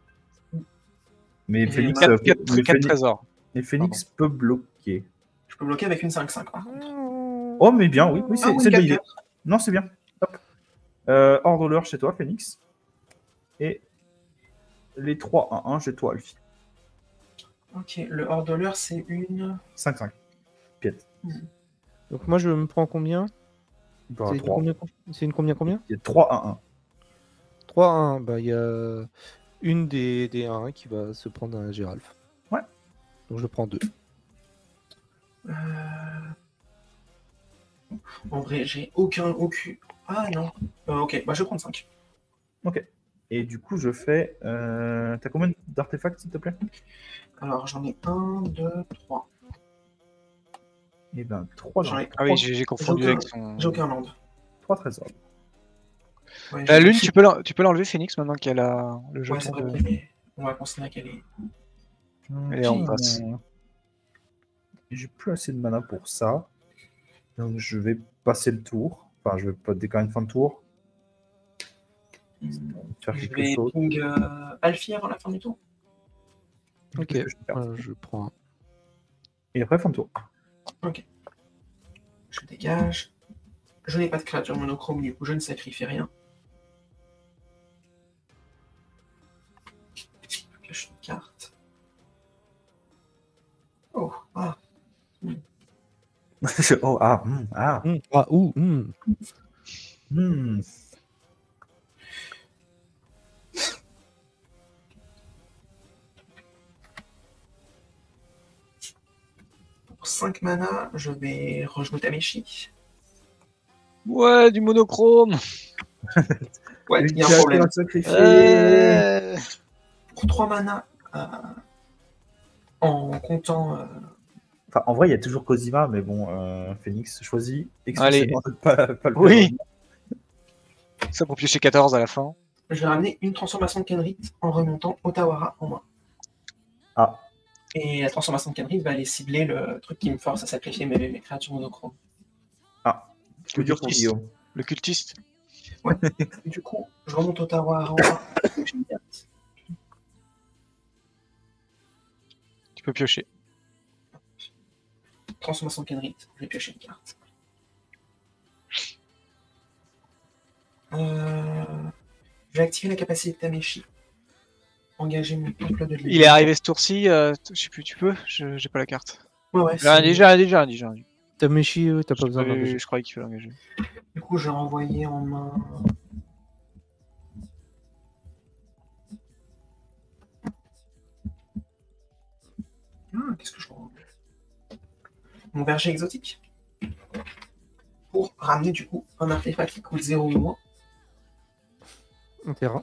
Mais Et Phoenix, ma- euh, quatre mais quatre Phoenix- trésors. mais Phoenix peut bloquer. Je peux bloquer avec une cinq cinq par contre. Oh, mais bien, oui, oui c'est Ah oui, c'est quatre, de l'idée. quatre. Non, c'est bien. Hop. Euh, Horde Hauler chez toi, Phoenix. Et les trois à un chez toi, Alfie. Ok, le hors-dollar, c'est une. cinq cinq. Piette. Donc moi je me prends combien? Il peut y C'est avoir une trois. combien, c'est une combien combien Il y a trois à un. trois à un. Bah il y a une des, des un qui va se prendre un Géralf. Ouais. Donc je prends deux. Euh... En vrai, j'ai aucun. aucun... Ah non. Euh, ok, bah je vais prendre cinq. Ok. Et du coup, je fais. Euh... T'as combien d'artefacts, s'il te plaît? Alors j'en ai un, deux, trois. Eh ben, trois J'en ai Ah oui, j'ai j'ai confondu J'ai avec aucun- son. J'ai aucun land. trois trésors. Ouais, La j'ai- lune, tu peux l'en- tu peux l'enlever, Phoenix, maintenant qu'elle a le Ouais, c'est jeton vrai de. qu'elle est- On va considérer qu'elle est. Elle est en passe. J'ai plus assez de mana pour ça. Donc, je vais passer le tour. Enfin, je vais pas décaler une fin de tour. Faire Je quelque vais chose. ping euh, Alfie avant la fin du tour. Ok. Qu'est-ce que je vais faire Euh, je prends un. Et après, fin de tour. Je dégage. Je n'ai pas de créature monochrome, du coup je ne sacrifie rien. Je cache une carte. Oh, ah. oh, ah, hmm, ah. Mmh, ah, ouh, mmh. hmm. Pour cinq mana, je vais rejouer Tameshi. Ouais, du monochrome. Ouais, Une il y a un créature problème. à sacrifier. Euh, Pour trois mana, euh, en comptant. euh, Enfin, en vrai, il y a toujours Cosima, mais bon, euh, Phoenix choisit Allez. expressément de pas, pas le Oui. faire. Ça pour piocher quatorze à la fin. je vais ramener une transformation de Kenrit en remontant Otawara en main. Ah, Et la transformation de Kenrit va aller cibler le truc qui me force à sacrifier mes, mes créatures monochrome. ah. Le Coup dur pour cultiste. Guillaume. Le cultiste. Et du coup, je remonte Otawara en main. J'ai une carte. Tu peux piocher. Transformation de Kenrit, je vais piocher une carte. Euh, Je vais activer la capacité de Tameshi. Engager mon temple de Il est arrivé ce tour-ci. euh, je sais plus, tu peux je, J'ai pas la carte. Ouais, ouais, J'ai rien c'est- dit, j'ai rien dit, j'ai rien dit, j'ai rien dit. T'as Meshi, euh, t'as pas Je, besoin croyais- d'engager. je croyais qu'il fallait engager. Du coup, je vais renvoyer en main. Ah, qu'est-ce que je renvoie Mon berger exotique. Pour ramener du coup un artefact qui coûte zéro ou moins. Un terrain.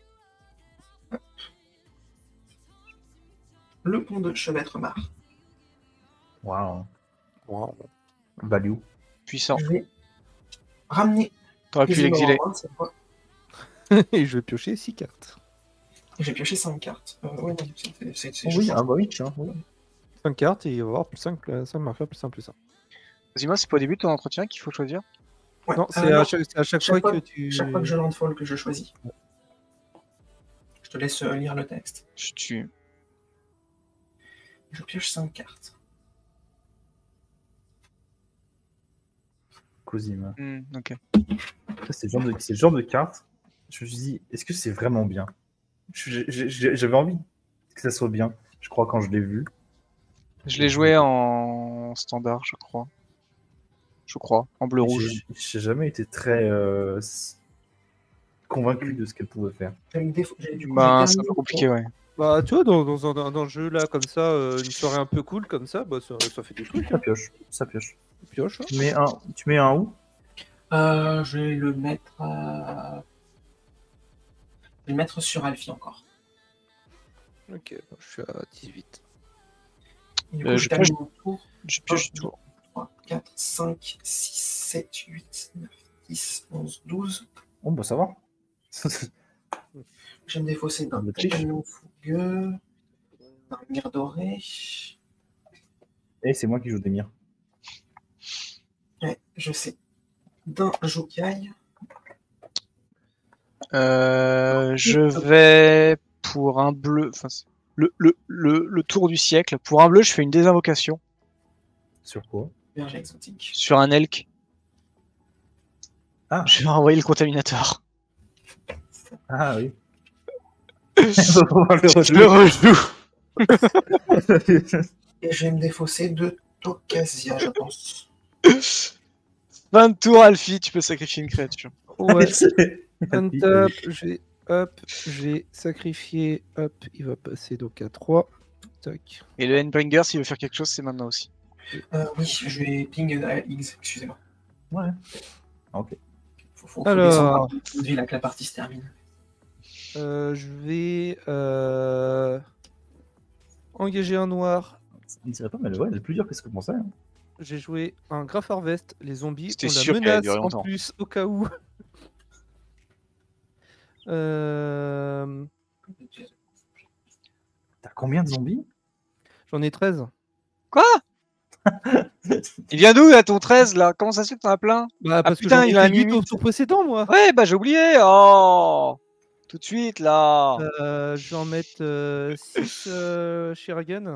Le pont de Chevêtre Mar. Waouh. Wow. Value. Puissant. Je vais ramener. T'aurais pu Isimar l'exiler. en main, cette fois. Et je vais piocher six cartes. J'ai pioché cinq cartes. Euh, ouais, non, c'est- c'est- c'est- Oui, je- ah bah oui, tiens. oui. cinq cartes et il va y avoir cinq marqueurs plus un plus un. Dis-moi, c'est pas au début de ton entretien qu'il faut choisir. Ouais. Non, Euh, c'est non, à chaque, c'est à chaque chaque fois fois- que tu. chaque fois que je landfall que je choisis. Je te laisse euh, lire le texte. Je tue. Je pioche cinq cartes. Cosima. Hmm, ok. Ça, C'est le genre de, c'est le genre de carte. Je me suis dit, est-ce que c'est vraiment bien? Je- j'ai- j'ai- J'avais envie que ça soit bien, je crois, quand je l'ai vu. Je l'ai joué en standard, je crois. Je crois. En bleu-rouge. J'ai j'ai jamais été très. euh, s- convaincu de ce qu'elle pouvait faire. J'ai une défaut- j'ai- du coup, Bah, j'ai c'est un peu terminé. compliqué, ouais. Bah, tu vois, dans, dans, un, dans un jeu là, comme ça, euh, une soirée un peu cool, comme ça, bah, ça, ça fait des trucs. Ça Hein. pioche, ça pioche. Pioche. Hein. Tu mets un, tu mets un où? Euh, je vais le mettre. euh, Je vais le mettre sur Alfie encore. Ok, bon, je suis à dix-huit. Du Euh, coup, je je termine pioche- mon tour. Je pioche du tour. trois, quatre, cinq, six, sept, huit, neuf, dix, onze, douze. Bon, bah ça va. Je vais me défausser d'un Le triche. camion fougueux, d'un mire doré. Et c'est moi qui joue des mires. Ouais, je sais. D'un Jokai. Euh, je vais pour un bleu. Enfin, c'est le, le, le, le tour du siècle. Pour un bleu, je fais une désinvocation Sur quoi? Berger exotique. sur un elk. Ah, Je vais envoyer le contaminateur. ah oui. Je le rejoue. Et je vais me défausser de Tokasia, je pense. vingt de tour, Alfie, tu peux sacrifier une créature. Ouais, C'est- untap, j'ai hop, j'ai sacrifié, hop, il va passer donc à trois. Tac. Et le Endbringer, s'il veut faire quelque chose, c'est maintenant aussi. Euh, oui, je vais ping à X, excusez-moi. Ouais. Ok. Faut, faut, faut Alors. descendre un peu de vie là que la partie se termine. Euh, je vais euh, engager un noir. Ça ne dirait pas, mais ouais, c'est plus dur que ce que je pensais. Hein. J'ai joué un Graf Harvest. Les zombies C'était ont la sûr qu'elle allait menace durer en longtemps. plus au cas où. Euh, T'as combien de zombies? J'en ai treize. Il vient d'où là ton treize là? Comment ça se fait que t'en as plein? Bah, parce putain, que il j'en a ai un fait huit au limite. tour précédent, moi. Ouais, bah j'ai oublié. Oh, tout de suite là. Euh, je vais en mettre six euh, Shiragan.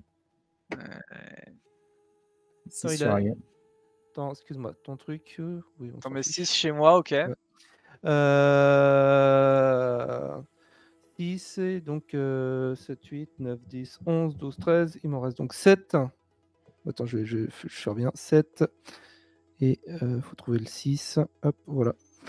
C'est il sur a- rien. Attends, excuse-moi, ton truc. euh, Oui, on T'en s'en mets fiche. six chez moi, ok. Euh... six, et donc euh, sept, huit, neuf, dix, onze, douze, treize. Il m'en reste donc sept. Attends, je, vais, je, je je reviens. sept. Et il euh, faut trouver le six. Hop, voilà.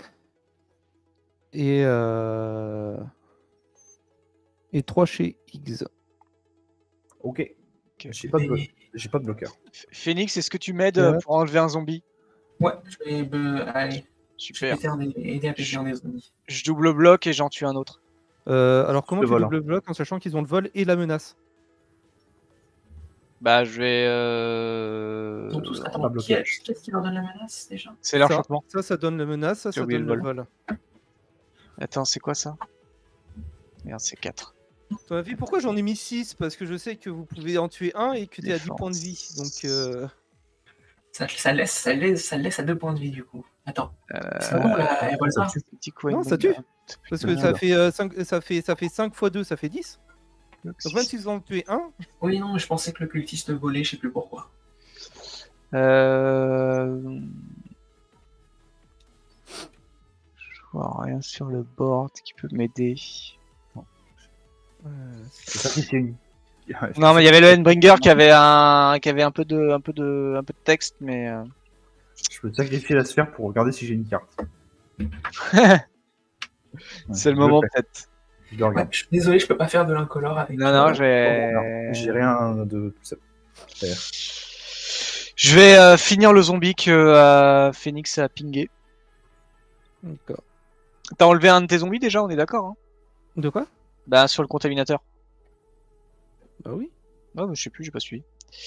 Et, euh... et trois chez X. Ok. Ok. J'ai pas, de blo- j'ai pas de bloqueur. F- Phoenix, est-ce que tu m'aides Ouais. pour enlever un zombie? Ouais, je vais. euh, allez, je vais Super. faire des- aider à péter un des zombies. Je double bloc et j'en tue un autre. Euh, alors, comment Le tu vol, double bloques en sachant qu'ils ont le vol et la menace? Bah je vais. Euh... Ils sont tous. pas Attends, bloqué. qui est- qu'est-ce qui leur donne la menace déjà? C'est ça, l'enchantement. ça, ça donne la menace, ça, J'ai ça oublié donne le le vol. Attends, c'est quoi ça? Merde, c'est quatre. Ton avis, pourquoi j'en ai mis six? Parce que je sais que vous pouvez en tuer un et que tu es à dix Défense. points de vie. Donc, euh, Ça, ça, laisse, ça, laisse, ça laisse à deux points de vie du coup. Attends. Euh... C'est bon là, elle vole ça pas. tue. Petit coin Non, de ça tue. bombe. parce que Merde. ça fait, euh, cinq, ça, fait, ça fait cinq fois deux, ça fait dix. Donc, même s'ils en ont tué un, Oui, non, mais je pensais que le cultiste volait, je sais plus pourquoi. Euh... Je vois rien sur le board qui peut m'aider. euh, C'est sacrifié une. Non, mais il y avait le Endbringer qui avait un, qui avait un peu de, un peu de, un peu de texte, mais. euh, Je peux sacrifier la sphère pour regarder si j'ai une carte. Ouais, c'est le je moment fais. peut-être. Je le Ouais, regarde. je suis désolé, je peux pas faire de l'incolore avec. Non, non, euh, je vais. Non, j'ai rien de tout ça. Super. Je vais euh, finir le zombie que euh, Phoenix a pingé. d'accord. T'as enlevé un de tes zombies déjà, on est d'accord, hein? De quoi? Bah sur le contaminateur. Bah oui. Ouais, mais je sais plus, j'ai pas suivi.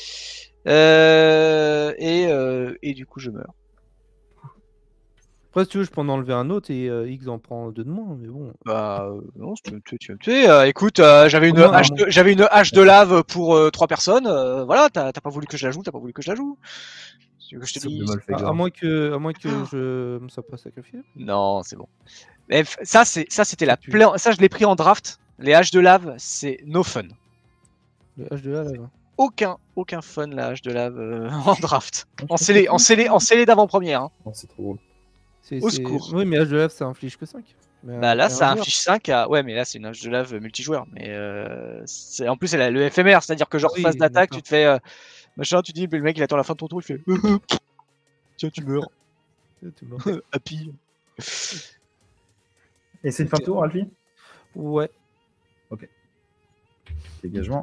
Euh, et, euh, et du coup, je meurs. Après, si tu veux, je peux en enlever un autre et euh, X en prend deux de moins, mais bon. Bah euh, non, si tu veux me tuer, tu veux me tuer. Euh, écoute, euh, j'avais une Non, hache, non. de, j'avais une hache de lave pour euh, trois personnes. euh, voilà, t'as t'as pas voulu que je la joue, t'as pas voulu que je la joue. Tu veux que je te Sauf de dise? Malfegor. À, à moins que, à moins que je me sois pas sacrifié. Non, c'est bon. Mais f- ça, c'est ça, c'était la Tu- plein. Ça, je l'ai pris en draft. Les haches de lave, c'est no fun. Le H de A là. là. Aucun, aucun fun la hache de lave euh, en draft. En scellé, en scellé, en scellé d'avant-première. Hein. Non, c'est trop drôle. C'est- Au c'est- secours. Oui, mais H de lave ça inflige que cinq. Mais, Bah euh, là, mais ça un joueur. inflige cinq à. Ouais, mais là, c'est une hache de lave multijoueur. Mais euh, c'est- en plus, elle a le éphémère, c'est-à-dire que genre Oui, phase d'attaque, d'accord. tu te fais euh, machin, tu dis, mais le mec il attend la fin de ton tour, il fait tiens, tu meurs, Tu meurs. happy. Et c'est une fin de tour, Alfie? Ouais. Ok. Dégagement.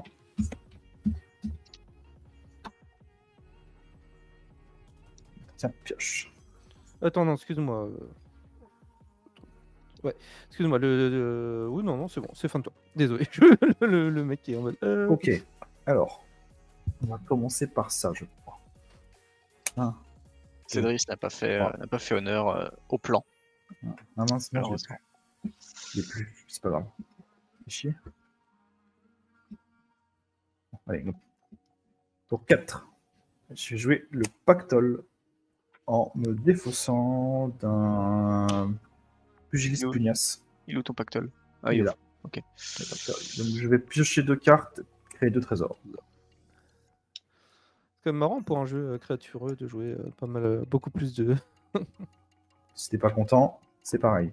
Tiens, pioche. Attends, non, excuse-moi. Ouais, excuse-moi. Le, le- Oui, non, non, c'est bon, c'est fin de tour. Désolé, le, le, le mec qui est en mode. euh, Ok. Alors, on va commencer par ça, je crois. Un. Cédric n'a pas fait, euh, n'a pas fait honneur euh, au plan. Ah mince, non, je l'ai Malheureusement. plus. Je l'ai plus, c'est pas grave. Fais chier. Allez, donc. Pour quatre, je vais jouer le pactole en me défaussant d'un pugiliste Il est où pugnace. Il est où ton pactole? Ah, Il il est est là. là. Ok. Le pactole. Donc je vais piocher deux cartes, créer deux trésors. C'est quand même marrant pour un jeu euh, créatureux de jouer euh, pas mal, euh, beaucoup plus de. Si t'es pas content, c'est pareil.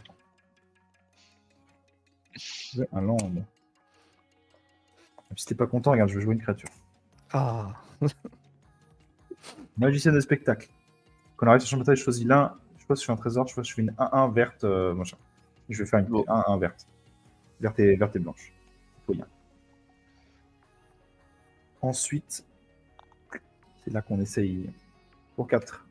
Jouer un land. Si t'es pas content, regarde, je vais jouer une créature. Ah. Magicien de spectacle. Quand on arrive sur le champ de bataille, je choisis l'un. Je passe sur un trésor, je, je fais une un un verte, euh, machin. Je vais faire une Bon. un un verte. Verte et, verte et blanche. Faut bien. Ensuite, c'est là qu'on essaye. Pour quatre.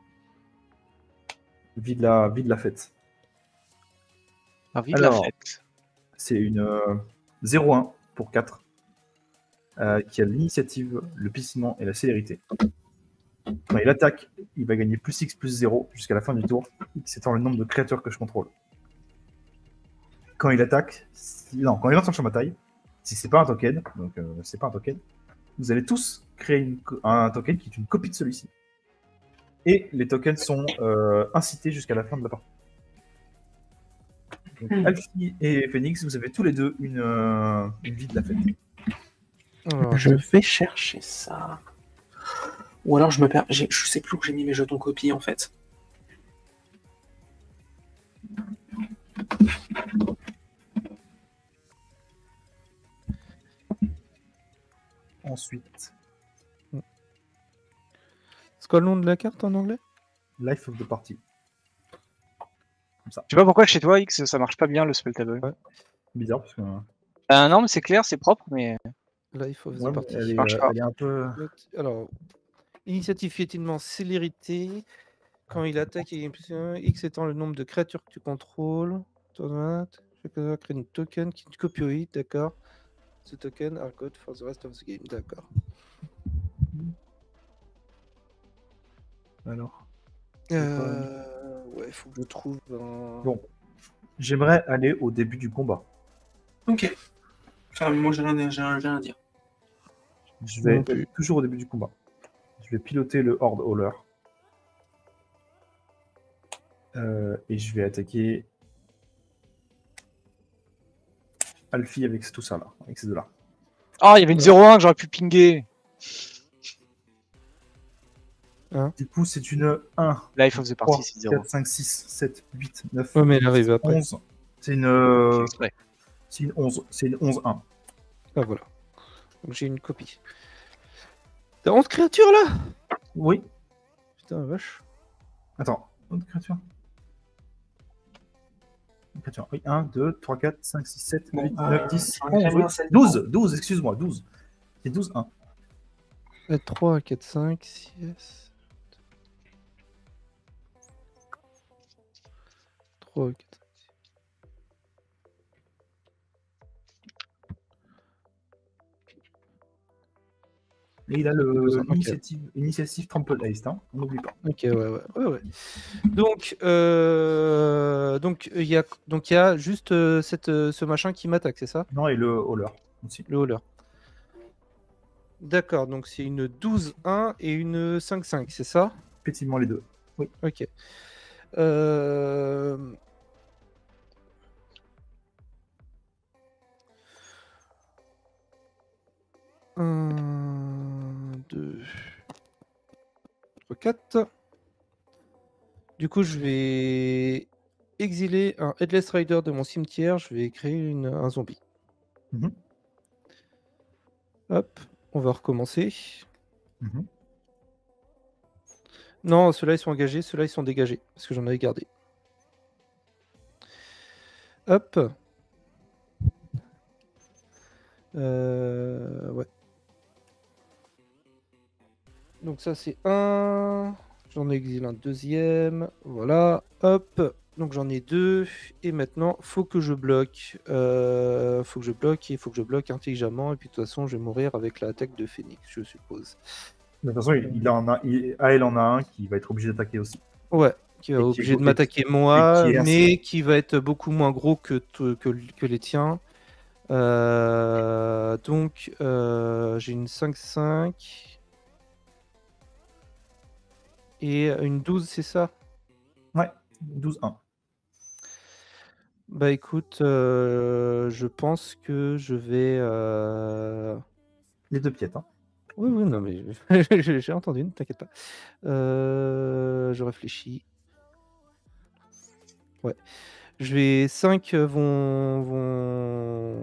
Vide la, vide la fête. Envie de la Alors, fête. c'est une euh, zéro un pour quatre. Euh, qui a l'initiative, le piscement et la célérité. Quand il attaque, il va gagner plus X plus zéro jusqu'à la fin du tour, X étant le nombre de créatures que je contrôle. Quand il attaque, si... non, quand il entre sur le champ de bataille, si c'est pas un token, donc euh, c'est pas un token, vous allez tous créer une co- un token qui est une copie de celui-ci. Et les tokens sont euh, incités jusqu'à la fin de la partie. Donc, Hmm. Alfie et Phoenix, vous avez tous les deux une, euh, une vie de la fête. Alors, Je vais chercher ça. Ou alors je me perds. j'ai- Je sais plus où j'ai mis mes jetons copies en fait. Ensuite, c'est quoi le nom de la carte en anglais? Life of the Party. Je sais pas pourquoi chez toi, X, ça marche pas bien le spell table. Ouais. Bizarre parce que Euh, non, mais c'est clair, c'est propre, mais Life of the ouais, Party. elle, est, marche euh, pas. elle est un peu. Alors, initiative piétinement, célérité. Quand il attaque, il est plus un. X étant le nombre de créatures que tu contrôles. Automate. Chaque créature crée une token qui est une copioïde, d'accord. Ce token are good for the rest of the game, d'accord. Alors, Euh... Ouais, faut que je trouve un. bon, j'aimerais aller au début du combat. Ok. Enfin, moi j'ai rien, j'ai rien- j'ai rien à dire. Je vais Non plus. toujours au début du combat. Je vais piloter le Horde Hauler. Euh, et je vais attaquer Alfie avec tout ça là, avec ces deux-là. Ah, il y avait une zéro un que j'aurais pu pinguer. Du coup, c'est une un, Life of the trois, Party, c'est zéro. quatre, cinq, six, sept, huit, neuf, Ouais, mais elle arrive après. onze. C'est une, euh, C'est exprès. c'est une onze. C'est une onze un. Ah, voilà. Donc j'ai une copie. T'as onze créatures là? Oui. Putain, la vache. Attends, autre créature. Une créature. Oui, un, deux, trois, quatre, cinq, six, sept, Bon, huit, euh, neuf, dix, j'en ai onze, bien oui. celle- douze, douze, excuse-moi, douze. C'est douze un. trois, quatre, cinq, six. trois, quatre. Et il a le Ok. l'initiative initiative Trample Haste, hein, on n'oublie pas. Ok, ouais, ouais, ouais, ouais. Donc, euh, donc il y a, donc il y a juste euh, cette, euh, ce machin qui m'attaque, c'est ça? Non, et le Hauler aussi. Le hauler. D'accord, donc c'est une douze un et une cinq cinq, c'est ça? Effectivement, les deux. Ok. Euh... Un, deux, trois, quatre. Du coup, je vais exiler un Headless Rider de mon cimetière. Je vais créer une, un zombie. Mhm. Hop, on va recommencer. Mhm. Non, ceux-là, ils sont engagés. Ceux-là, ils sont dégagés. Parce que j'en avais gardé. hop. Euh, ouais. Donc ça c'est un. J'en exile un deuxième. Voilà. Hop. Donc j'en ai deux. Et maintenant, faut que je bloque. Euh, faut que je bloque et faut que je bloque intelligemment. Et puis de toute façon, je vais mourir avec l'attaque de Phoenix, je suppose. De toute façon, il, il en a, il, Ael en a un qui va être obligé d'attaquer aussi. Ouais. Qui va Et qui est obligé de beau- m'attaquer moi, et qui est assez- mais qui va être beaucoup moins gros que, t- que, que les tiens. Euh, donc euh, j'ai une cinq cinq. Et une douze, c'est ça? Ouais, douze un. Bah écoute, euh, je pense que je vais... euh, Les deux piètes. Hein. Oui, oui, non, mais j'ai j'ai entendu, ne t'inquiète pas. Euh, Je réfléchis. Ouais. Je vais... cinq vont... vont...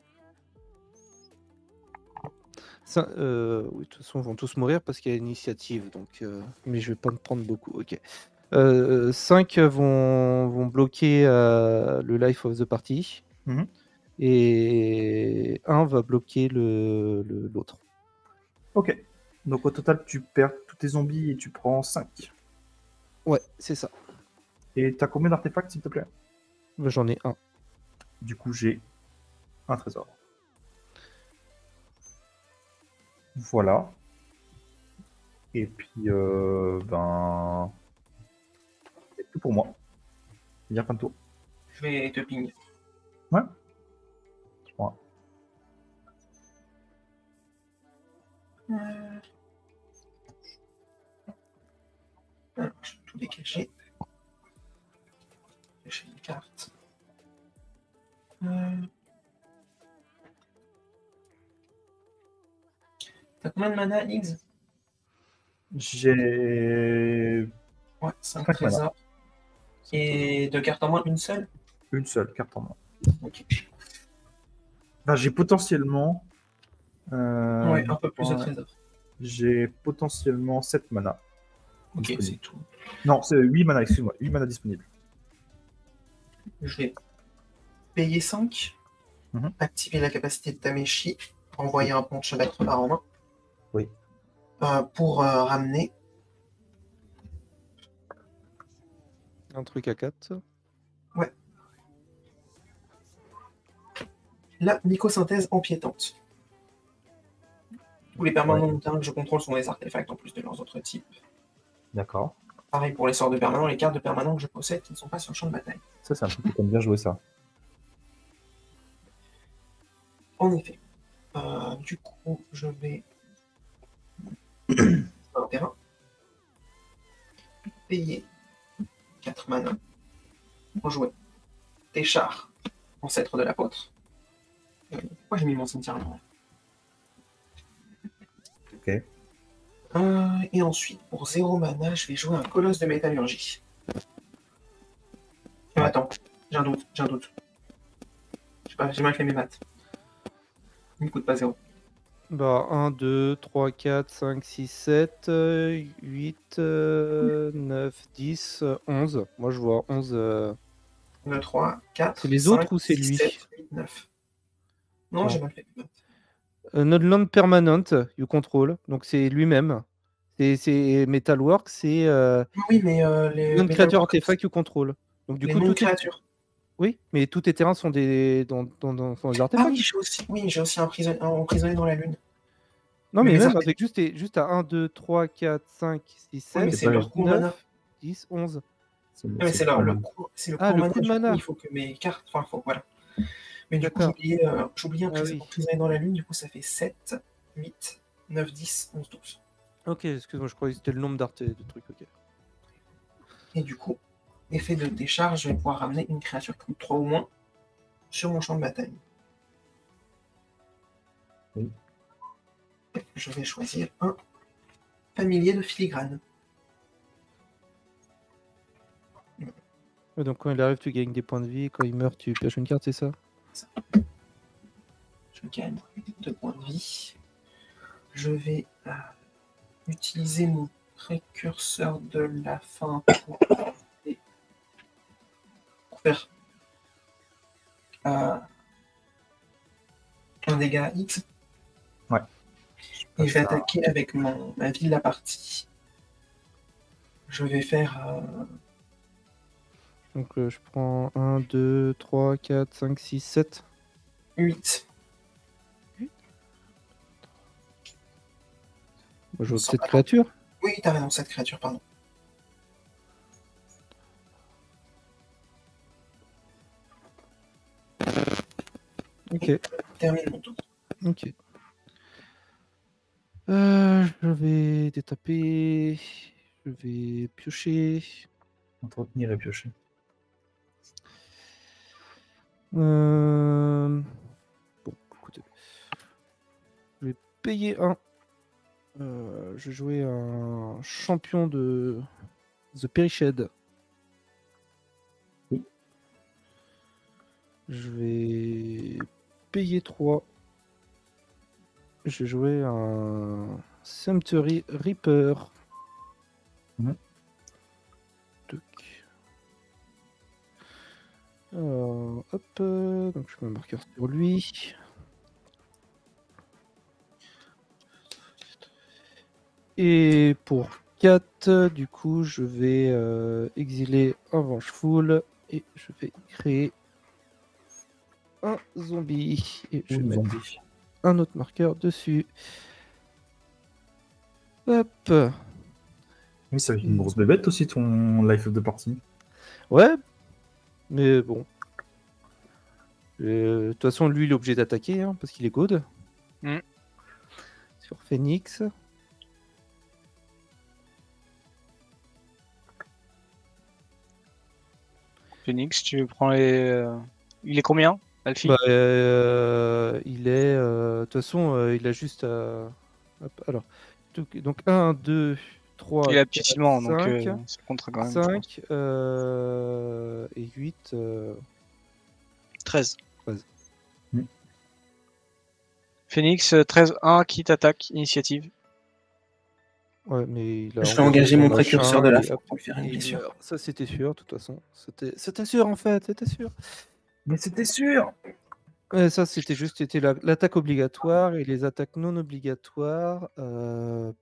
Cin- euh, oui, de toute façon, ils vont tous mourir parce qu'il y a l'initiative, donc... euh, Mais je vais pas me prendre beaucoup, ok. Euh, cinq vont, vont bloquer euh, le life of the party. Mhm. Et un va bloquer le le- l'autre. Ok. Donc au total, tu perds tous tes zombies et tu prends cinq. Ouais, c'est ça. Et t'as combien d'artefacts, s'il te plaît? Bah, j'en ai un. Du coup, j'ai un trésor. Voilà. Et puis, euh, ben... c'est tout pour moi. C'est-à-dire fin de tour. Je vais te ping. Ouais. Je prends un. Euh... Alors, je vais tout décacher. J'ai une carte. Euh... T'as combien de mana, X? J'ai Ouais, cinq Cinq trésors. Et deux cartes en moins, une seule? une seule carte en main. Ok. Ben, j'ai potentiellement... euh, Ouais, un peu plus de ouais. trésors. J'ai potentiellement sept mana. Ok, disponibles. c'est tout. Non, c'est huit mana, excuse-moi. huit mana disponibles. Je vais payer cinq, Mhm. activer la capacité de Tameshi, envoyer un ponche d'être par en main. Oui. Euh, pour euh, ramener Un truc à quatre. la mycosynthèse empiétante. Tous les permanents de terrain que je contrôle sont des artefacts en plus de leurs autres types. D'accord. Pareil pour les sorts de permanents, les cartes de permanents que je possède qui ne sont pas sur le champ de bataille. Ça, c'est un truc que t'aimes bien jouer, ça. En effet. Euh, du coup, je vais un terrain, payer quatre mana, rejouer Téchar, ancêtre de l'apôtre. Euh, Pourquoi j'ai mis mon cimetière là? Ok. Euh, et ensuite, pour zéro mana, je vais jouer un colosse de métallurgie. Euh, attends, j'ai un doute, j'ai un doute. Je sais pas, j'ai mal fait mes maths. Il me coûte pas zéro. Bah, un, deux, trois, quatre, cinq, six, sept, huit, neuf, dix, onze. Moi, je vois onze. euh, deux, trois, quatre, C'est les cinq, autres ou c'est six, lui? sept, huit, neuf. Non, Non. j'ai mal fait mes maths. Euh, Nodland Permanent, you control. Donc, c'est lui-même. C'est- C'est Metalwork, c'est euh, Oui, mais euh, les non créature Metalwork, artefact, you control. Donc, du les coup, non tout est... créatures. Oui, mais tous tes terrains sont des, dans, dans, dans- sont des Ah artefacts. oui, j'ai aussi, oui, j'ai aussi un, prison... un emprisonné dans la lune. Non, mais mais les même artefacts- avec juste, tes- juste à un, deux, trois, quatre, cinq, six, Oui, mais sept, c'est pas- leur coût mana. neuf, dix, onze. C'est Oui, mais c'est leur- le le coût, c'est le Ah, coût le mana. coût de du coup, mana. il faut que mes cartes. Enfin, faut, voilà. Mais du coup, D'accord. j'oubliais euh, j'oubliais un Ah prison- oui. emprisonné dans la lune. Du coup, ça fait sept, huit, neuf, dix, onze, douze. Ok, excuse-moi, je croyais que c'était le nombre d'art de trucs. Ok. Et du coup, effet de décharge, je vais pouvoir ramener une créature qui coûte trois ou moins sur mon champ de bataille. Oui. Je vais choisir un familier de filigrane. Ouais, donc quand il arrive, tu gagnes des points de vie. Quand il meurt, tu pioches une carte, c'est ça? Je gagne deux points de vie. Je vais euh, utiliser mon précurseur de la fin pour, pour faire euh, un dégât X. Ouais. Et je vais Ça- attaquer avec mon, ma ville la partie. Je vais faire euh, Donc euh, je prends un, deux, trois, quatre, cinq, six, sept. huit. Moi, je vois Sans cette pas- créature. Oui, t'as raison, cette créature, pardon. Ok. Termine mon tour. Ok. Euh, je vais détaper. Je vais piocher. Entretenir et piocher. Euh, Bon, écoutez. Je vais payer un. Euh, je vais jouer un champion de The Perished. Oui. Je vais payer trois. Je vais jouer un Cemetery Reaper. Mhm. Toc. Alors, hop, euh, donc je mets un marqueur sur lui. Et pour quatre, du coup, je vais euh, exiler un Vengeful et je vais créer un zombie. Et je Ou vais le mettre zombie. un autre marqueur dessus. Hop. Oui, ça fait une grosse bébête aussi, ton Life of the Party. Ouais, mais bon. Euh, De toute façon, lui, il est obligé d'attaquer hein, parce qu'il est good. Mm. Sur Phoenix. Phoenix, tu prends les. euh, Il est combien, Alfie? Bah, euh, il est. euh, De toute façon, euh, il a juste à. Hop, alors. Donc, donc un, deux, trois, Il a quatre, difficilement, donc cinq. euh, ça comptera quand même. je pense. cinq euh, et huit. euh, treize. treize. Phoenix, euh, treize un, qui t'attaque, initiative. Ouais, mais il a Je vais engager son mon machin, précurseur de la et force hop, pour lui faire et une il blessure. meurt. Ça, c'était sûr, de toute façon. C'était c'était sûr, en fait, c'était sûr. Mais c'était sûr. Ouais, ça, c'était juste c'était la- l'attaque obligatoire et les attaques non obligatoires. euh,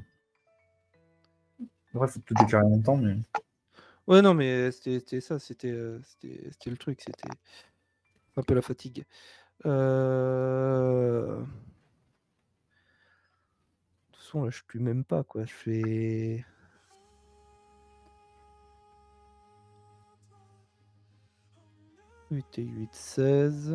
Bref, faut tout déclarer en même temps, mais. Ouais, non, mais c'était c'était ça, c'était euh, c'était c'était le truc, c'était un peu la fatigue. Euh, De toute façon, là, je tue même pas, quoi. Je fais. huit et huit, seize.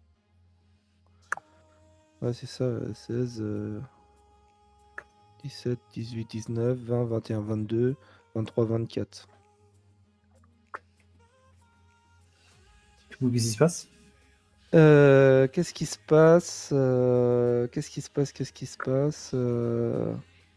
Ouais, c'est ça, euh, seize, euh, dix-sept, dix-huit, dix-neuf, vingt, vingt et un, vingt-deux, vingt-trois, vingt-quatre. Qu'est-ce qui se passe? Euh, qu'est-ce qui se passe Euh, Qu'est-ce qui se passe Qu'est-ce qui se passe Euh,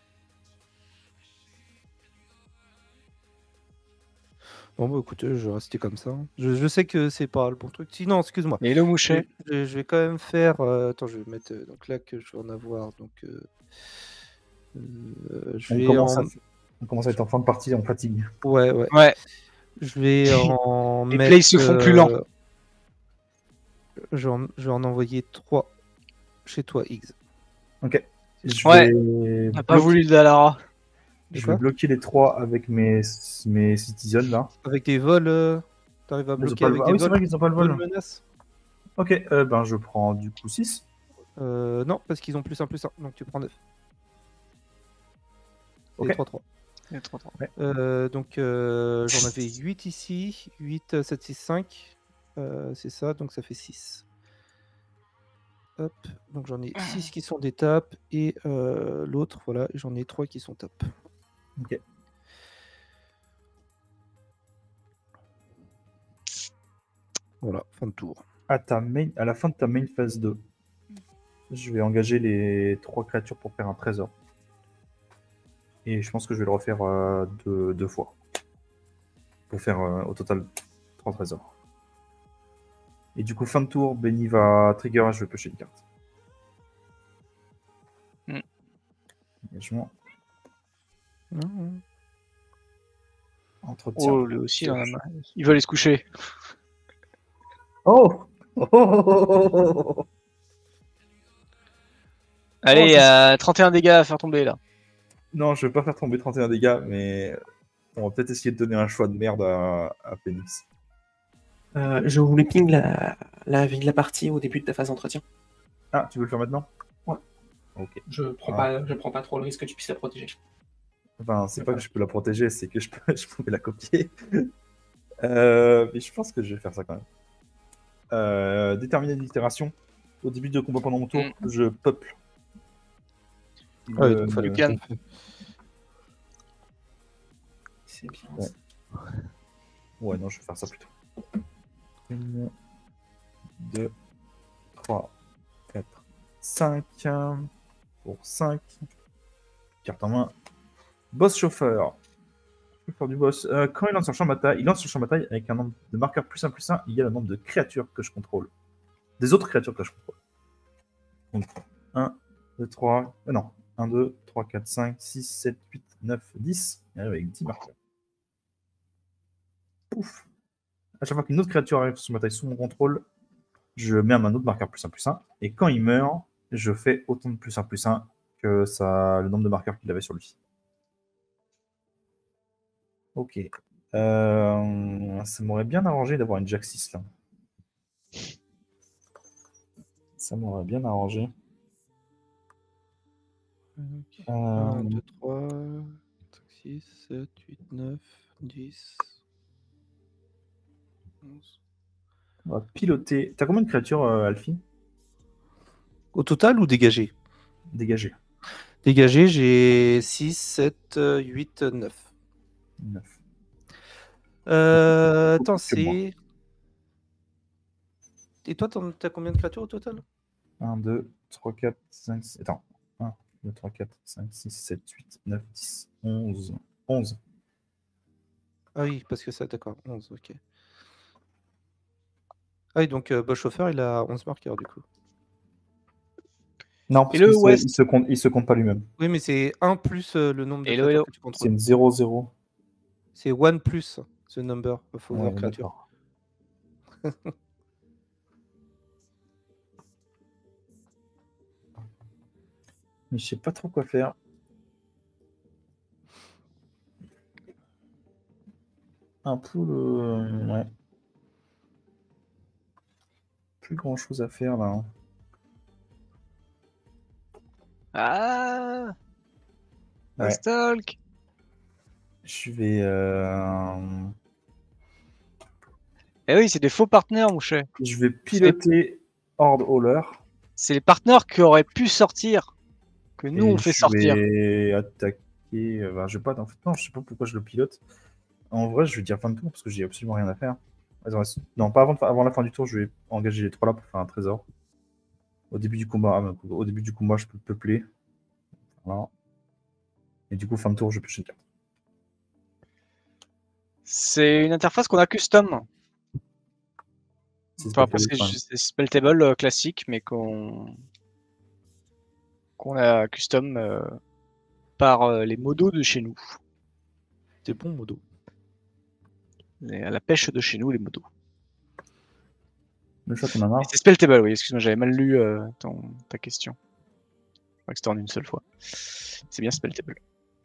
Bon, bah écoutez, je vais rester comme ça. hein. Je, je sais que c'est pas le bon truc. Sinon, excuse-moi. Et le Je, mouchet. je- je vais quand même faire. euh, Attends, je vais mettre. euh, Donc là, que je vais en avoir. Donc. euh, euh, je On vais commence, en. à... on commence à être en fin de partie, en fatigue. Ouais, ouais. Ouais. Je vais en Les mettre. plays se font plus lents. euh, Je vais, en, je vais en envoyer trois chez toi, X. Ok. Je Ouais. vais, On n'a pas bloquer... voulu de Dalara. De je quoi vais bloquer les trois avec mes, mes citizens là. Avec des vols. euh, T'arrives à Ils ont bloquer pas le- avec Ah des oui, c'est vols, vrai qu'ils ont pas le vol. vols menaces Ok, euh, ben je prends du coup six. euh, Non, parce qu'ils ont plus un plus un. Donc tu prends neuf. Ok. Et trois trois. Il y a trop, trop. Euh, donc euh, j'en avais huit ici, huit, sept, six, cinq, euh, c'est ça, donc ça fait six. Hop, donc j'en ai six qui sont des tapes et euh, l'autre, voilà, j'en ai trois qui sont tapes. Ok. Voilà, fin de tour. À, ta main... à la fin de ta main phase deux, je vais engager les trois créatures pour faire un trésor. Et je pense que je vais le refaire euh, deux, deux fois. Pour faire euh, au total trois trésors. Et du coup, fin de tour, Benny va trigger, je vais piocher une carte. Mm. Engagement. Mhm. Entretien. Oh, lui aussi, il, en a marre. Il veut aller se coucher. Oh Oh, oh, oh, oh, oh, oh. Allez, Oh, euh, trente et un dégâts à faire tomber là. Non, je vais pas faire tomber trente et un dégâts, mais on va peut-être essayer de donner un choix de merde à, à Phoenix. Euh, je voulais ping la, la, la partie au début de ta phase d'entretien. Ah, tu veux le faire maintenant? Ouais. Ok. Je prends, Ah. pas, je prends pas trop le risque que tu puisses la protéger. Enfin, c'est pas que je peux la protéger, c'est que je, peux, je pouvais la copier. euh, mais je pense que je vais faire ça quand même. Euh, déterminer l'itération. Au début de combat pendant mon tour, Mm. je peuple. Ah oui, Le- donc fallait le- Can. C'est bien. Ouais. Ouais, non, je vais faire ça plutôt. un, deux, trois, quatre, cinq. Pour cinq. Carte en main. Boss chauffeur. Chauffeur du boss. Euh, quand il lance son champ de bataille, il lance son champ de bataille avec un nombre de marqueurs plus un plus un. Il y a le nombre de créatures que je contrôle. Des autres créatures que je contrôle. Donc, un, deux, trois. Euh, non. un, deux, trois, quatre, cinq, six, sept, huit, neuf, dix. Il arrive avec dix marqueurs. Pouf. À chaque fois qu'une autre créature arrive sur ma taille sous mon contrôle, je mets un autre marqueur plus un plus un. Et quand il meurt, je fais autant de plus un plus un que ça, le nombre de marqueurs qu'il avait sur lui. Ok. Euh, ça m'aurait bien arrangé d'avoir une Jack six là. Ça m'aurait bien arrangé. un, Euh, deux, trois, cinq, six, sept, huit, neuf, dix, onze. on va piloter. T'as combien de créatures, euh, Alfie? Au total ou dégagé? Dégagées. Dégagé, j'ai six, sept, huit, neuf. neuf. Euh, attends, Que moi. c'est. Et toi, t'en- t'as combien de créatures au total? un, deux, trois, quatre, cinq, six. Attends. un, deux, trois, quatre, cinq, six, sept, huit, neuf, dix, onze. onze. Ah oui, parce que ça, d'accord, onze, ok. Ah oui, donc euh, Boss Chauffeur, il a onze marqueurs du coup. Non, parce Et le qu'il se, West. il se compte, il se compte pas lui-même. Oui, mais c'est un plus euh, le nombre de Hello, créatures hello. que tu C'est contrôles. une zéro zéro. C'est one plus ce number of Ouais, créatures. d'accord. Mais je sais pas trop quoi faire. Un peu le. Ouais. Plus grand chose à faire là. hein. Ah, Ouais. Nostalk. Je vais. euh, Eh oui, c'est des faux partenaires, mon cher. Je vais piloter Horde Hauler. C'est les partenaires qui auraient pu sortir, que nous Et on fait je sortir. vais attaquer. euh, bah, je vais pas. En fait, non, je sais pas pourquoi je le pilote. En vrai, je vais dire fin de tour parce que j'ai absolument rien à faire. Attends, reste- Non, pas avant, avant la fin du tour, je vais engager les trois là pour faire un trésor. Au début du combat, ah, bah, au début du combat, je peux peupler. Voilà. Et du coup, fin de tour, je pioche une carte. C'est une interface qu'on a custom. C'est Enfin, après, Spelltable, c'est quand même. juste- c'est Spelltable euh, classique, mais qu'on qu'on a custom euh, par euh, les modos de chez nous. Des bons modos. Les- à la pêche de chez nous, les modos. Le chat, t'en as marre. Et c'est Spelltable, oui, excuse-moi, j'avais mal lu euh, ton, ta question. Je crois que c'était en une seule fois. C'est bien Spelltable.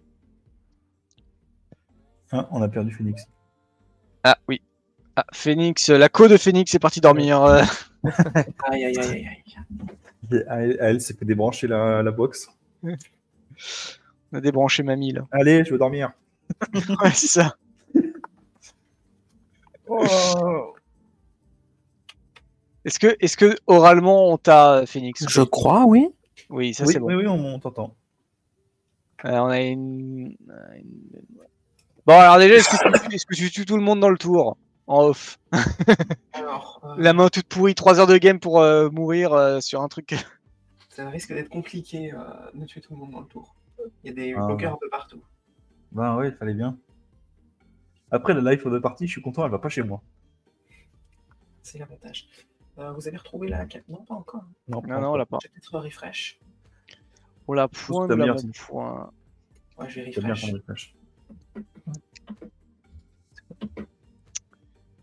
Ah, on a perdu Phoenix. Ah oui. Ah, Phoenix, euh, la co de Phoenix est partie dormir. euh. Aïe, aïe, aïe, aïe, aïe. Et elle, elle s'est fait débrancher la, la box. On a débranché mamie, là. Allez, je veux dormir. Ouais, c'est ça. Oh. Est-ce que, est-ce que oralement on t'a, Phoenix? Je crois, oui. Oui, ça oui, c'est bon. oui, oui, on, on t'entend. Euh, on a une... une- Bon, alors déjà, est-ce que, tu, est-ce que tu tues tout le monde dans le tour? En off. Alors, euh, La main toute pourrie, trois heures de game pour euh, mourir euh, sur un truc. ça risque d'être compliqué euh, de tuer tout le monde dans le tour. Il y a des Ah. bloqueurs de partout. Ben ouais, il fallait bien. Après, la life de partie, je suis content, elle va pas chez moi. C'est l'avantage. Euh, vous avez retrouvé la carte? Non, pas encore. Non, non, on l'a pas. Je vais peut-être refresh. On la point, t'as nous bien, l'avons c'est- point. Ouais, je vais C'est bien refresh. qu'on refresh.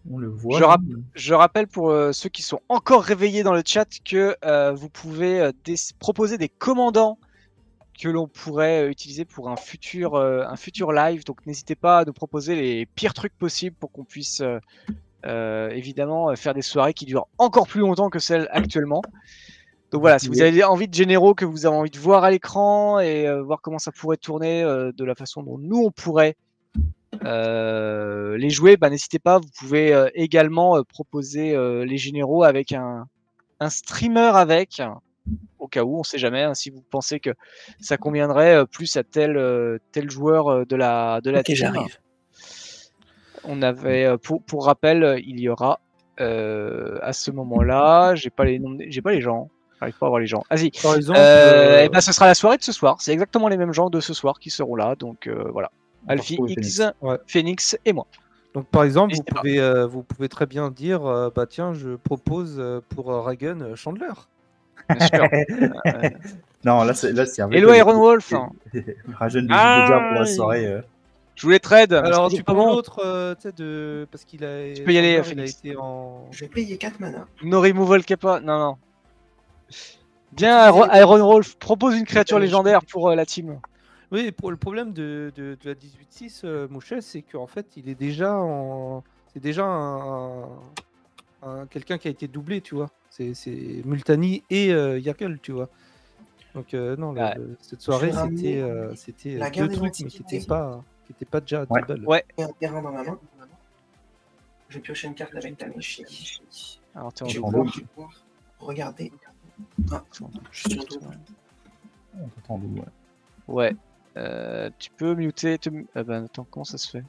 On le voit. Je, rap je rappelle pour euh, ceux qui sont encore réveillés dans le chat que euh, vous pouvez euh, des proposer des commandants que l'on pourrait euh, utiliser pour un futur, euh, un futur live. Donc n'hésitez pas à nous proposer les pires trucs possibles pour qu'on puisse euh, euh, évidemment faire des soirées qui durent encore plus longtemps que celles actuellement. Donc voilà, si vous avez envie de généraux que vous avez envie de voir à l'écran et euh, voir comment ça pourrait tourner euh, de la façon dont nous on pourrait Euh, les jouer, bah, n'hésitez pas, vous pouvez euh, également euh, proposer euh, les généraux avec un, un streamer avec, au cas où, on sait jamais, hein, si vous pensez que ça conviendrait euh, plus à tel, euh, tel joueur euh, de la, de la Ok, team. j'arrive. On avait, euh, pour, pour rappel, il y aura euh, à ce moment-là, j'ai pas les noms, j'ai pas les gens, j'arrive pas à voir les gens. Vas-y. Par exemple, Euh, euh, et ben, ce sera la soirée de ce soir. C'est exactement les mêmes gens de ce soir qui seront là, donc euh, voilà. Alfie, retrouve X, Phoenix. Ouais. Phoenix et moi. donc par exemple, vous N'hésitez pas. pouvez, euh, vous pouvez très bien dire, euh, bah tiens, je propose euh, pour euh, Ragen euh, Chandler. Bien sûr. Euh, Non, là, c'est là, c'est un vrai. Hello Iron Wolf. Rajen de Ah, déjà pour la soirée. euh. Je voulais trade. mais Alors c'est tu pas prends bon. l'autre, euh, tu sais, de parce qu'il a. Tu peux y aller, Chandler, il a Phoenix. été en. Je vais payer quatre mana. No removal Kappa. Non, non. Bien, Iron Iron Wolf propose une créature légendaire pour euh, la team. Oui, pour le problème de, de, de la dix-huit six, euh, Mouchet, c'est qu'en fait, il est déjà en. C'est déjà un, un- un- quelqu'un qui a été doublé, tu vois. C'est c'est Multani et euh, Yakel, tu vois. Donc euh, non, le- Ouais. le- cette soirée, Je vais ramener c'était euh, c'était la deux guerre des trucs, mais qui antiquités. n'étaient pas, qui étaient pas déjà Ouais. double. Ouais. Et un terrain dans ma main. Je vais piocher une carte avec ta méchie. Alors, t'es en Je vais double. pouvoir regarder. Ah, je suis en double. On t'entend d'où, ouais. Ouais. Euh, tu peux muter. Te... Ah bah, attends, comment ça se fait?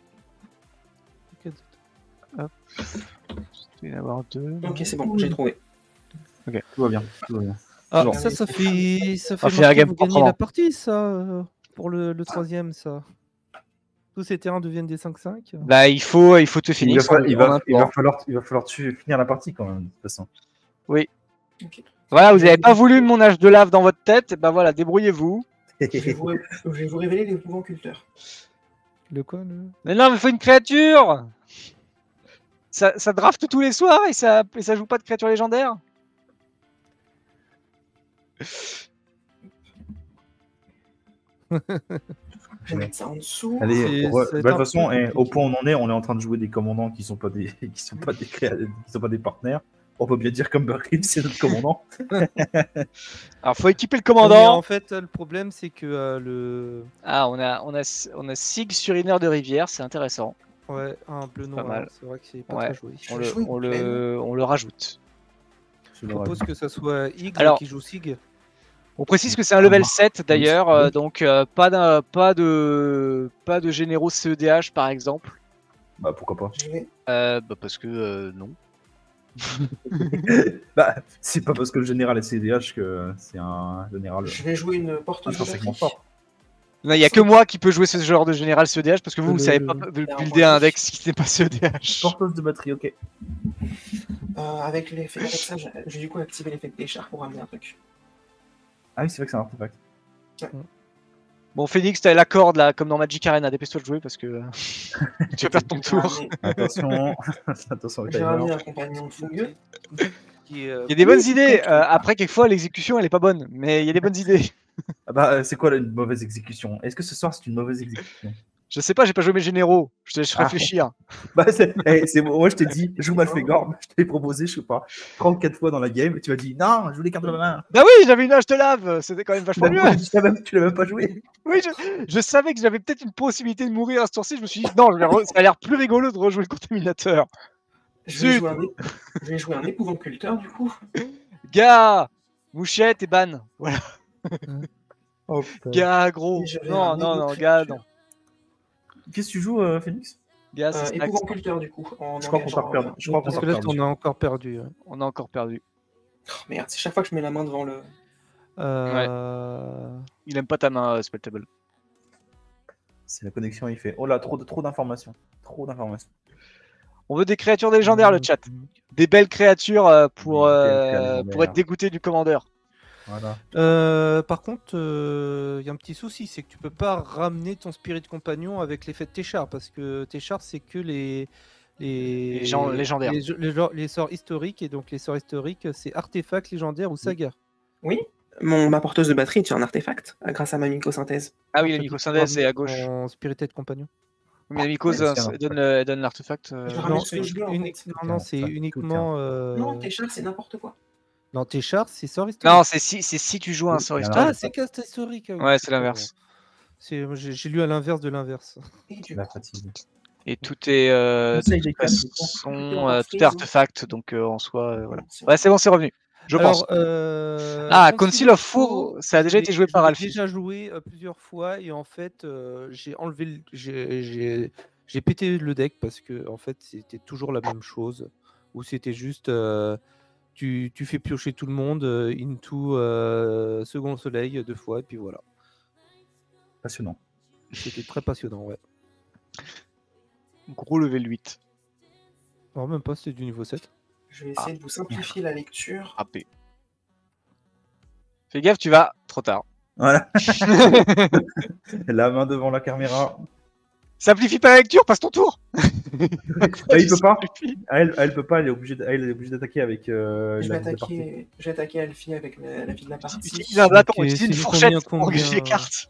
Hop. Il va y en avoir deux. Ok, c'est bon, j'ai trouvé. Tout va bien. Tout va bien. Ah, Bon. ça, ça fait, ça fait On va faire marquer game que vous gagnez proprement. la partie, ça, euh, pour le, le troisième, ça. Tous ces terrains deviennent des cinq cinq. Bah, il faut, il faut te Il va, Phoenix. fa- en- il, en va, un il, va tour. falloir, il va falloir tu- finir la partie quand même, de toute façon. Oui. Ok. Voilà, vous n'avez pas voulu mon âge de lave dans votre tête. Et bah voilà, débrouillez-vous. Je vais vous, ré- je vais vous révéler les mouvements culteurs. Le quoi, le... Mais non, mais faut une créature. Ça, ça draft tous les soirs et ça, et ça joue pas de créature légendaire. Je vais mettre ça en dessous. Allez, C'est- ouais, ça va bah, être de un toute façon, peu eh, au compliqué. point où on en est, on est en train de jouer des commandants qui sont pas des, qui sont pas des, créa- qui sont pas des partenaires. On peut bien dire comme Barry, c'est notre commandant. Alors, faut équiper le Mais commandant. en fait, le problème, c'est que euh, le... Ah, on a, on a, on a Sig sur Inner de Rivière, c'est intéressant. Ouais, un bleu noir, mal. c'est vrai que c'est pas Ouais. très joué. Je On vais le, jouer une on le, plaine. on le rajoute. Je propose que ça soit X Alors- qui joue Sig. On précise que c'est un level sept d'ailleurs, euh, donc euh, pas, d'un- pas, de, pas de généraux C E D H par exemple. Bah pourquoi pas. Je vais... Euh, bah, parce que euh, non. Bah c'est pas parce que le général est C D H que c'est un général je vais jouer une porte de intrinsèquement batterie. fort. Il n'y a que moi qui peux jouer ce genre de général C E D H parce que vous, vous Le- savez pas le- builder un deck qui n'est pas C E D H. Porteuse de batterie, ok. Euh, avec, l'effet- avec ça, j'ai j'ai du coup activé l'effet de décharge pour ramener un truc. Ah oui, c'est vrai que c'est un artefact. Bon, Phoenix, t'as la corde là, comme dans Magic Arena, dépêche-toi de jouer parce que euh, tu vas perdre ton J'ai tour. ramené- Attention, attention au J'ai ramené timer. un compagnon de fougueux. Qui est, euh, Il y a des bonnes idées. euh, après, quelquefois, l'exécution elle est pas bonne, mais il y a des bonnes idées. Ah bah euh, c'est quoi là, une mauvaise exécution? Est-ce que ce soir c'est une mauvaise exécution? Je sais pas, j'ai pas joué mes généraux. Je te laisse Ah. réfléchir. Bah c'est, eh, c'est moi je t'ai dit, joue Malfegor, je t'ai proposé, je sais pas, trente-quatre fois dans la game, et tu m'as dit non, joue les cartes de la main. Bah oui, j'avais une hache de lave, c'était quand même Tu vachement l'as mieux. tu l'as même, tu l'as même pas joué. Oui, je, je savais que j'avais peut-être une possibilité de mourir à ce tour-ci. Je me suis dit, non, je vais re- ça a l'air plus rigolo de rejouer le contaminateur. Je vais, Zut. jouer un, é- je vais jouer un épouvant culteur du coup. Gars, mouchette et ban. Voilà. Oh, putain. Gars, gros. Et je vais Non, ramener non, deux non, gars, créatures. non. Qu'est-ce que tu joues, euh, Phoenix? Gars, Euh, c'est Snax. épouvant culteur du coup. En Je crois qu'on engageant, t'a perdu. euh, Je crois qu'on Parce t'a que là, perdu. on a encore perdu. ouais. On a encore perdu. oh, merde, c'est chaque fois que je mets la main devant le. Euh... Il aime pas ta main, euh, Spelltable. C'est la connexion, il fait. Oh là, trop, de- trop d'informations. Trop d'informations. On veut des créatures légendaires, le chat. Des belles créatures euh, pour, Des belles euh, créatures pour être légendaires. dégoûté du commandeur. Voilà. Euh, par contre, il y a un petit souci, c'est que tu peux pas ramener ton spirit compagnon avec l'effet de Téchar, parce que Téchar, c'est que les, les... Les gens légendaires. Les, les, les, les sorts historiques, et donc les sorts historiques, c'est artefact, légendaire ou saga. Oui, Mon, ma porteuse de batterie est un artefact grâce à ma mycosynthèse. Ah oui, la mycosynthèse, c'est à gauche. En spirited compagnon. Mais la mycose, Ouais, euh, c'est un elle donne, euh, elle donne l'artefact. euh, Je Non, ramène ce que je veux, en unique- fait. non, non, c'est Tout est un- uniquement. euh, Non, tes chars, c'est n'importe quoi. Non, tes chars, c'est sort historique. Non, c'est si, c'est si tu joues un Oui, sort il y en a historique. Ah, c'est cast historique. ah oui, Ouais, c'est pas bon. l'inverse. C'est- J'ai j'ai lu à l'inverse de l'inverse. Et du La coup, fatigue. Et tout est, euh, de Conseil toute des cartes, façon, euh, tout est artefact, donc euh, en soi, euh, voilà. c'est- Ouais, c'est bon, c'est revenu. Je pense. Alors, euh, Ah, Council Council of Four, Four, ça a déjà je été l'ai- joué par je l'ai Alfie. déjà joué euh, plusieurs fois et en fait, euh, j'ai enlevé, le- j'ai- j'ai j'ai pété le deck parce que en fait, c'était toujours la même chose. Ou c'était juste, euh, tu, tu fais piocher tout le monde euh, into euh, second soleil deux fois et puis voilà. Passionnant. C'était très passionnant, ouais. Gros level huit. Non, même pas, c'était du niveau sept. Je vais essayer de vous simplifier la lecture. A P. Fais gaffe, tu vas trop tard. Voilà. La main devant la caméra. Simplifie pas la lecture, passe ton tour. Ah, il peut pas. Ah, elle, elle peut pas, elle est obligée, d- elle est obligée d'attaquer avec. Euh, Je vais la vie de partie. attaquer, je vais attaquer Alfie avec la, la vie de la partie. Utilise un bâton, Ok, utilise c'est une du fourchette combien, pour engager les combien, cartes.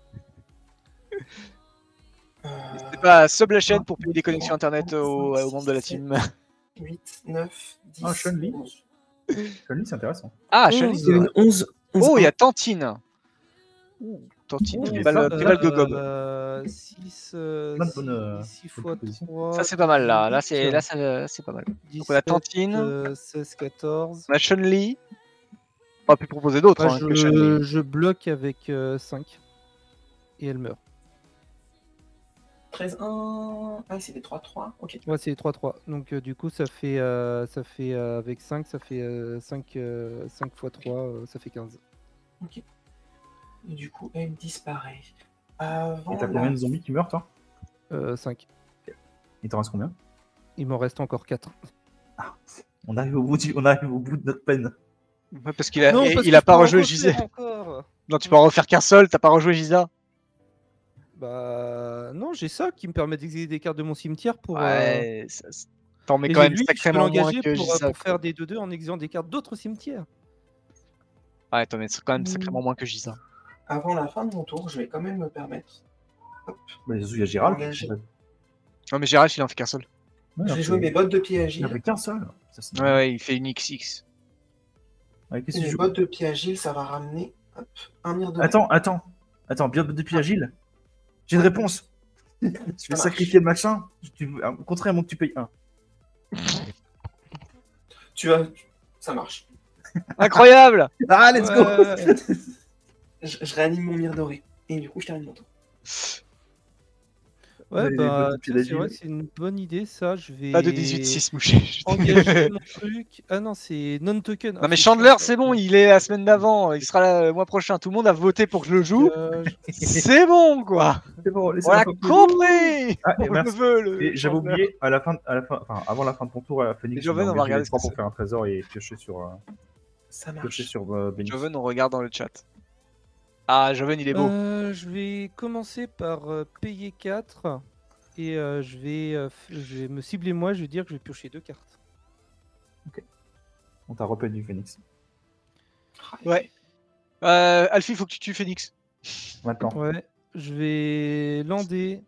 Euh, C'est pas sub la chaîne pour payer des connexions internet au, au membre de la team. huit, neuf, dix, Ah, Chun-Li. onze. Chun-Li, c'est intéressant. Ah, onze, Chun-Li. il y a une onze, onze, Oh, il y un. a Tantine. Ouh, Tantine, Oh, qui mais bat ça, le- qui bat le gogob. Euh, six, euh, Plein de bonnes, euh, six bonnes fois propositions. trois. Ça, c'est pas mal là. Là, c'est là, ça- c'est pas mal. Donc, on a Tantine. euh, seize, quatorze. On a Chun-Li. On aurait pu proposer d'autres Moi, hein, que Chun-Li. je, je bloque avec euh, cinq. Et elle meurt. treize, un. Ah, c'est des trois, trois. Ok. Ouais, c'est trois trois. Donc, euh, du coup, ça fait, euh, ça fait euh, avec cinq, ça fait euh, cinq, euh, cinq fois trois, euh, ça fait quinze. Ok. Et du coup, elle disparaît. Avant Et t'as la- combien de zombies qui meurent, toi Euh, cinq. Il t'en reste combien Il m'en reste encore quatre. on arrive, au bout du- on arrive au bout de notre peine. Ouais, parce qu'il a, Non, il- parce il que a je pas peux en rejoué refaire Giza. encore. Non, tu peux en refaire qu'un seul, t'as pas rejoué Giza. Bah non, j'ai ça qui me permet d'exiler des cartes de mon cimetière pour. euh, Ouais, ça- ça- t'en mets Et quand j'ai même lui, je peux sacrément moins l'engager que pour, euh, Giza. pour faire des deux deux en exilant des cartes d'autres cimetières. Ouais, t'en mets quand même Mm. sacrément moins que Giza. Avant la fin de mon tour, je vais quand même me permettre. Hop. Bah, il y a Gérald. Engagé. Non, mais Gérald, il en fait qu'un seul. Ouais, Je vais après, jouer mes bottes de pied Il n'y agile. avait qu'un seul. Ça, c'est- Ouais, ouais, il fait une X X. Ouais, qu'est-ce que Mes tu joues bottes de pied agile, ça va ramener hop, un mire de. Attends, attends. Attends, bien depuis Agile. J'ai une réponse. Je vais marche. sacrifier le machin. Tu... Contrairement que tu payes un. Tu vas. Ça marche. Incroyable. Ah, let's go Ouais. Je, je réanime mon mire doré. Et du coup, je termine mon tour. Ouais, Les bah, bottes de pied tiens, c'est vrai d'agile. que c'est une bonne idée, ça. Je vais. Pas de dix-huit six mouché. Engager mon truc. Ah non, c'est non-token. Non Ah, mais c'est Chandler, chiant, ça. c'est bon, il est la semaine d'avant, il sera là le mois prochain. Tout le monde a voté pour que je le joue. Euh, je- C'est bon quoi. C'est bon, laissez On l'a moi compris. Ah, et On merci. le veut, le Et j'avais Chandler. oublié, à la fin, à la fin, enfin, avant la fin de ton tour, à Phoenix, Et Joven, j'ai on va engagé regarder les ce trois que pour c'est. faire un trésor et piocher sur, euh, Ça piocher marche. sur euh, Benix. Joven, on regarde dans le chat. Ah, Joven, il est beau. Euh, je vais commencer par euh, payer quatre. Et euh, je, vais, euh, f- je vais me cibler moi, je vais dire que je vais piocher deux cartes. On t'a repayé du Phoenix. Ouais. Euh, Alfie, faut que tu tues Phoenix. Maintenant. Ouais, je vais lander.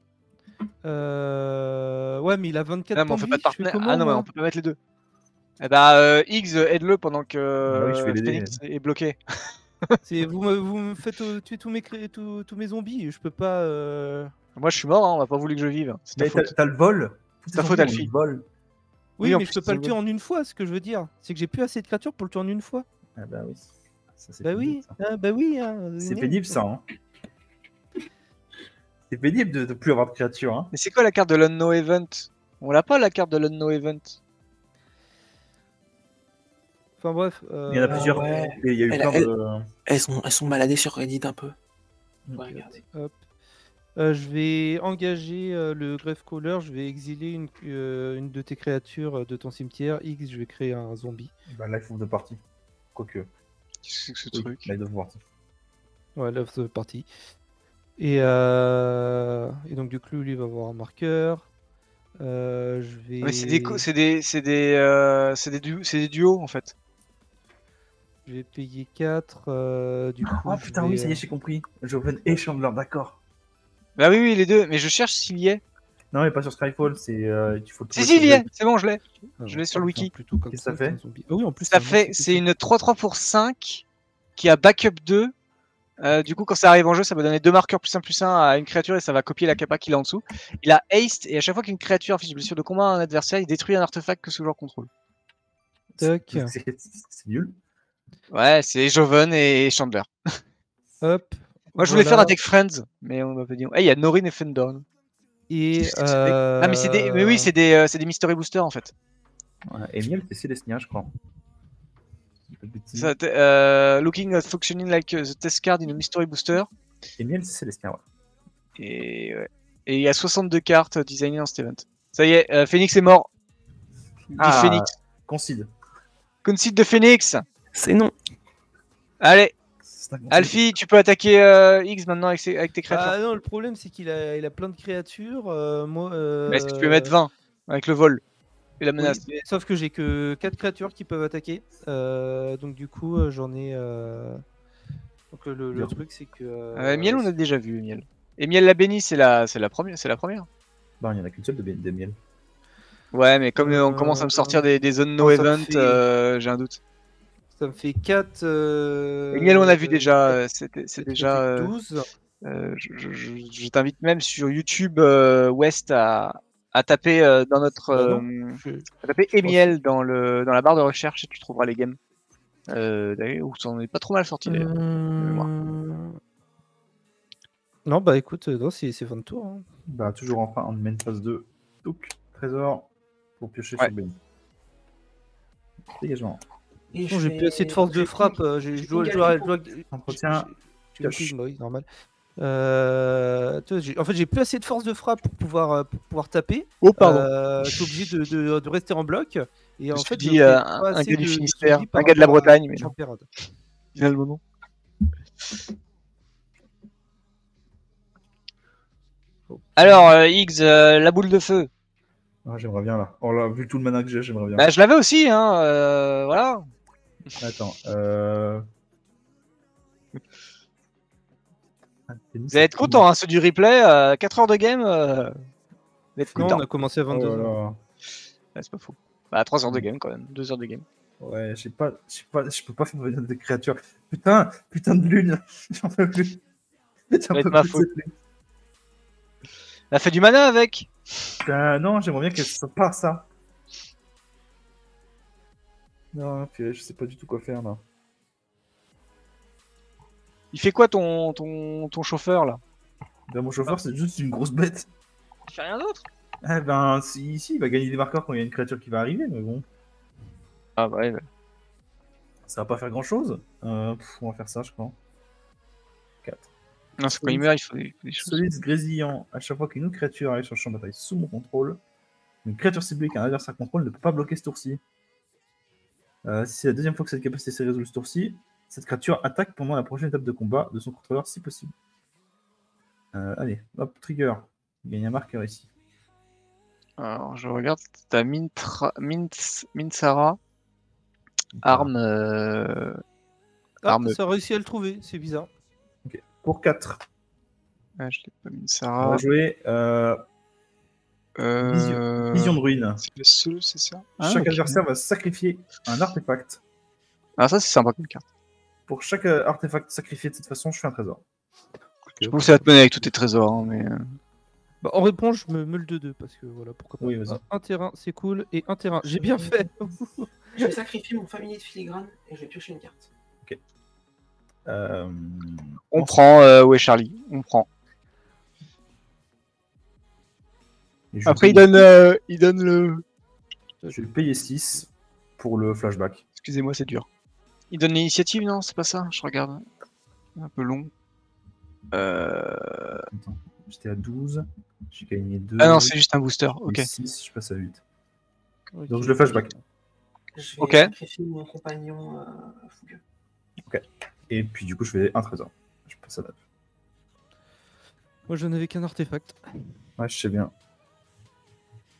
Euh... Ouais, mais il a vingt-quatre Non, mais points on de fait pas vie, de je fais partenaire. comment, Ah non, mais moi on peut pas mettre les deux. Eh bah, euh, X, aide-le pendant que Bah oui, je vais euh, l'aider. Phoenix est bloqué. C'est- Vous me, vous me faites euh, tuer tous mes, cré- tous, tous mes zombies, je peux pas... euh, Moi, je suis mort, hein, on a pas voulu que je vive. C'est ta Mais t'as faute. t'as le vol. C'est ta faute, Alfie. Le vol. Oui, Oui, en mais plus, je peux c'est pas le un tuer en une fois, ce que je veux dire. C'est que j'ai plus assez de créatures pour le tuer en une fois. Ah bah oui. Ça, c'est Bah pénible, oui, ça. ah, bah oui. hein, C'est euh, pénible ça. Hein. C'est pénible de ne plus avoir de créatures. Hein. Mais c'est quoi la carte de l'Unknown Event? On l'a pas la carte de l'Unknown Event. Enfin bref. euh, Il y en a plusieurs. ouais. Et il y a eu Elle- plein elle- de. Elles sont, elles sont baladées sur Reddit un peu. Mm. Ouais, regardez. Hop. Euh, je vais engager euh, le Grave Caller, je vais exiler une, euh, une de tes créatures euh, de ton cimetière. X, je vais créer un zombie. Bah, Life of the Party. Quoique. Qu'est-ce que c'est que ce Oui, truc? Life of the Party. Ouais, là, c'est parti. Et, euh, et donc, du coup, lui va avoir un marqueur. Euh, je vais... Mais c'est des, co- c'est des, c'est des, euh, c'est des, du- c'est des duos en fait. Je vais payer quatre. Euh, du coup, Oh je putain, vais, oui, ça y est, euh, j'ai compris. Joven et Chandler, d'accord. Bah oui, oui, les deux. Mais je cherche s'il y est. Non, mais pas sur Skyfall, c'est euh, il faut le Si, trouver si, sur il y est. Reddit. C'est bon, je l'ai. ah, Je bon, l'ai sur le putain, wiki. plutôt comme Qu'est-ce ça, que ça fait qu'un zombie. Ah oui, en plus, Ça un fait, monstre c'est qui une trois trois pour cinq qui a backup deux. Euh, du coup, quand ça arrive en jeu, ça va donner deux marqueurs plus un plus un à une créature et ça va copier la capa qu'il a en dessous. Il a haste et à chaque fois qu'une créature inflige une blessure de combat à un adversaire, il détruit un artefact que ce joueur contrôle. Tac. C'est c'est nul. Ouais, c'est Joven et Chandler. Hop. Moi, je voulais voilà. faire un deck Friends, mais on m'a pas dit. Eh, il y a Norin et Fendorn. Et. Ah, mais c'est des, mais oui, c'est des, euh, c'est des mystery boosters en fait. Ouais, Emile, c'est Célestia, je crois. Pas de bêtises. Ça, t- euh, looking at functioning like uh, the test card in a mystery booster. Emile, c'est Célestia, ouais. Et, ouais. Et il y a soixante-deux cartes euh, designées dans cet event. Ça y est, euh, Phoenix est mort. Du Ah, Phoenix. Concede. Concede de Phoenix. C'est non. Allez, C'est un concede. Alfie, tu peux attaquer euh, X maintenant avec, ses- avec tes créatures. Ah non, le problème c'est qu'il a, il a plein de créatures. euh, moi, euh, Mais est-ce que tu peux mettre vingt avec le vol et la oui, menace? mais sauf que j'ai que quatre créatures qui peuvent attaquer. Euh, donc du coup, euh, j'en ai. euh, Donc euh, le, le Bien. truc c'est que. euh, Euh, Miel, on a déjà vu Miel. Et Miel la bénie, c'est la, c'est la première, c'est la première. Bah, il n'y en a qu'une seule de, de miel. Ouais, mais comme euh, on Euh, commence à me sortir des, des zones no non, ça me event, fait- euh, j'ai un doute. Ça me fait quatre. Euh... Et Miel, on a vu euh, déjà. euh, C'était, c'est ça me déjà. fait euh, douze. euh, je je- je- je t'invite même sur YouTube euh, West à, à taper euh, dans notre. Bah euh, non, je- à taper je Emiel dans le dans la barre de recherche et tu trouveras les games. Euh, d'ailleurs, où ça en est pas trop mal sorti d'ailleurs. mémoire. Hum, Non, bah écoute, euh, non, c'est c'est fin de tour. hein. Bah, toujours enfin en main phase deux. Donc, trésor pour piocher Ouais. sur Benny. Dégagement. Et Bon, je j'ai vais- plus assez de force de je frappe. clique- euh, j'ai- je Je dois. clique je dois- Alfie je dois- Entretien. je- je- je- Pioche. bah oui, normal. Euh, tu vois, j'ai- En fait, j'ai plus assez de force de frappe pour pouvoir, euh, pour pouvoir taper. Oh pardon. Euh, je suis obligé de, de- de rester en bloc. Et Je en me suis fait, dit, je fais euh, pas un- un assez gars du de- de Finistère, zombies par un gars de la rapport à Bretagne, mais non. Champérade. Finalement non. Alors euh, X, euh, la boule de feu. Ah, j'aimerais bien là. Oh là, vu tout le mana que j'ai, j'aimerais bien. Bah je l'avais aussi, hein. euh, voilà. Attends. Euh... Ah, Vous allez être contents, hein, ceux du replay. Euh, quatre heures de game. Euh... Vous êtes Non, contents. on a commencé à Oh vingt-deux là heures. là. Ouais, c'est pas fou. Bah trois heures de game quand même, deux heures de game. Ouais, j'ai pas, j'ai pas, je peux pas faire venir des créatures. Putain, putain de lune. J'en peux plus. J'en va être peux ma plus de faute. cette lune. Elle a fait du mana avec. Putain, non, j'aimerais bien qu'elle soit pas ça. Non, puis je sais pas du tout quoi faire là. Il fait quoi ton ton ton chauffeur là? Ben, mon chauffeur, c'est juste une grosse bête. Il fait rien d'autre. Eh ben, si, si, il va gagner des marqueurs quand il y a une créature qui va arriver, mais bon, Ah bah ouais. ouais. ça va pas faire grand chose. Euh, pff, on va faire ça, je crois. quatre. Non, c'est quand il meurt, il faut des, des choses. Solide grésillant. À chaque fois qu'une autre créature arrive sur le champ de bataille sous mon contrôle, une créature ciblée qu'un adversaire contrôle ne peut pas bloquer ce tour-ci. Euh, si c'est la deuxième fois que cette capacité s'est résolue ce tour-ci, cette créature attaque pendant la prochaine étape de combat de son contrôleur si possible. Euh, allez, hop, trigger. Il gagne un marqueur ici. Alors je regarde, t'as Mintra... Mintz... Mintsara, arme. Euh... Ah, Arme. ça a réussi à le trouver, c'est bizarre. Ok. Pour quatre, Ah, je l'ai pas on Mintsara. va jouer euh, Euh... vision, vision de ruine. C'est le seul, c'est ça? Ah, Chaque ok. adversaire va sacrifier un artefact. Ah, ça c'est sympa comme carte. Pour chaque euh, artefact sacrifié de cette façon, je fais un trésor. Je pense que ça va te mener avec tous tes trésors, hein, mais. euh, Bah, en réponse, je me, me le deux deux parce que voilà, pourquoi pas. Oui, vas-y. Un, un terrain, c'est cool, et un terrain, j'ai bien fait. Je vais sacrifier mon familier de filigrane et je vais piocher une carte. Euh, On prend, euh, ouais, Charlie, on prend. et je Après, il vais- donne, euh, il donne le. Je vais payer six pour le flashback. Excusez-moi, c'est dur. Il donne l'initiative, non? C'est pas ça? Je regarde. Un peu long. Euh... Attends, j'étais à douze, j'ai gagné deux. Ah non, c'est juste un booster. Ok. six, je passe à huit. Ok. Donc je le flashback. Je vais Ok. sacrifier mon compagnon euh, fougueux. Et puis du coup, je fais un trésor. Je passe à neuf. Moi, je n'avais qu'un artefact. Ouais, je sais bien.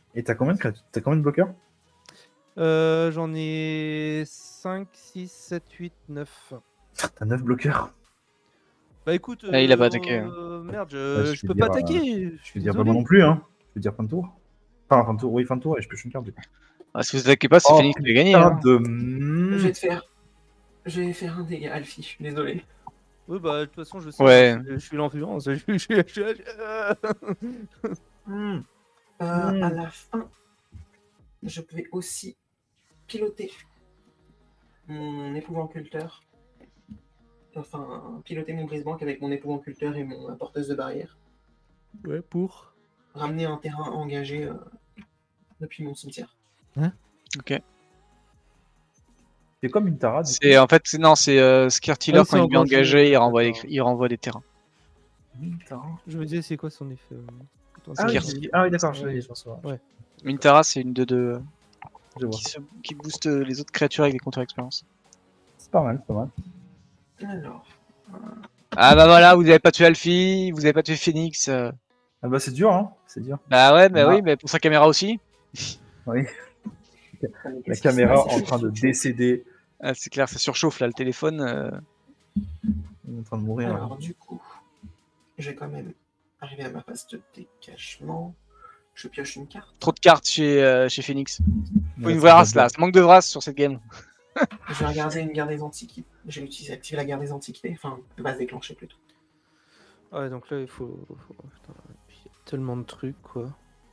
Et t'as combien de créatures? T'as combien de bloqueurs? Euh, J'en ai cinq, six, sept, huit, neuf. T'as neuf bloqueurs. Bah écoute, Ah, il a pas euh, attaqué, hein. euh, merde, je, Ouais, je je vais peux dire, pas attaquer. Je vais dire pas moi non plus, hein. Je vais dire fin de tour. Enfin, fin de tour, oui, fin de tour, et je pioche une carte du coup. Ah, si vous attaquez pas, c'est Oh, Phoenix qui a gagné. putain Hein. de... Je vais te faire. Je vais faire un dégât, Alfie, je suis désolé. Oui, bah de toute façon, je sais, Ouais. je, je suis l'influence. Je, je, je, je- Hmm. Euh, Mm. À la fin, je pouvais aussi piloter mon épouvanculteur. Enfin, piloter mon brise-banque avec mon épouvanculteur et mon porteuse de barrière. Ouais, pour. Ramener un terrain engagé euh, depuis mon cimetière. Ok. C'est comme une Tara, du C'est en fait, c'est- non, c'est euh, Skirtiller Ah, quand c'est il est engagé, engagé, il ouais, renvoie, des, d'accord. il renvoie des terrains. coup. Une Tara. Je me disais, c'est quoi son effet euh, attends, Ah oui, c'est- Skirty. j'ai- ah oui, d'accord, je vais je reçois. Ouais. Mintara, c'est une de deux Je vois. qui, se- qui booste les autres créatures avec des compteurs d'expérience. C'est pas mal, c'est pas mal. Alors, Ah bah voilà, vous avez pas tué Alfie, vous avez pas tué Phoenix. euh. Ah bah c'est dur, hein. C'est dur. Bah ouais, bah Ah. oui, mais pour sa caméra aussi. Oui. mais La qu'est-ce qui se caméra passe? en Je train de suis- décéder. Ah, c'est clair, ça surchauffe là, le téléphone. euh. Il est en train de mourir. Alors, là. du coup, je vais quand même arriver à ma phase de dégagement. Je pioche une carte. Trop de cartes chez, euh, chez Phoenix. Faut Ouais, une ça vraie va race bien. là, ça manque de race sur cette game. Je vais regarder une garde des antiquités. J'ai utilisé activer la garde des antiquités. Enfin, elle va se déclencher plutôt. Ouais, donc là, il faut. faut- putain, il y a tellement de trucs, quoi.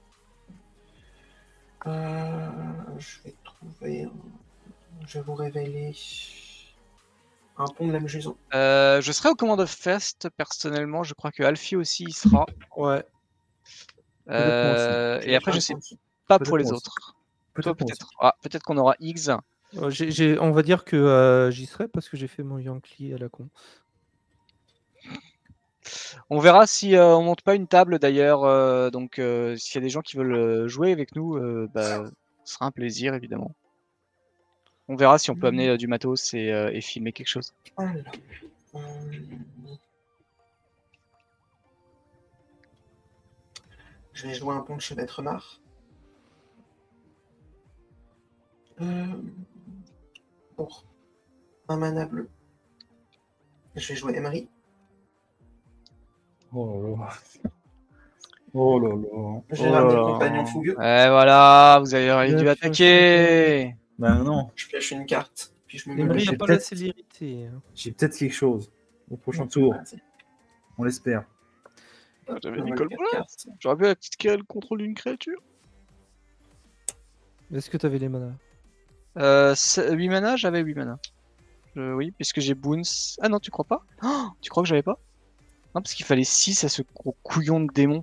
Euh, je vais trouver. un- Je vais vous révéler un pont de la Musaison. Euh, je serai au Command of Fest personnellement, je crois que Alfie aussi y sera. Ouais. Peut-être moi aussi. Euh, Je et vais après, faire je un sais petit- pas Peut-être pour les moi aussi. autres. Toi, Peut-être moi peut-être. aussi. Ah, peut-être qu'on aura X. Euh, j'ai- j'ai- on va dire que euh, j'y serai parce que j'ai fait mon Yankee à la con. On verra si euh, on monte pas une table d'ailleurs. euh, donc, euh, s'il y a des gens qui veulent euh, jouer avec nous, euh, bah, ce sera un plaisir évidemment. On verra si on peut amener euh, du matos et, euh, et filmer quelque chose. Alors, euh, je vais jouer un pont de chevêtre marre. Euh, Pour un mana bleu, je vais jouer Emery. Oh là là. Oh là là. Je vais Oh ramener là le là. compagnon fougueux. Et voilà, vous avez Bien dû pioché. attaquer. Ben non. Je pioche une carte, puis je me mets Emery j'ai n'a pas peut-être- la célérité. hein. J'ai peut-être quelque chose. Au prochain le tour. On l'espère. J'avais On dit va Cold le Blast. quatre. J'aurais pu activer le contrôle d'une créature. Est-ce que t'avais les manas? Euh, huit mana, j'avais huit mana. Euh, oui, puisque j'ai Boons. Ah non, tu crois pas? Oh, tu crois que j'avais pas? Non, parce qu'il fallait six à ce gros couillon de démon.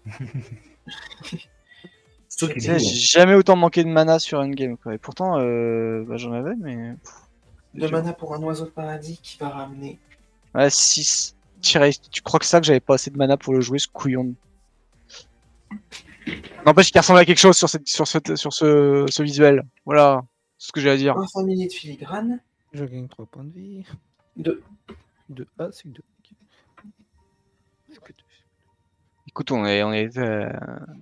C'est toi qui Tu es sais, cool, j'ai jamais autant manqué de mana sur une game. Quoi. Et pourtant, euh, bah, j'en avais, mais. Pff, Deux mana pour un oiseau de paradis qui va ramener. Ouais, six. Thierry, tu crois que ça que j'avais pas assez de mana pour le jouer, ce couillon de... N'empêche qu'il ressemble à quelque chose sur, cette, sur, cette, sur ce, ce visuel. Voilà, c'est ce que j'ai à dire. Un familier de filigrane. Je gagne trois points de vie. Deux. deux. Ah, c'est que deux. Ok. C'est que deux. Écoute, on est. On est euh...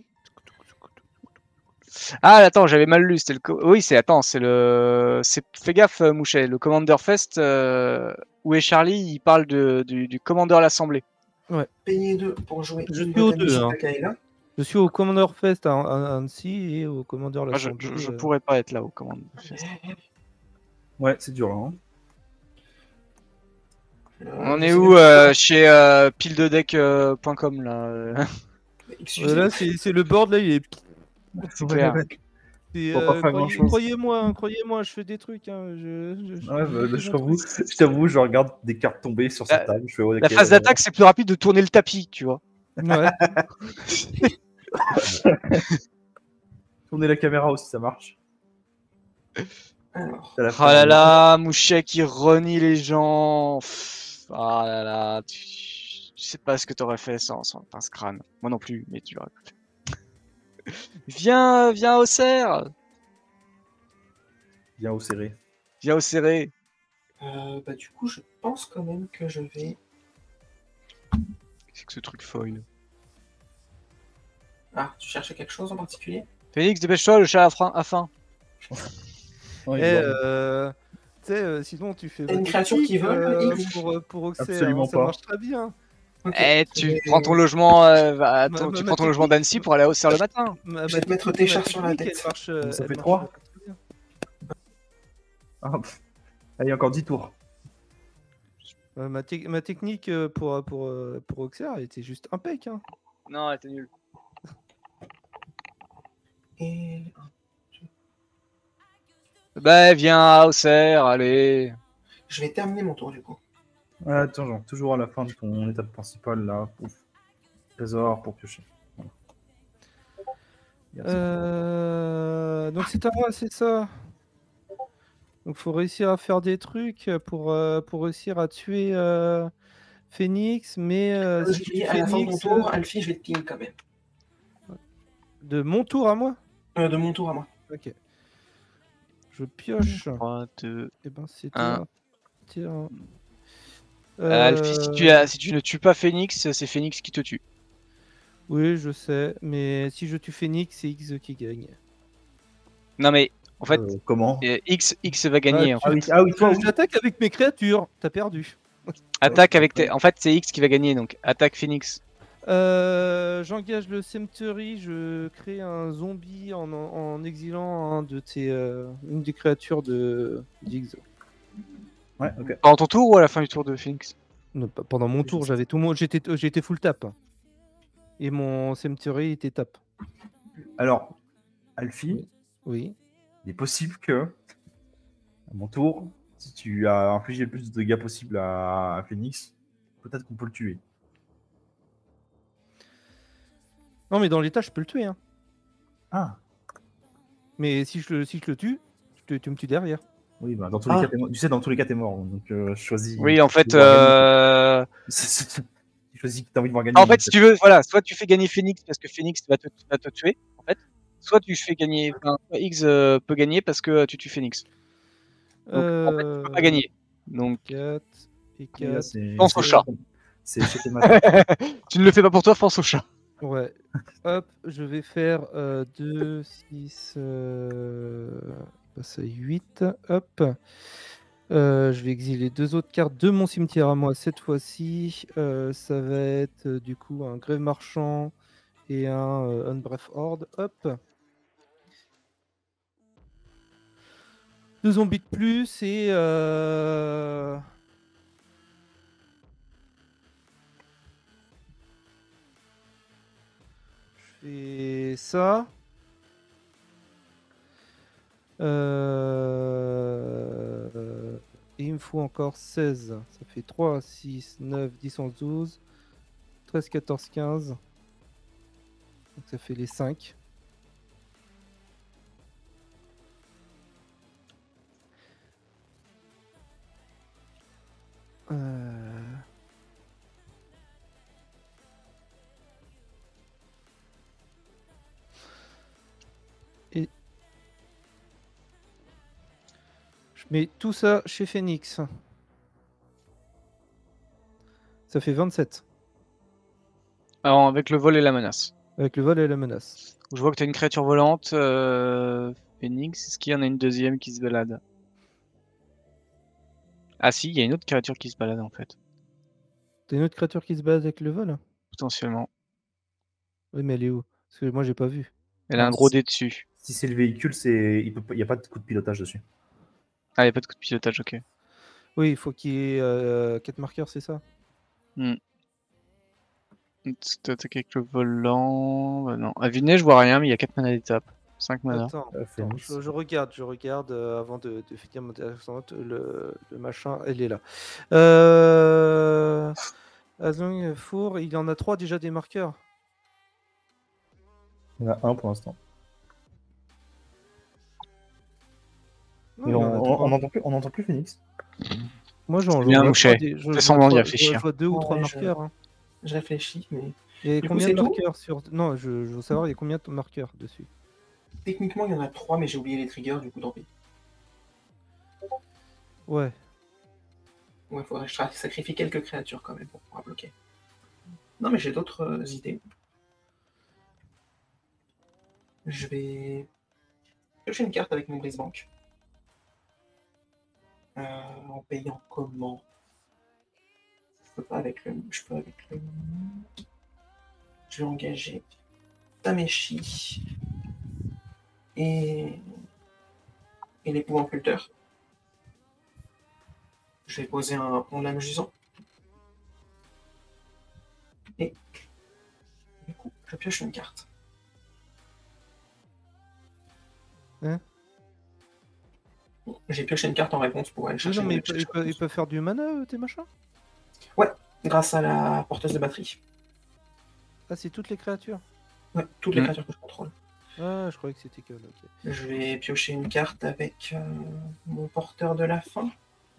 Ah, attends, j'avais mal lu. C'était le. co- Oui, c'est. Attends, c'est le. C'est... Fais gaffe, euh, Mouchet. Le Commander Fest, euh... où est Charlie, il parle de, du, du Commander à l'Assemblée. Payer deux pour jouer Je une suis au Botanique deux, hein. Kaela. Je suis au Commander Fest à, à Annecy et au Commander Moi, je, l'Assemblée. je, je euh, pourrais pas être là au Commander Fest. Ouais, c'est dur là. Hein. Euh, On je est sais où même euh, pas. chez euh, pile de deck point com là euh, Excusez-moi. euh, là, c'est c'est le board, là, il est. C'est clair. c'est, Faut pas euh, faire croyez- grand-chose. Croyez-moi, hein, croyez-moi, je fais des trucs. Hein, je, je, je- Ouais, je bah, fais je des t'avoue, trucs. je t'avoue, je regarde des cartes tomber sur sa La- table. Je fais, ouais, La ok, phase euh, d'attaque, c'est plus rapide de tourner le tapis, tu vois. Ouais. Tourner la caméra aussi, ça marche. Alors, T'as la Oh là phase- là, Mouchet qui renie les gens. Pff, Oh là là, tu, tu sais pas ce que t'aurais fait sans, sans pince crâne. Moi non plus, mais tu l'aurais pas fait. Viens, viens au cerf, Bien au serré. viens au serré. euh, bah, du coup, je pense quand même que je vais. C'est que ce truc foil. Ah, tu cherchais quelque chose en particulier? Phoenix, dépêche-toi, le chat a faim. A faim. Oh, il Et est euh, tu sais, euh, sinon tu fais T'as une votre créature qui pique, vole, euh, X pour, euh, pour Auxerre, Absolument hein, ça pas. marche très bien. Ok. Eh, tu Et- prends ton logement, euh, bah, Ma- ton- ma- tu ma prends ton logement technique- d'Annecy pour aller à Auxerre le matin. Ma, Je ma vais te mettre technique- tes ma chars sur la technique, tête. Elle marche, euh, Ça elle fait marche trois. très bien. Ah, pff. Allez, encore dix tours. Euh, ma, te- ma technique euh, pour, pour, euh, pour Auxerre, elle était juste impec. Hein. Non, t'es nul. Et... Bah, viens à Auxerre, allez. Je vais terminer mon tour du coup. Ah, attends, genre, toujours à la fin de ton étape principale, là. Ouf. Trésor pour piocher. Voilà. Merci. Euh, Donc c'est à moi, c'est ça. Donc faut réussir à faire des trucs pour, euh, pour réussir à tuer euh, Phoenix, mais euh, Comme si je je dis, tue à la fin de mon Phoenix, tour, euh, Alfie, je vais te ping quand même. de mon tour à moi. Euh, de mon tour à moi. Ok. Je pioche. trois, deux, Et ben c'était un. un terrain. Alfie, si tu, Euh, as- si tu ne tues pas Phoenix, c'est Phoenix qui te tue. Oui, je sais, mais si je tue Phoenix, c'est X qui gagne. Non, mais en fait, Euh, comment euh, X, X va gagner. Ah, en Ah fait. oui, ah oui, toi, oui. J'attaque avec mes créatures, t'as perdu. Attaque avec tes. En fait, c'est X qui va gagner, donc attaque Phoenix. Euh, J'engage le Cemetery, je crée un zombie en, en, en exilant un de tes, euh, une des créatures de d'X. Ouais, ok. Pendant ton tour ou à la fin du tour de Phoenix? Non, pas- pendant mon tour, j'avais tout mon, j'étais, j'étais full tap. Et mon Cemetery était tap. Alors, Alfie, Oui. il est possible que, à mon tour, si tu as infligé le plus de dégâts possible à, à Phoenix, peut-être qu'on peut le tuer. Non, mais dans l'état, je peux le tuer. Hein. Ah, Mais si je, le- si je le tue, je te- tu me tues derrière. oui, bah, dans tous Ah. les cas, t'es mort. Tu sais, dans tous les cas, t'es mort. Donc, euh, choisis. Oui, en fait. tu vas gagner. Euh... Choisis que t'as envie de voir gagner. En fait, si tu veux, voilà, soit tu fais gagner Phoenix parce que Phoenix va te, va te tuer, en fait. Soit tu fais gagner. Enfin, soit X euh, peut gagner parce que euh, tu tues Phoenix. Donc, en fait, tu peux pas gagner. Donc, quatre et Oui, là, quatre. c'est- Pense au c'est- chat. C'est chez tes matins. tu ne le fais pas pour toi, pense au chat. Ouais. Hop, je vais faire euh, deux, six, euh... passe à huit. Hop. Euh, je vais exiler deux autres cartes de mon cimetière à moi cette fois-ci. Euh, ça va être euh, du coup un Grève Marchand et un euh, Unbreath Horde. Hop. Deux zombies de plus et... Euh... Je fais ça. Euh... Et il me faut encore seize. Ça fait trois, six, neuf, dix, onze, douze, treize, quatorze, quinze. Donc ça fait les cinq. Euh... Et je mets tout ça chez Phoenix. Ça fait vingt-sept. Alors, avec le vol et la menace. Avec le vol et la menace. Je vois que tu as une créature volante. Euh... Phoenix, est-ce qu'il y en a une deuxième qui se balade? Ah si, il y a une autre créature qui se balade en fait. T'as une autre créature qui se balade avec le vol? Potentiellement. Oui, mais elle est où? Parce que moi, j'ai pas vu. Elle a un Ah, gros si- dé dessus. Si c'est le véhicule, c'est il n'y a pas de coup de pilotage dessus. Ah, il n'y a pas de coup de pilotage, ok. Oui, il faut qu'il y ait euh, quatre marqueurs, c'est ça? Hmm. Tu attaques avec le volant. Bah, non. À Vinet, je vois rien, mais il y a quatre mana d'étape. cinq mana. Attends, Euh, attends, Phoenix. je, je regarde, je regarde euh, avant de, de finir mon descente, le, le machin, elle est là. Euh... Azong Four, il y en a trois déjà des marqueurs. Il y en a un pour l'instant. Non, Mais il y on en a on- trois. on n'entend plus, on n'entend plus Phoenix. Moi, j'en Bien j'en vois mouché. trois des- je- Fais je semblant vois d'y trois- réfléchir. Je vois deux ou Ouais, trois je- marqueurs. Hein. Je réfléchis, mais Il y a Du coup, combien c'est de tout marqueurs sur... Non, je, je veux savoir, il y a combien de marqueurs dessus? techniquement, il y en a trois, mais j'ai oublié les triggers, du coup, tant pis. Ouais. Ouais, faudrait que je sacrifie quelques créatures quand même pour pouvoir bloquer. Non, mais j'ai d'autres euh, idées. je vais piocher une carte avec mon brise-banque. Euh, en payant comment? Je peux pas avec le. Je peux avec le. Je vais engager Tameshi et, et l'épouvant culteur. Je vais poser un pont lame jusant. Et du coup, je pioche une carte. Hein? J'ai pioché une carte en réponse pour aller chercher. Non, mais mon- il peut, il peut- il peut faire du mana, euh, tes machins? Grâce à la porteuse de batterie. Ah, c'est toutes les créatures. Ouais, toutes les Mm. créatures que je contrôle. Ah, je croyais que c'était que. Ok. Je vais piocher une carte avec euh, mon porteur de la faim.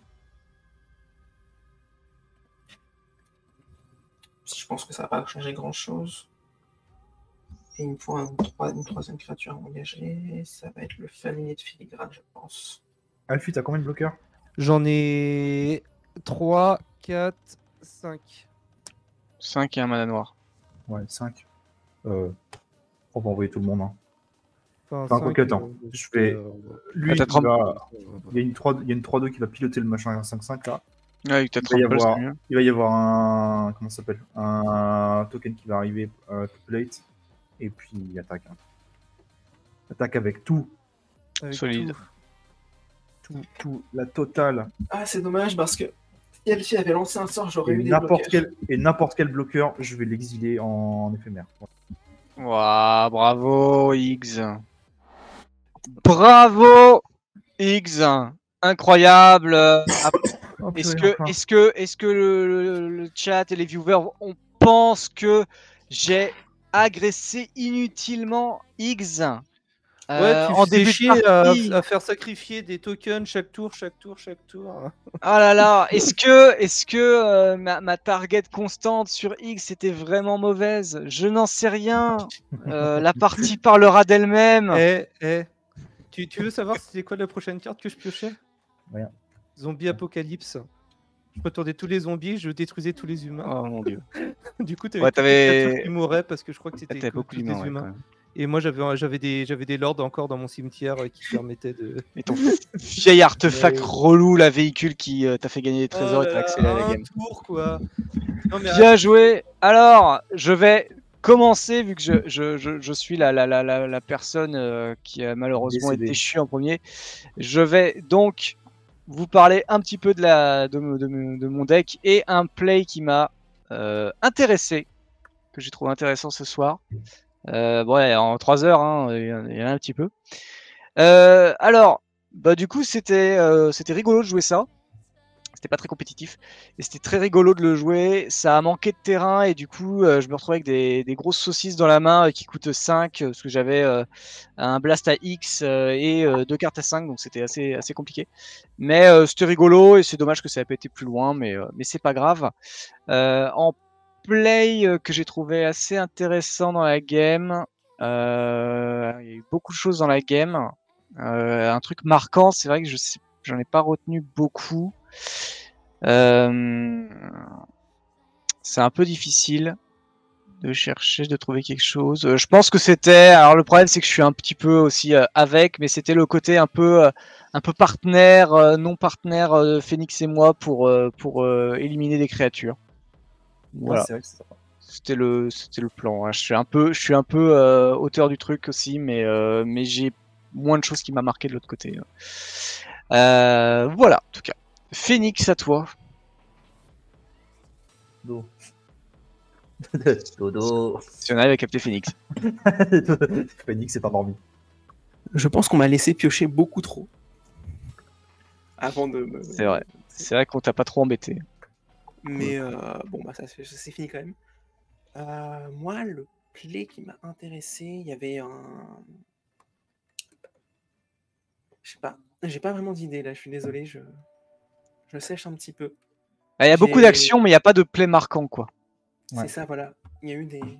Je pense que ça va pas changer grand chose. Et il me faut un, trois- une troisième créature à engager. Ça va être le familier de filigrane, je pense. Alfie, t'as combien de bloqueurs? J'en ai trois, quatre, cinq. cinq et un mana noir. Ouais, cinq. Euh, on va envoyer tout le monde. Hein. Enfin, Enfin, cinq, quoique, attends, euh, je vais- euh, Lui, Ah, t'as il, trente- va... il y a une trois il y a une trois deux qui va piloter le machin cinq cinq là. Ouais, t'as Il va, y trente balles, avoir... c'est mieux. il va y avoir un. Comment ça s'appelle? Un token qui va arriver, euh, Populate. Et puis, il attaque. Hein. Attaque avec tout. avec Solide. tout. Tout, tout. La totale. Ah, c'est dommage parce que si Elfie avait lancé un sort, j'aurais Et eu des n'importe bloqueurs. quel... et n'importe quel bloqueur, je vais l'exiler en éphémère. Waouh, bravo, X. Bravo, X. Incroyable. Ah, Oh, Est-ce purée, que, enfin. est-ce que, est-ce que le, le- le chat et les viewers, on pense que j'ai agressé inutilement X Ouais, euh, tu en faisais début de chier à, partie? à faire sacrifier des tokens chaque tour, chaque tour, chaque tour. Ah là là, est-ce que, est-ce que euh, ma, ma target constante sur X était vraiment mauvaise? Je n'en sais rien. Euh, la partie parlera d'elle-même. Eh, eh. Tu, tu veux savoir c'était quoi la prochaine carte que je piochais? Rien. Zombie Apocalypse. Je retournais tous les zombies, je détruisais tous les humains. Oh mon dieu. Du coup, t'avais Ouais, toutes les t'avais- créatures qui mouraient parce que je crois que c'était T'avais que beaucoup tous d'humains, des ouais, humains. quand même. Et moi, j'avais j'avais des, j'avais des lords encore dans mon cimetière euh, qui permettaient de. Et ton vieil artefact Ouais. relou, la véhicule qui euh, t'a fait gagner des trésors Oh et là t'a là, accéléré la un game. tour, quoi. Non, mais Bien joué. Alors, je vais commencer, vu que je, je, je, je suis la, la, la, la, la personne euh, qui a malheureusement Décédé. été déchue en premier. Je vais donc vous parler un petit peu de, la, de, me- de, me- de mon deck et un play qui m'a euh, intéressé, que j'ai trouvé intéressant ce soir. Euh, bon, ouais, en trois heures, hein, il y en a- il y en a un petit peu. Euh, alors, bah, du coup, c'était euh, c'était rigolo de jouer ça. C'était pas très compétitif. Et c'était très rigolo de le jouer. Ça a manqué de terrain et du coup, euh, je me retrouvais avec des, des grosses saucisses dans la main euh, qui coûtent cinq, euh, parce que j'avais euh, un blast à X euh, et euh, deux cartes à cinq, donc c'était assez, assez compliqué. Mais euh, c'était rigolo et c'est dommage que ça ait pas été plus loin, mais, euh, mais c'est pas grave. Euh, en play euh, que j'ai trouvé assez intéressant dans la game, euh, il y a eu beaucoup de choses dans la game. Euh, un truc marquant, c'est vrai que je sais, j'en ai pas retenu beaucoup. Euh, c'est un peu difficile de chercher, de trouver quelque chose. Euh, je pense que c'était. Alors le problème, c'est que je suis un petit peu aussi euh, avec, mais c'était le côté un peu, euh, un peu partenaire, euh, non partenaire euh, de Phoenix et moi pour euh, pour euh, éliminer des créatures. Voilà. Ouais, c'est vrai que c'est sympa. C'était le, c'était le plan. Hein. Je suis un peu, je suis un peu euh, auteur du truc aussi, mais euh, mais j'ai moins de choses qui m'a marqué de l'autre côté. Euh, voilà, en tout cas. Phoenix, à toi. Dodo. Dodo. Si on arrive à capter Phoenix. Phoenix s'est endormi. Je pense qu'on m'a laissé piocher beaucoup trop. Avant de me... C'est vrai. C'est vrai qu'on t'a pas trop embêté. Mais euh, bon, bah ça c'est c'est fini quand même. Euh, moi, le play qui m'a intéressé, il y avait un... Je sais pas, j'ai pas vraiment d'idée là, je suis désolé, je, je sèche un petit peu. Il y a beaucoup J'ai- d'actions, mais il n'y a pas de play marquant, quoi. Ouais. C'est ça, voilà. Il y a eu des...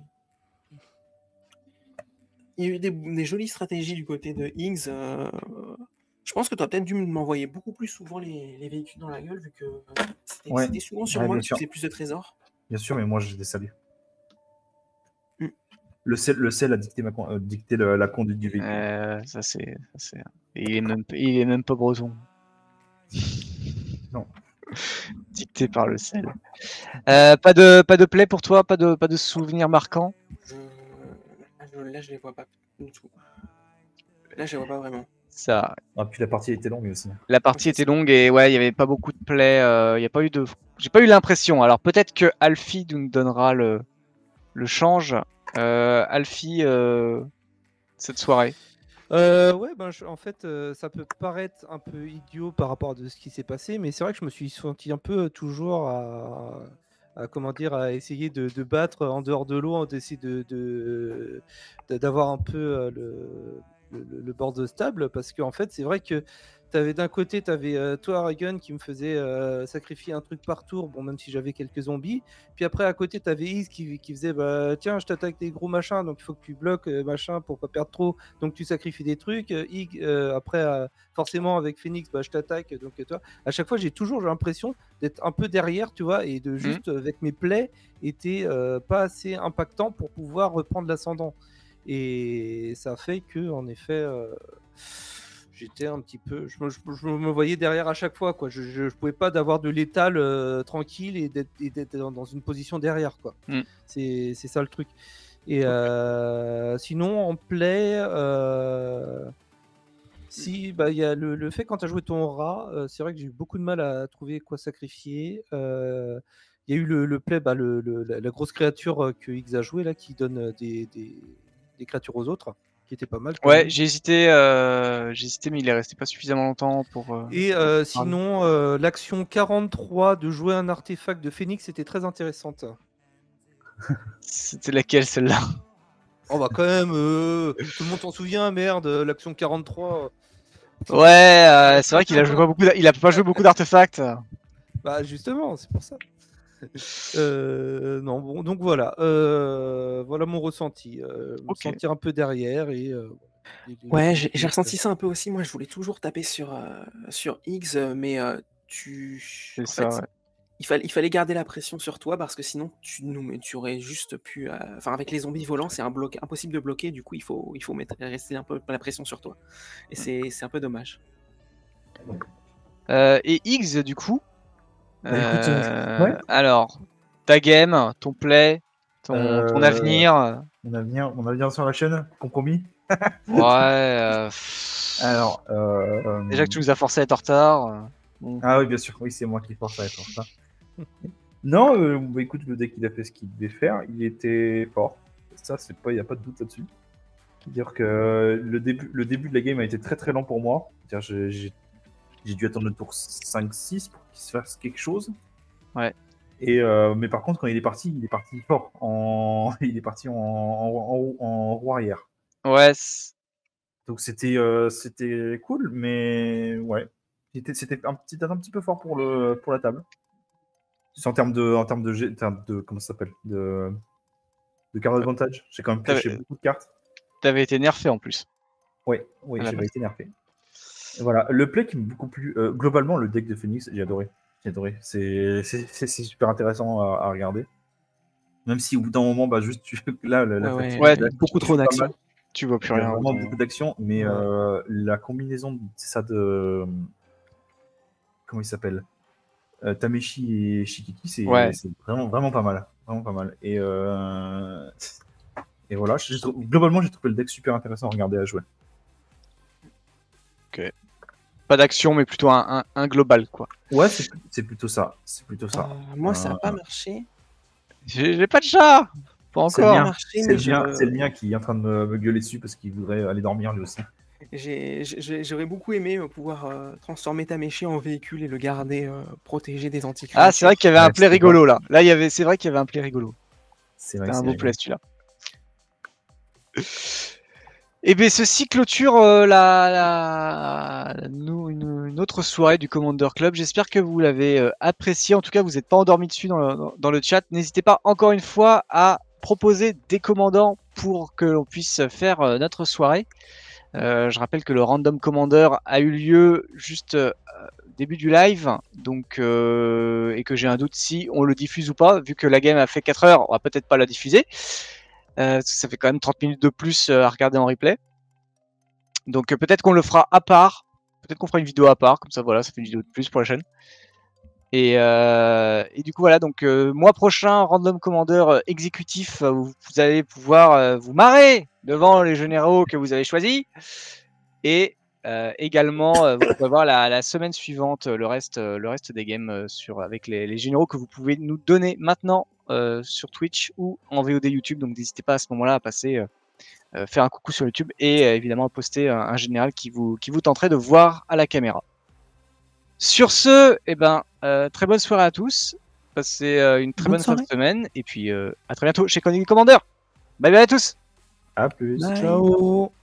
Il y a eu des, des jolies stratégies du côté de Higgs. euh, Je pense que tu as peut-être dû m'envoyer beaucoup plus souvent les, les véhicules dans la gueule, vu que c'était Ouais. c'était souvent sur Ouais, moi bien que tu sûr. faisais plus de trésors. Bien sûr, mais moi, je les salue. le sel, le sel a dicté, ma, euh, dicté le, la conduite du véhicule. Euh, ça c'est, ça, c'est... Il est même, il est même pas breton. Non. Dicté par le sel. Euh, pas de, pas de play pour toi, pas de, pas de souvenirs marquants. Je... Là, je les vois pas du tout. Là, je les vois pas vraiment. Ça. Ah, puis la partie était longue aussi. La partie était longue et ouais, il y avait pas beaucoup de play. Euh, il y a pas eu de, j'ai pas eu l'impression. Alors peut-être que Alfie nous donnera le, le change. Euh, Alfie, euh, cette soirée. Euh, ouais, ben, je- en fait, euh, ça peut paraître un peu idiot par rapport à de ce qui s'est passé, mais c'est vrai que je me suis senti un peu toujours à, à, comment dire, à essayer de, de battre en dehors de l'eau, d'essayer de, de- de- d'avoir un peu euh, le, le, le bord de stable, parce qu'en fait, c'est vrai que t'avais d'un côté, tu avais toi, Reagan, qui me faisait euh, sacrifier un truc par tour, bon, même si j'avais quelques zombies. Puis après, à côté, tu avais Is qui, qui faisait bah, tiens, je t'attaque des gros machins, donc il faut que tu bloques euh, machin pour pas perdre trop, donc tu sacrifies des trucs. Euh, Ig, euh, après, euh, forcément, avec Phoenix, bah, je t'attaque, donc euh, toi. À chaque fois, j'ai toujours l'impression d'être un peu derrière, tu vois, et de juste, mmh. avec mes plays, était euh, pas assez impactant pour pouvoir reprendre l'ascendant. Et ça fait que, en effet. Euh, J'étais un petit peu, je me, je, je me voyais derrière à chaque fois, quoi. Je, je, je pouvais pas d'avoir de l'étal euh, tranquille et d'être dans, dans une position derrière, quoi. Mm. C'est ça le truc. Et euh, sinon en play, euh, si bah il y a le, le fait quand tu as joué ton rat, euh, c'est vrai que j'ai eu beaucoup de mal à trouver quoi sacrifier. Il euh, y a eu le, le play, bah, le, le, la, la grosse créature que X a joué là, qui donne des, des, des créatures aux autres. Qui était pas mal. Ouais, j'ai hésité, euh, j'ai hésité, mais il est resté pas suffisamment longtemps pour. Euh, et euh, sinon, euh, l'action quarante-trois de jouer un artefact de Phoenix était très intéressante. C'était laquelle celle-là? On va quand même, euh, tout le monde s'en souvient, merde, l'action quarante-trois. Ouais, euh, c'est vrai qu'il a joué pas beaucoup, il a pas joué beaucoup d'artefacts. Bah justement, c'est pour ça. Euh, non, bon, donc voilà, euh, voilà mon ressenti. Euh, me okay. Sentir un peu derrière et. Euh, les, les, ouais, j'ai les... ressenti ça un peu aussi. Moi, je voulais toujours taper sur euh, sur X, mais euh, tu. C'est ça. Fait, ouais. il fallait il fallait garder la pression sur toi parce que sinon tu nous tu aurais juste pu. Enfin, euh, avec les zombies volants, c'est un bloc impossible de bloquer. Du coup, il faut il faut mettre rester un peu la pression sur toi. Et c'est c'est un peu dommage. Euh, et X, du coup. Bah, écoute, euh, ouais. Alors, ta game, ton play, ton, euh, ton avenir. Mon avenir, mon avenir sur la chaîne, compromis. Ouais. Euh... Alors, euh, déjà que tu nous as forcé à être en retard. Bon. Ah oui, bien sûr, oui, c'est moi qui force à être en retard. Non, euh, bah, écoute, le deck il a fait ce qu'il devait faire, il était fort. Ça, c'est pas, il n'y a pas de doute là-dessus. C'est-à-dire que le début, le début de la game a été très très lent pour moi. J'ai J'ai dû attendre le tour cinq six pour qu'il se fasse quelque chose. Ouais. Et euh, mais par contre, quand il est parti, il est parti fort. En... Il est parti en, en, en, en roue arrière. Ouais. Donc c'était euh, c'était cool, mais ouais. C'était un petit, un petit peu fort pour, le, pour la table. C'est en termes de, en termes de, en termes de comment ça s'appelle, de, de card advantage. J'ai quand même pioché beaucoup de cartes. T'avais été nerfé en plus. Ouais, oui, j'avais été nerfé. Voilà, le play qui m'a beaucoup plu. Euh, globalement, le deck de Phoenix, j'ai adoré. J'ai adoré. C'est super intéressant à, à regarder. Même si au bout d'un moment, bah, juste tu... là, la, la ouais, fatigue, ouais, là, beaucoup trop d'actions. Tu vois plus rien. Il y a vraiment beaucoup d'actions, mais ouais. euh, la combinaison de ça de comment il s'appelle, euh, Tameshi et Shikiki, c'est ouais. vraiment vraiment pas mal, vraiment pas mal. Et euh... et voilà, globalement, j'ai trouvé le deck super intéressant à regarder à jouer. Ok. Pas d'action, mais plutôt un, un, un global, quoi. Ouais, c'est plutôt ça. C'est plutôt ça. Euh, moi, ça n'a euh... pas marché. J'ai pas de chat. Pas encore. C'est le, le, je... le mien qui est en train de me, me gueuler dessus parce qu'il voudrait aller dormir lui aussi. J'aurais beaucoup aimé euh, pouvoir euh, transformer Tameshi en véhicule et le garder euh, protégé des anticrises. Ah, c'est vrai qu'il y avait ouais, un play rigolo là. Là, il y avait, c'est vrai qu'il y avait un play rigolo. C'est un beau play celui-là. Et bien, ceci clôture euh, la, la, la nous, une, une autre soirée du Commander Club. J'espère que vous l'avez euh, apprécié. En tout cas, vous n'êtes pas endormi dessus dans le, dans, dans le chat. N'hésitez pas encore une fois à proposer des commandants pour que l'on puisse faire euh, notre soirée. Euh, je rappelle que le Random Commander a eu lieu juste euh, début du live, donc euh, et que j'ai un doute si on le diffuse ou pas, vu que la game a fait quatre heures, on va peut-être pas la diffuser. Euh, ça fait quand même trente minutes de plus euh, à regarder en replay. Donc euh, peut-être qu'on le fera à part. Peut-être qu'on fera une vidéo à part, comme ça voilà, ça fait une vidéo de plus pour la chaîne. Et, euh, et du coup voilà, donc euh, mois prochain, Random Commander euh, exécutif, euh, où vous allez pouvoir euh, vous marrer devant les généraux que vous avez choisis. Et euh, également, euh, vous pouvez voir la, la semaine suivante euh, le reste, euh, le reste des games euh, sur, avec les, les généraux que vous pouvez nous donner maintenant euh, sur Twitch ou en V O D YouTube. Donc n'hésitez pas à ce moment-là à passer, euh, euh, faire un coucou sur YouTube et euh, évidemment à poster un, un général qui vous, qui vous tenterait de voir à la caméra. Sur ce, eh ben, euh, très bonne soirée à tous. Passez euh, une très bonne, bonne fin de semaine. Et puis euh, à très bientôt chez Connected Commander. Bye bye à tous. À plus. Bye. Ciao.